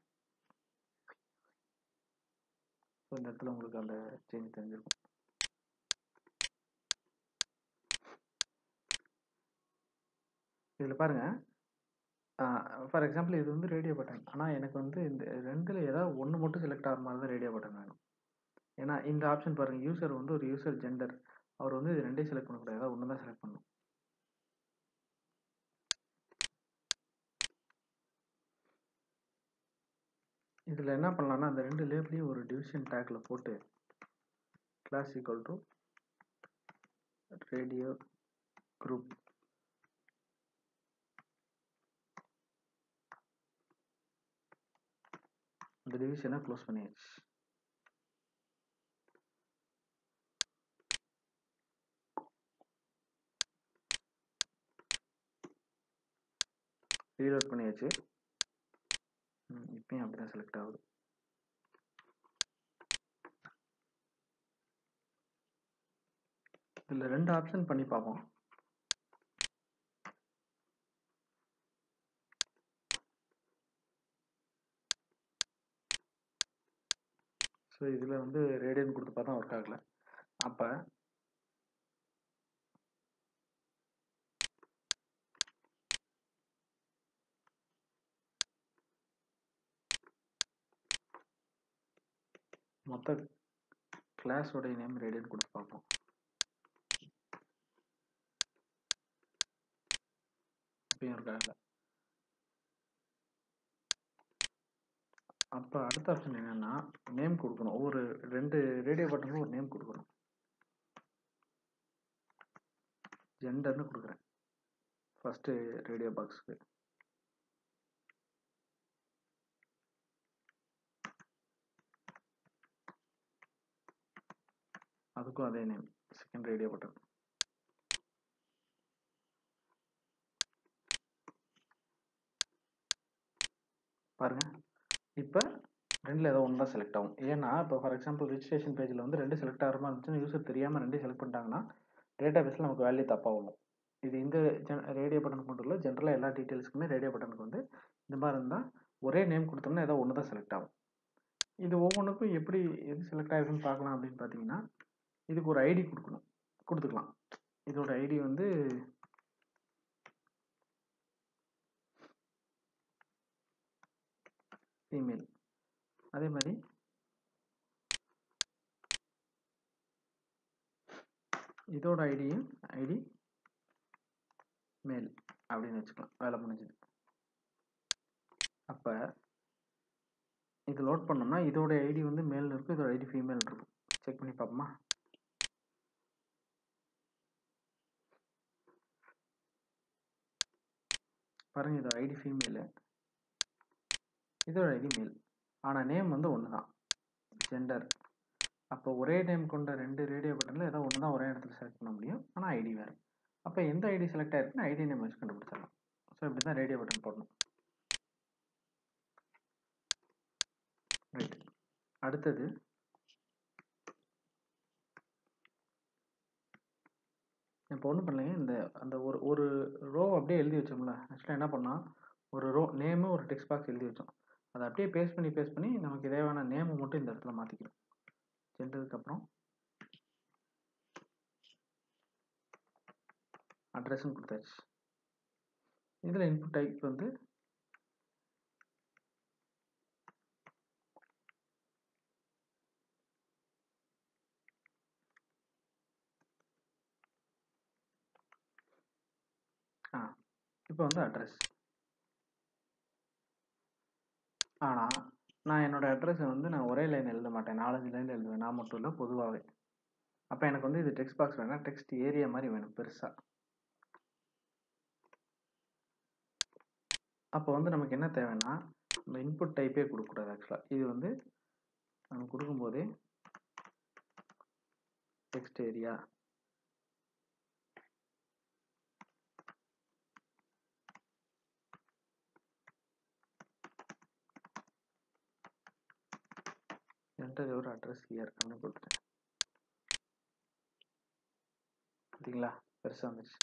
ஸோ இந்த இடத்துல உங்களுக்கு அந்த சேஞ்ச் தெரிஞ்சிருக்கும். இதில் பாருங்கள், ஃபார் எக்ஸாம்பிள் இது வந்து ரேடியோ பட்டன். ஆனால் எனக்கு வந்து இந்த ரெண்டில் ஏதாவது ஒன்று மட்டும் செலக்ட் ஆகிற மாதிரி தான் ரேடியோ பட்டன் வேணும். ஏன்னா இந்த ஆப்ஷன் பாருங்கள், யூசர் வந்து ஒரு யூசர் ஜெண்டர், அவர் வந்து இது ரெண்டையும் செலக்ட் பண்ணக்கூடாது, ஏதாவது ஒன்று தான் செலக்ட் பண்ணணும். இதில் என்ன பண்ணலான்னா அந்த ரெண்டு லேபிளையும் ஒரு டிவிஷன் டேக்கில் போட்டு class equal to radio group அந்த டிவிஷனை க்ளோஸ் பண்ணியாச்சு. ரீலோட் பண்ணியாச்சு. இப்பயும் அப்படி தான் செலக்ட் ஆகுது. இதில் ரெண்டு ஆப்ஷன் பண்ணி பார்ப்போம். ஸோ இதில் வந்து ரேடியோன்னு கொடுத்து பார்த்தா ஒர்க் ஆகலை. அப்போ மொத்த கிளாஸோடைய நேம் ரேடியன் கொடுத்து பார்ப்போம். அப்பயும் இருக்காங்க. அப்போ அடுத்த ஆப்ஷன் என்னென்னா நேம் கொடுக்கணும். ஒவ்வொரு ரெண்டு ரேடியோ பட்டனுக்கும் ஒரு நேம் கொடுக்கணும். ஜெண்டர்னு கொடுக்குறேன் ஃபஸ்ட்டு ரேடியோ பாக்ஸுக்கு. அதுக்கும் அதே நேம் செகண்ட் ரேடியோ பட்டன். பாருங்கள், இப்போ ரெண்டில் ஏதோ ஒன்று தான் செலக்ட் ஆகும். ஏன்னா இப்போ ஃபார் எக்ஸாம்பிள் ரிஜிஸ்ட்ரேஷன் பேஜில் வந்து ரெண்டு செலக்ட் ஆகிற மாதிரி இருந்துச்சுன்னா யூசர் தெரியாமல் ரெண்டு செலக்ட் பண்ணிட்டாங்கன்னா டேட்டா பேஸில் நமக்கு வேல்யூ தப்பாக வரும். இது இந்த ஜென் ரேடியோ பட்டனுக்கு மட்டும் இல்லை, ஜென்ரலாக எல்லா டீட்டெயில்ஸுக்குமே ரேடியோ பட்டனுக்கு வந்து இந்த மாதிரி இருந்தால் ஒரே நேம் கொடுத்தோம்னா ஏதோ ஒன்று தான் செலக்ட் ஆகும். இது ஒவ்வொன்றுக்கும் எப்படி எது செலக்ட் ஆகிருக்குன்னு பார்க்கலாம். அப்படின்னு பார்த்தீங்கன்னா இதுக்கு ஒரு ஐடி கொடுக்கணும், கொடுத்துக்கலாம். இதோட ஐடி வந்து ஃபீமேல். அதே மாதிரி இதோட ஐடியும் ஐடி மேல் அப்படின்னு வச்சுக்கலாம். வேலை முடிஞ்சுது. அப்போ இது லோட் பண்ணோம்னா இதோட ஐடி வந்து மேல் இருக்கும், இதோட ஐடி ஃபீமேல் இருக்கும். செக் பண்ணி பார்ப்போமா? பாருங்கள், இதோட ஐடி ஃபீமேலு, இதோட ஐடி மேல். ஆனால் நேம் வந்து ஒன்று தான், ஜெண்டர். அப்போ ஒரே நேம் கொண்ட ரெண்டு ரேடியோ பட்டனில் ஏதோ ஒன்று தான் ஒரே இடத்துல செலக்ட் பண்ண முடியும், ஆனால் ஐடி வேறு. அப்போ எந்த ஐடி செலக்ட் ஆகிருக்குன்னு ஐடி நேம் வச்சு கண்டுபிடிச்சிடலாம். ஸோ இப்படி தான் ரேடியோ பட்டன் போடணும். ரைட். அடுத்தது இப்போ ஒன்றும் பண்ணலைங்க. இந்த அந்த ஒரு ஒரு ரோ அப்படியே எழுதி வச்சோம்ல. ஆக்சுவலாக என்ன பண்ணால் ஒரு ரோ நேமு ஒரு டெக்ஸ்ட் பாக்ஸ் எழுதி வச்சோம். அதை அப்படியே பேஸ்ட் பண்ணி பேஸ்ட் பண்ணி நமக்கு தேவையான நேமை மட்டும் இந்த இடத்துல மாற்றிக்கிறோம். சென்றதுக்கப்புறம் அட்ரஸும் கொடுத்தாச்சு. இதில் இன்புட் டைப் வந்து ஆ இப்போ வந்து அட்ரஸ். ஆனால் நான் என்னோடய அட்ரஸை வந்து நான் ஒரே லைன் எழுத மாட்டேன், நாலஞ்சு லைன் எழுதுவேன். நான் மட்டும் இல்லை, பொதுவாகவே. அப்போ எனக்கு வந்து இது டெக்ஸ்ட் பாக்ஸ் வேணால் டெக்ஸ்ட் ஏரியா மாதிரி வேணும் பெருசாக. அப்போ வந்து நமக்கு என்ன தேவைன்னா நம்ம இன்புட் டைப்பே கொடுக்கக்கூடாது. ஆக்சுவலாக இது வந்து நம்ம கொடுக்கும்போதே டெக்ஸ்ட் ஏரியா என்டர் ஒரு அட்ரஸ் ஹியர் அப்படின்னு கொடுத்துட்டேன். பார்த்தீங்களா, பெருசாக வந்துச்சு.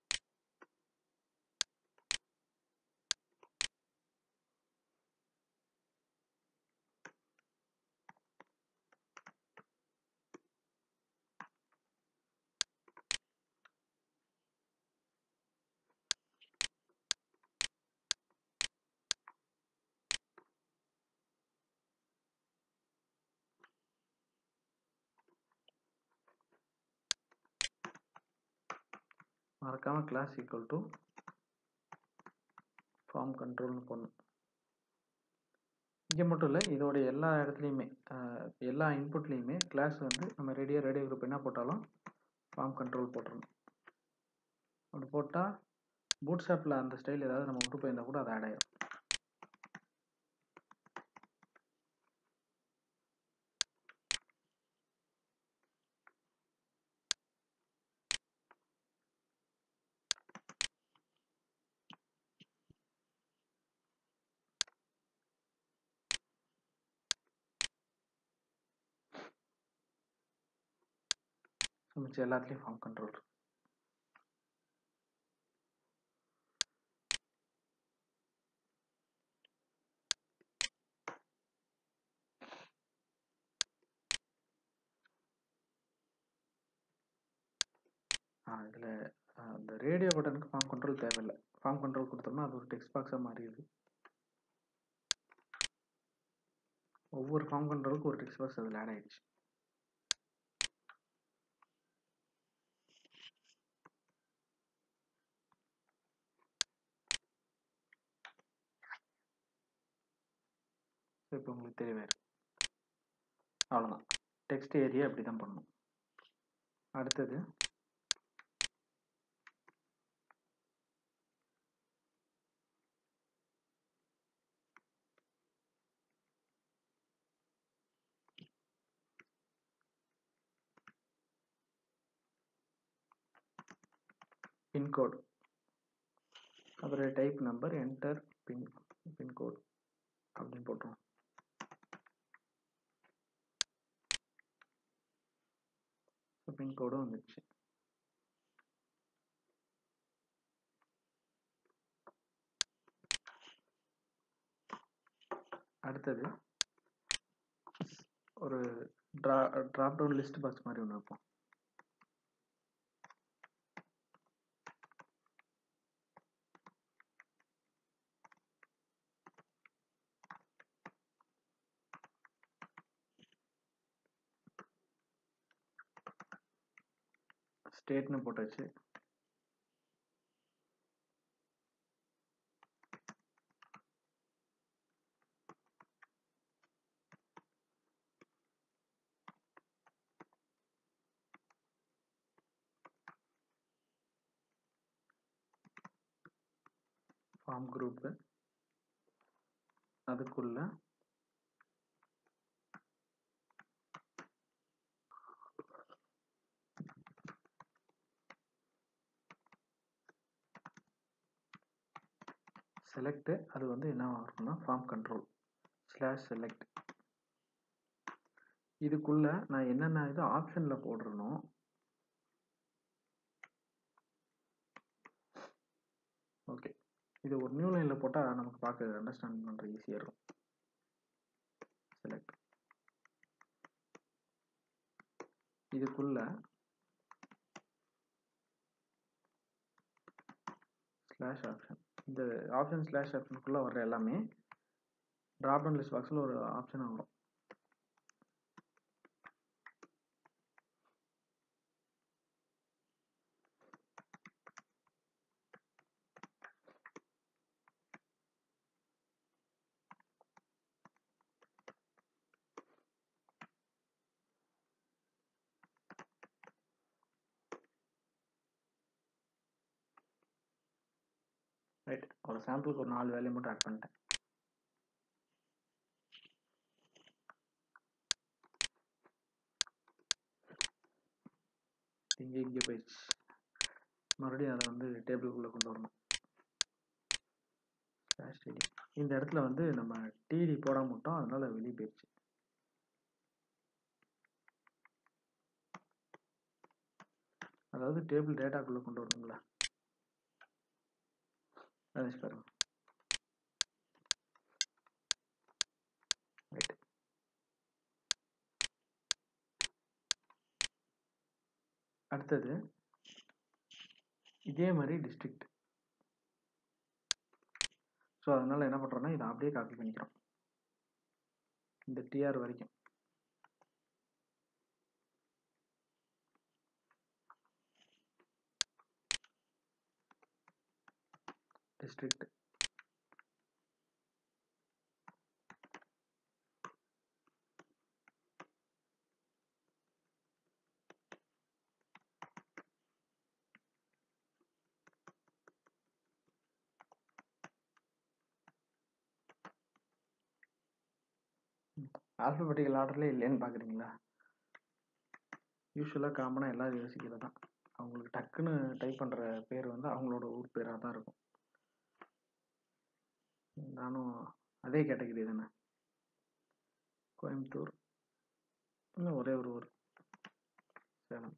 மறக்காமல் கிளாஸ் ஈக்குவல் டு ஃபார்ம் கண்ட்ரோல்னு போடணும். இங்கே மட்டும் இல்லை, இதோட எல்லா இடத்துலையுமே எல்லா இன்புட்லேயுமே கிளாஸ் வந்து நம்ம ரேடியோ ரேடியோ குரூப் என்ன போட்டாலும் ஃபார்ம் கண்ட்ரோல் போட்டுருணும். அப்படி போட்டால் பூட்ஸ்ட்ராப்பில் அந்த ஸ்டைல் ஏதாவது நம்ம விட்டு போயிருந்தால் கூட அது ஆட் ஆகிடும். மிச்சம் எல்லாத்துலேயும் ஃபார்ம் கண்ட்ரோல் இருக்கு. ஆ இதில் இந்த ரேடியோ பட்டனுக்கு ஃபார்ம் கண்ட்ரோல் தேவையில்லை. ஃபார்ம் கண்ட்ரோல் கொடுத்தோம்னா அது ஒரு டெக்ஸ்ட் பாக்ஸாக மாறிடுது. ஒவ்வொரு ஃபார்ம் கண்ட்ரோலுக்கு ஒரு டெக்ஸ்ட் பாக்ஸ் அதில் ஆட் ஆயிடுச்சு. ஸோ இப்போ உங்களுக்கு தெரியவே இருக்கு. அவ்வளோதான், டெக்ஸ்ட் ஏரியா அப்படி தான் பண்ணணும். அடுத்தது பின்கோடு, அப்புறம் type number, enter pin pincode அப்படின்னு போட்டுருவோம். ஸோ பின்கோடும் வந்துடுச்சு. அடுத்தது ஒரு ட்ரா ட்ராப் டவுன் லிஸ்ட் பாக்ஸ் மாதிரி ஒன்று வைப்போம். ஸ்டேட்னு போட்டாச்சு. ஃபார்ம் குரூப்பு, அதுக்குள்ள செலக்ட், அது வந்து என்ன இருக்கும்னா ஃபார்ம் கண்ட்ரோல் ஸ்லாஷ் செலக்ட். இதுக்குள்ள நான் என்னென்ன இது ஆப்ஷன்ல போடுறனோ ஓகே, இது ஒரு நியூ லைன்ல போட்டால் நமக்கு பார்க்க அண்டர்ஸ்டாண்ட் பண்ணுற ஈஸியாக இருக்கும். செலக்ட், இதுக்குள்ள ஸ்லாஷ் ஆப்ஷன். இந்த ஆப்ஷன் ஸ்லாஷ் ஆப்ஷனுக்குள்ள வர்ற எல்லாமே டிராப் டவுன் லிஸ்ட் பாக்ஸில் ஒரு ஆப்ஷனாக வரும். ரைட், ஒரு சாம்பிளுக்கு ஒரு நாலு வேல்யூ மட்டும் ஆட் பண்ணிட்டேன். இங்கே இங்கே போயிடுச்சு. மறுபடியும் அதை வந்து டேபிளுக்குள்ளே கொண்டு வரணும். ஸ்லாஷ் டிடி, இந்த இடத்துல வந்து நம்ம டிடி போடாம விட்டோம், அதனால வெளியே போயிடுச்சு. அதாவது டேபிள் டேட்டாக்குள்ளே கொண்டு வரணுங்களா, நினைச்சு பாருங்க. ரைட், அடுத்தது இதே மாதிரி டிஸ்ட்ரிக்ட். ஸோ அதனால என்ன பண்ணுறோன்னா இதை அப்படியே காப்பி பண்ணிக்கிறோம் இந்த டிஆர் வரைக்கும். டிஸ்ட்ரிக்ட், ஆல்ஃபபெட்டிக்கல் ஆர்டர்ல இல்லைன்னு பார்க்குறீங்களா? யூஸ்வலாக காமனாக எல்லாரும் யோசிக்கிறது தான். அவங்களுக்கு டக்குன்னு டைப் பண்ணுற பேர் வந்து அவங்களோட ஊர் பேராக தான் இருக்கும். நானும் அதே கேட்டகரி தானே, கோயம்புத்தூர், இன்னும் ஒரே ஒரு ஊர் சேலம்.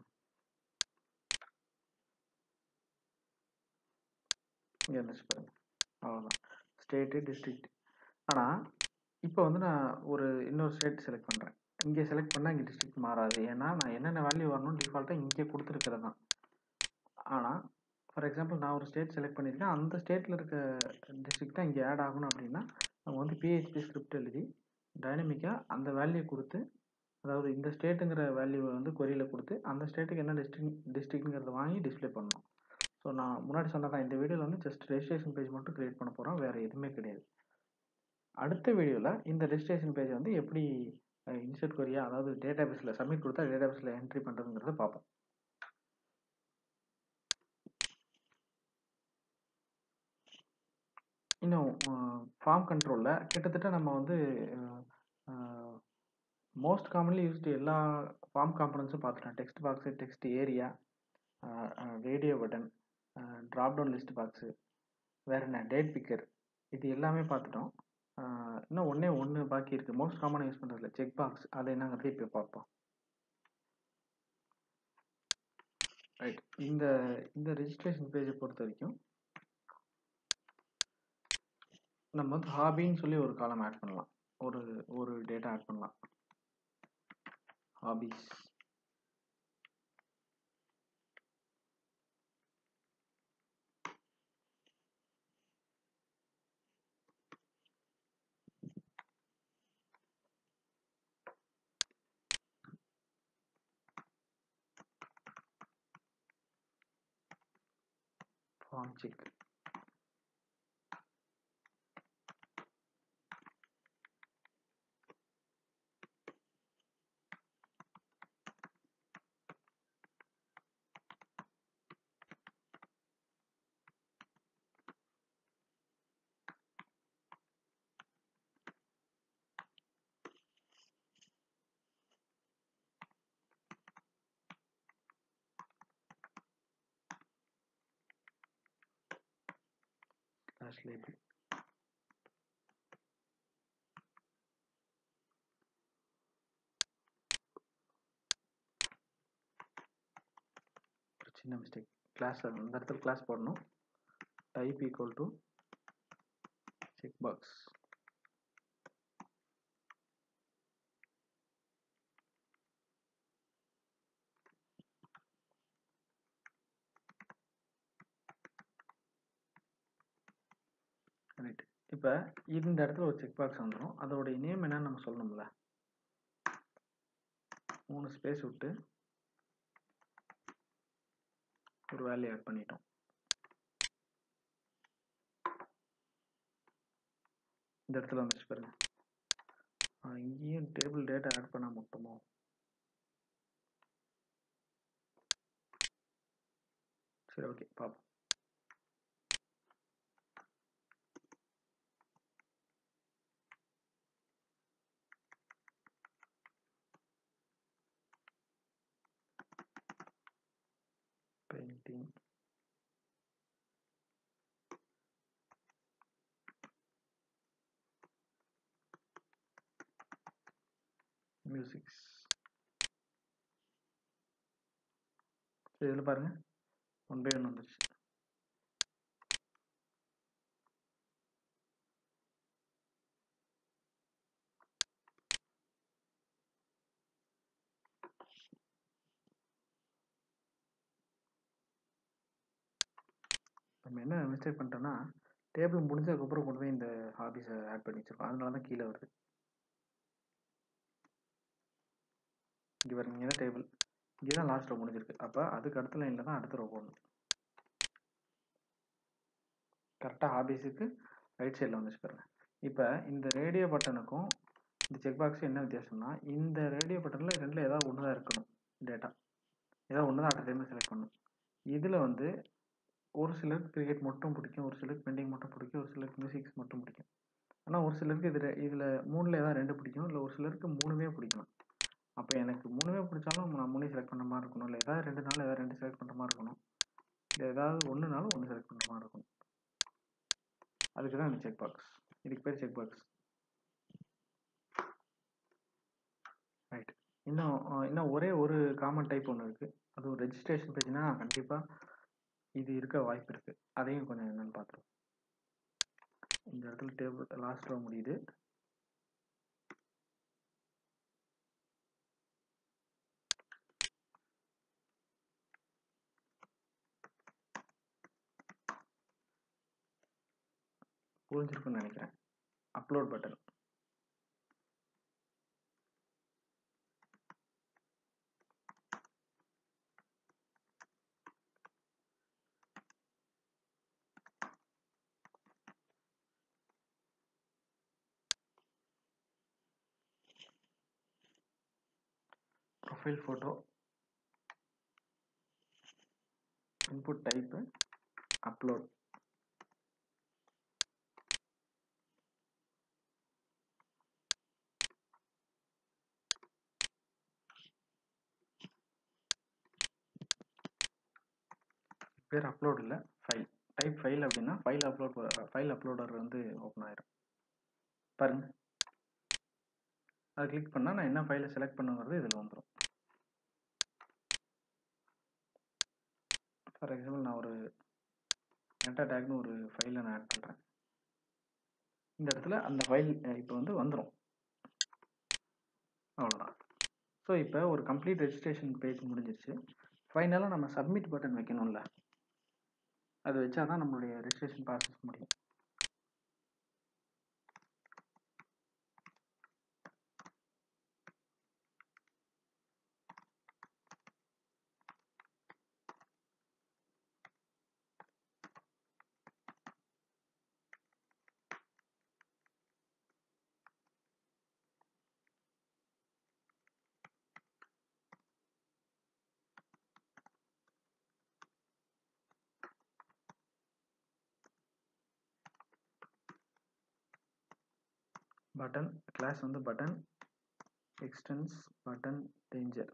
இங்கே இருந்துச்சு பாருங்க, அவ்வளோதான் ஸ்டேட்டு டிஸ்ட்ரிக்ட். ஆனால் இப்போ வந்து நான் ஒரு இன்னொரு ஸ்டேட் செலக்ட் பண்ணுறேன். இங்கே செலக்ட் பண்ணால் இங்கே டிஸ்ட்ரிக்ட் மாறாது, ஏன்னா நான் என்னென்ன வேல்யூ வரணும்னு டிஃபால்ட்டாக இங்கே கொடுத்துருக்கிறது தான். ஆனால் ஃபார் எக்ஸாம்பிள் நான் ஒரு ஸ்டேட் செலக்ட் பண்ணியிருக்கேன், அந்த ஸ்டேட்டில் இருக்க டிஸ்ட்ரிக்ட் தான் இங்கே ஆட் ஆகணும் அப்படின்னா நம்ம வந்து பிஹெச்பி ஸ்கிரிப்ட் எழுதி டைனமிக்காக அந்த வேல்யூ கொடுத்து, அதாவது இந்த ஸ்டேட்டுங்கிற வேல்யூவை வந்து கொரியில் கொடுத்து அந்த ஸ்டேட்டுக்கு என்ன டிஸ்ட்ரிக் டிஸ்ட்ரிக்ட்ங்கிறத வாங்கி டிஸ்பிளே பண்ணணும். ஸோ நான் முன்னாடி சொன்னதான், இந்த வீடியோவில் வந்து ஜஸ்ட் ரெஜிஸ்ட்ரேஷன் பேஜ் மட்டும் க்ரியேட் பண்ண போகிறோம், வேறு எதுவுமே கிடையாது. அடுத்த வீடியோவில் இந்த ரெஜிஸ்ட்ரேஷன் பேஜ் வந்து எப்படி இன்சர்ட் கொரியா, அதாவது டேட்டா பேஸில் சப்மிட் கொடுத்தா டேட்டா பேஸில் என்ட்ரி பண்ணுறதுங்கிறத பார்ப்போம். இன்னும் ஃபார்ம் கண்ட்ரோலில் கிட்டத்தட்ட நம்ம வந்து மோஸ்ட் காமன்லி யூஸ்டு எல்லா ஃபார்ம் காம்பனன்ஸும் பார்த்துட்டோம். Text box, text area, radio button, drop down list box, வேறு என்ன டேட் பிக்கர், இது எல்லாமே பார்த்துட்டோம். இன்னும் ஒன்றே ஒன்று பாக்கி இருக்குது மோஸ்ட் காமனாக யூஸ் பண்ணுறதுல, செக் பாக்ஸ். அது என்னங்கிறது இப்போ பார்ப்போம். ரைட், இந்த இந்த ரெஜிஸ்ட்ரேஷன் பேஜை பொறுத்த வரைக்கும் நம்ம வந்து ஹாபின்னு சொல்லி ஒரு காலம் ஆட் பண்ணலாம், ஒரு ஒரு டேட்டா ஆட் பண்ணலாம். Hobbies, form check, slash label, ஒரு சின்ன மிஸ்டேக், கிளாஸ் அந்த இடத்துல கிளாஸ் போடணும். Type equal to check box, right. இப்போ இந்த இடத்துல ஒரு செக் பாக்ஸ் வந்துடும், அதோடைய நேம் என்னன்னு நம்ம சொல்லணும்ல. மூணு ஸ்பேஸ் விட்டு ஒரு வேல்யூ ஆட் பண்ணிட்டோம். இந்த இடத்துல வந்துச்சு பாருங்க. இங்கேயும் டேபிள் டேட்டா ஆட் பண்ண மொத்தமோ. சரி, ஓகே, பார்ப்போம். Painting, musics. இதில் பாருங்க ஒன் பை ஒன் வந்துருச்சு. நம்ம என்ன மிஸ்டேக் பண்ணிட்டோம்னா, டேபிள் முடிஞ்சதுக்கப்புறம் கொண்டு போய் இந்த ஹாபிஸை ஆட் பண்ணி வச்சிருக்கோம், அதனால தான் கீழே வருது. இங்கே பாருங்க, இங்கே தான் டேபிள், இங்கே தான் லாஸ்ட் ரோ முடிஞ்சிருக்கு. அப்போ அதுக்கு அடுத்த லைனில் தான் அடுத்த ரோ போடணும். கரெக்டாக ஹாபிஸுக்கு ரைட் சைடில் வந்துச்சு பாருங்க. இப்போ இந்த ரேடியோ பட்டனுக்கும் இந்த செக் பாக்ஸும் என்ன வித்தியாசம்னா, இந்த ரேடியோ பட்டனில் ரெண்டில் ஏதாவது ஒன்று தான் இருக்கணும் டேட்டா, ஏதாவது ஒன்று தான் அட் டைமில் செலக்ட் பண்ணணும். இதில் வந்து ஒரு சிலருக்கு கிரிக்கெட் மட்டும் பிடிக்கும், ஒரு சிலருக்கு பெண்டிங் மட்டும் பிடிக்கும், ஒரு சிலருக்கு மியூசிக்ஸ் மட்டும் பிடிக்கும். ஆனால் ஒரு சிலருக்கு இதில் இதில் மூணில் ஏதாவது ரெண்டு பிடிக்கும், இல்லை ஒரு சிலருக்கு மூணுமே பிடிக்கணும். அப்போ எனக்கு மூணுமே பிடிச்சாலும் நான் மூணே செலக்ட் பண்ண மாதிரி இருக்கணும், இல்லை ஏதாவது ரெண்டு நாள் ஏதாவது ரெண்டு செலக்ட் பண்ணுற மாதிரி இருக்கணும், இல்லை ஏதாவது ஒன்றுனாலும் ஒன்று செலக்ட் பண்ணுற மாதிரி இருக்கணும். அதுக்கு தான் இந்த செக் பாக்ஸ், இதுக்கு பேர் செக் பாக்ஸ். ரைட். இன்னும் இன்னும் ஒரே ஒரு காமன் டைப் ஒன்று இருக்குது, அது ஒரு ரெஜிஸ்ட்ரேஷன் பேஜ்னா கண்டிப்பாக இது இருக்க வாய்ப்பு இருக்குது. அதையும் கொஞ்சம் என்னென்னு பார்த்துருவோம். இந்த இடத்துல டேபிள் லாஸ்ட் ரோ முடியுது. புரிஞ்சிருக்குன்னு நினைக்கிறேன். Upload button, profile photo, input type, upload. பேர் அப்லோட் இல்லை, ஃபைல். டைப் ஃபைல் அப்படின்னா ஃபைல் அப்லோட் ஃபைல் அப்லோடர் வந்து ஓப்பன் ஆயிரும். பாருங்க, அதை கிளிக் பண்ணால் நான் என்ன ஃபைலை செலக்ட் பண்ணுங்கிறது இதில் வந்துடும். ஃபார் எக்ஸாம்பிள் நான் ஒரு மெட்டா டேக்னு ஒரு ஃபைலை நான் ஆட் பண்ணுறேன். இந்த இடத்துல அந்த ஃபைல் இப்போ வந்து வந்துடும். அவ்வளோதான். ஸோ இப்போ ஒரு கம்ப்ளீட் ரெஜிஸ்ட்ரேஷன் பேஜ் முடிஞ்சிருச்சு. ஃபைனலாக நம்ம சப்மிட் பட்டன் வைக்கணும்ல, அது வச்சா தான் நம்மளுடைய ரெஜிஸ்ட்ரேஷன் ப்ராசஸ் முடியும். பட்டன் கிளாஸ் வந்து பட்டன் எக்ஸ்டென்ஸ் பட்டன் டேஞ்சர்.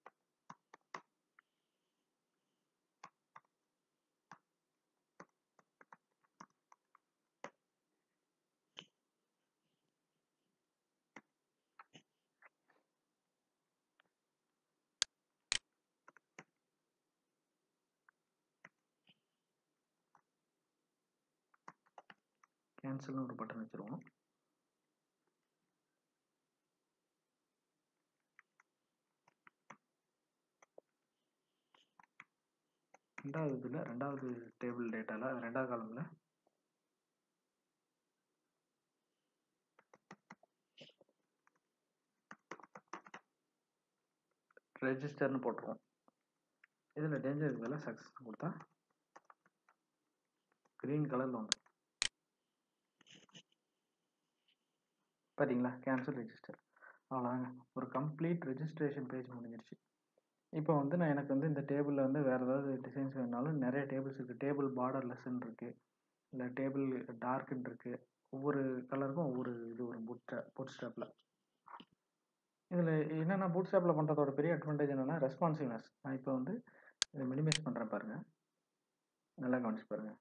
கேன்சல்னு ஒரு பட்டன் வச்சுருவோம். ரெண்டாவது இதில் ரெண்டாவது டேபிள் டேட்டாவில் ரெண்டாவது காலமில் ரெஜிஸ்டர்னு போட்டுருவோம். இதில் டேஞ்சருக்கு பதிலாக சக்ஸஸ் கொடுத்தா க்ரீன் கலரில் வந்துடும். பார்த்தீங்களா, கேன்சல் ரெஜிஸ்டர். அவ்வளோதாங்க, ஒரு கம்ப்ளீட் ரெஜிஸ்ட்ரேஷன் பேஜ் முடிஞ்சிருச்சு. இப்போ வந்து நான் எனக்கு வந்து இந்த டேபிளில் வந்து வேறு ஏதாவது டிசைன்ஸ் வேணுனாலும் நிறைய டேபிள்ஸ் இருக்குது. டேபிள் பார்டர் லெஸ்ன்னு இருக்குது, இல்லை டேபிள் டார்க்குன்னு இருக்குது. ஒவ்வொரு கலருக்கும் ஒவ்வொரு இது வரும் புட் புட் ஸ்டாப்பில். இதில் என்னென்னா பூட் ஸ்டாப்பில் பண்ணுறதோட பெரிய அட்வான்டேஜ் என்னென்னா ரெஸ்பான்சிவ்னஸ். நான் இப்போ வந்து இதை மினிமைஸ் பண்ணுறேன் பாருங்கள், நல்லா கவனிச்சு பாருங்கள்.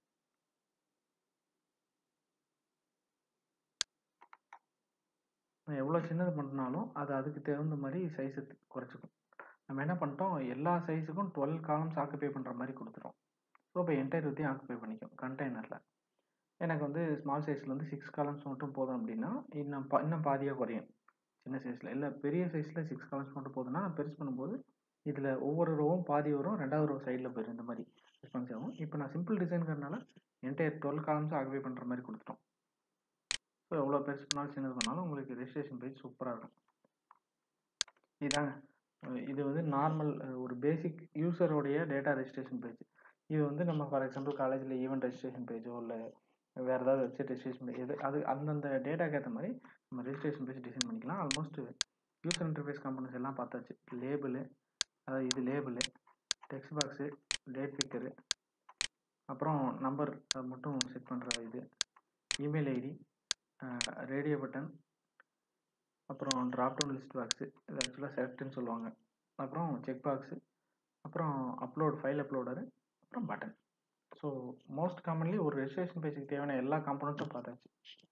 நான் எவ்வளோ சின்னது பண்ணாலும் அது அதுக்கு தகுந்த மாதிரி சைஸை குறைச்சிக்கும். நம்ம என்ன பண்ணிட்டோம், எல்லா சைஸுக்கும் டுவெல் காலம்ஸ் ஆக்குப்பை பண்ணுற மாதிரி கொடுத்துரும். ஸோ இப்போ என்டையர் வித்தையும் ஆக்குப்பை பண்ணிக்கும் கண்டெய்னரில். எனக்கு வந்து ஸ்மால் சைஸில் வந்து சிக்ஸ் காலம்ஸ் மட்டும் போதும் அப்படின்னா இன்னும் பா இன்னும் பாதியாக குறையும் சின்ன சைஸில். இல்லை பெரிய சைஸில் சிக்ஸ் காலம்ஸ் மட்டும் போதுன்னா நான் பெருசு பண்ணும்போது இதில் ஒவ்வொரு ரோவும் பாதி வரும், ரெண்டாவது ரோ சைடில் போயிடும். இந்த மாதிரி ரெஸ்பான்ஸ் ஆகும். இப்போ நான் சிம்பிள் டிசைன்கிறதுனால என்டையர் டுவெல் காலம்ஸ் ஆக்குப்பை பண்ணுற மாதிரி கொடுத்துட்டோம். ஸோ எவ்வளோ பெருசு பண்ணாலும் சின்னது பண்ணாலும் உங்களுக்கு ரெஜிஸ்ட்ரேஷன் பேஜ் சூப்பராக இருக்கும். இதாங்க, இது வந்து நார்மல் ஒரு பேசிக் யூசருடைய டேட்டா ரெஜிஸ்ட்ரேஷன் பேஜ். இது வந்து நம்ம ஃபார் எக்ஸாம்பிள் காலேஜில் ஈவெண்ட் ரெஜிஸ்ட்ரேஷன் பேஜோ இல்லை வேறு ஏதாவது வெப்சைட் ரெஜிஸ்ட்ரேஷன் பேஜ் எது அது அந்தந்த டேட்டாக்கு ஏற்ற மாதிரி நம்ம ரெஜிஸ்ட்ரேஷன் பேஜ் டிசைன் பண்ணிக்கலாம். ஆல்மோஸ்ட் யூசர் இன்டர்ஃபேஸ் காம்பனன்ட்ஸ் எல்லாம் பார்த்தாச்சு. லேபிளு, அதாவது இது label, text box, date picker, அப்புறம் நம்பர் மட்டும் செட் பண்ணுற இது, இமெயில் ஐடி, ரேடியோ பட்டன், அப்புறம் ட்ராப் டவுன் லிஸ்ட் பாக்ஸு, இது ஆக்சுவலாக செலக்ட்னு சொல்லுவாங்க, அப்புறம் செக் பாக்ஸு, அப்புறம் அப்லோட் ஃபைல் அப்லோடரு, அப்புறம் பட்டன். ஸோ மோஸ்ட் காமன்லி ஒரு ரெஜிஸ்ட்ரேஷன் பேஜுக்கு தேவையான எல்லா காம்பனண்ட்டும் பார்த்தாச்சு.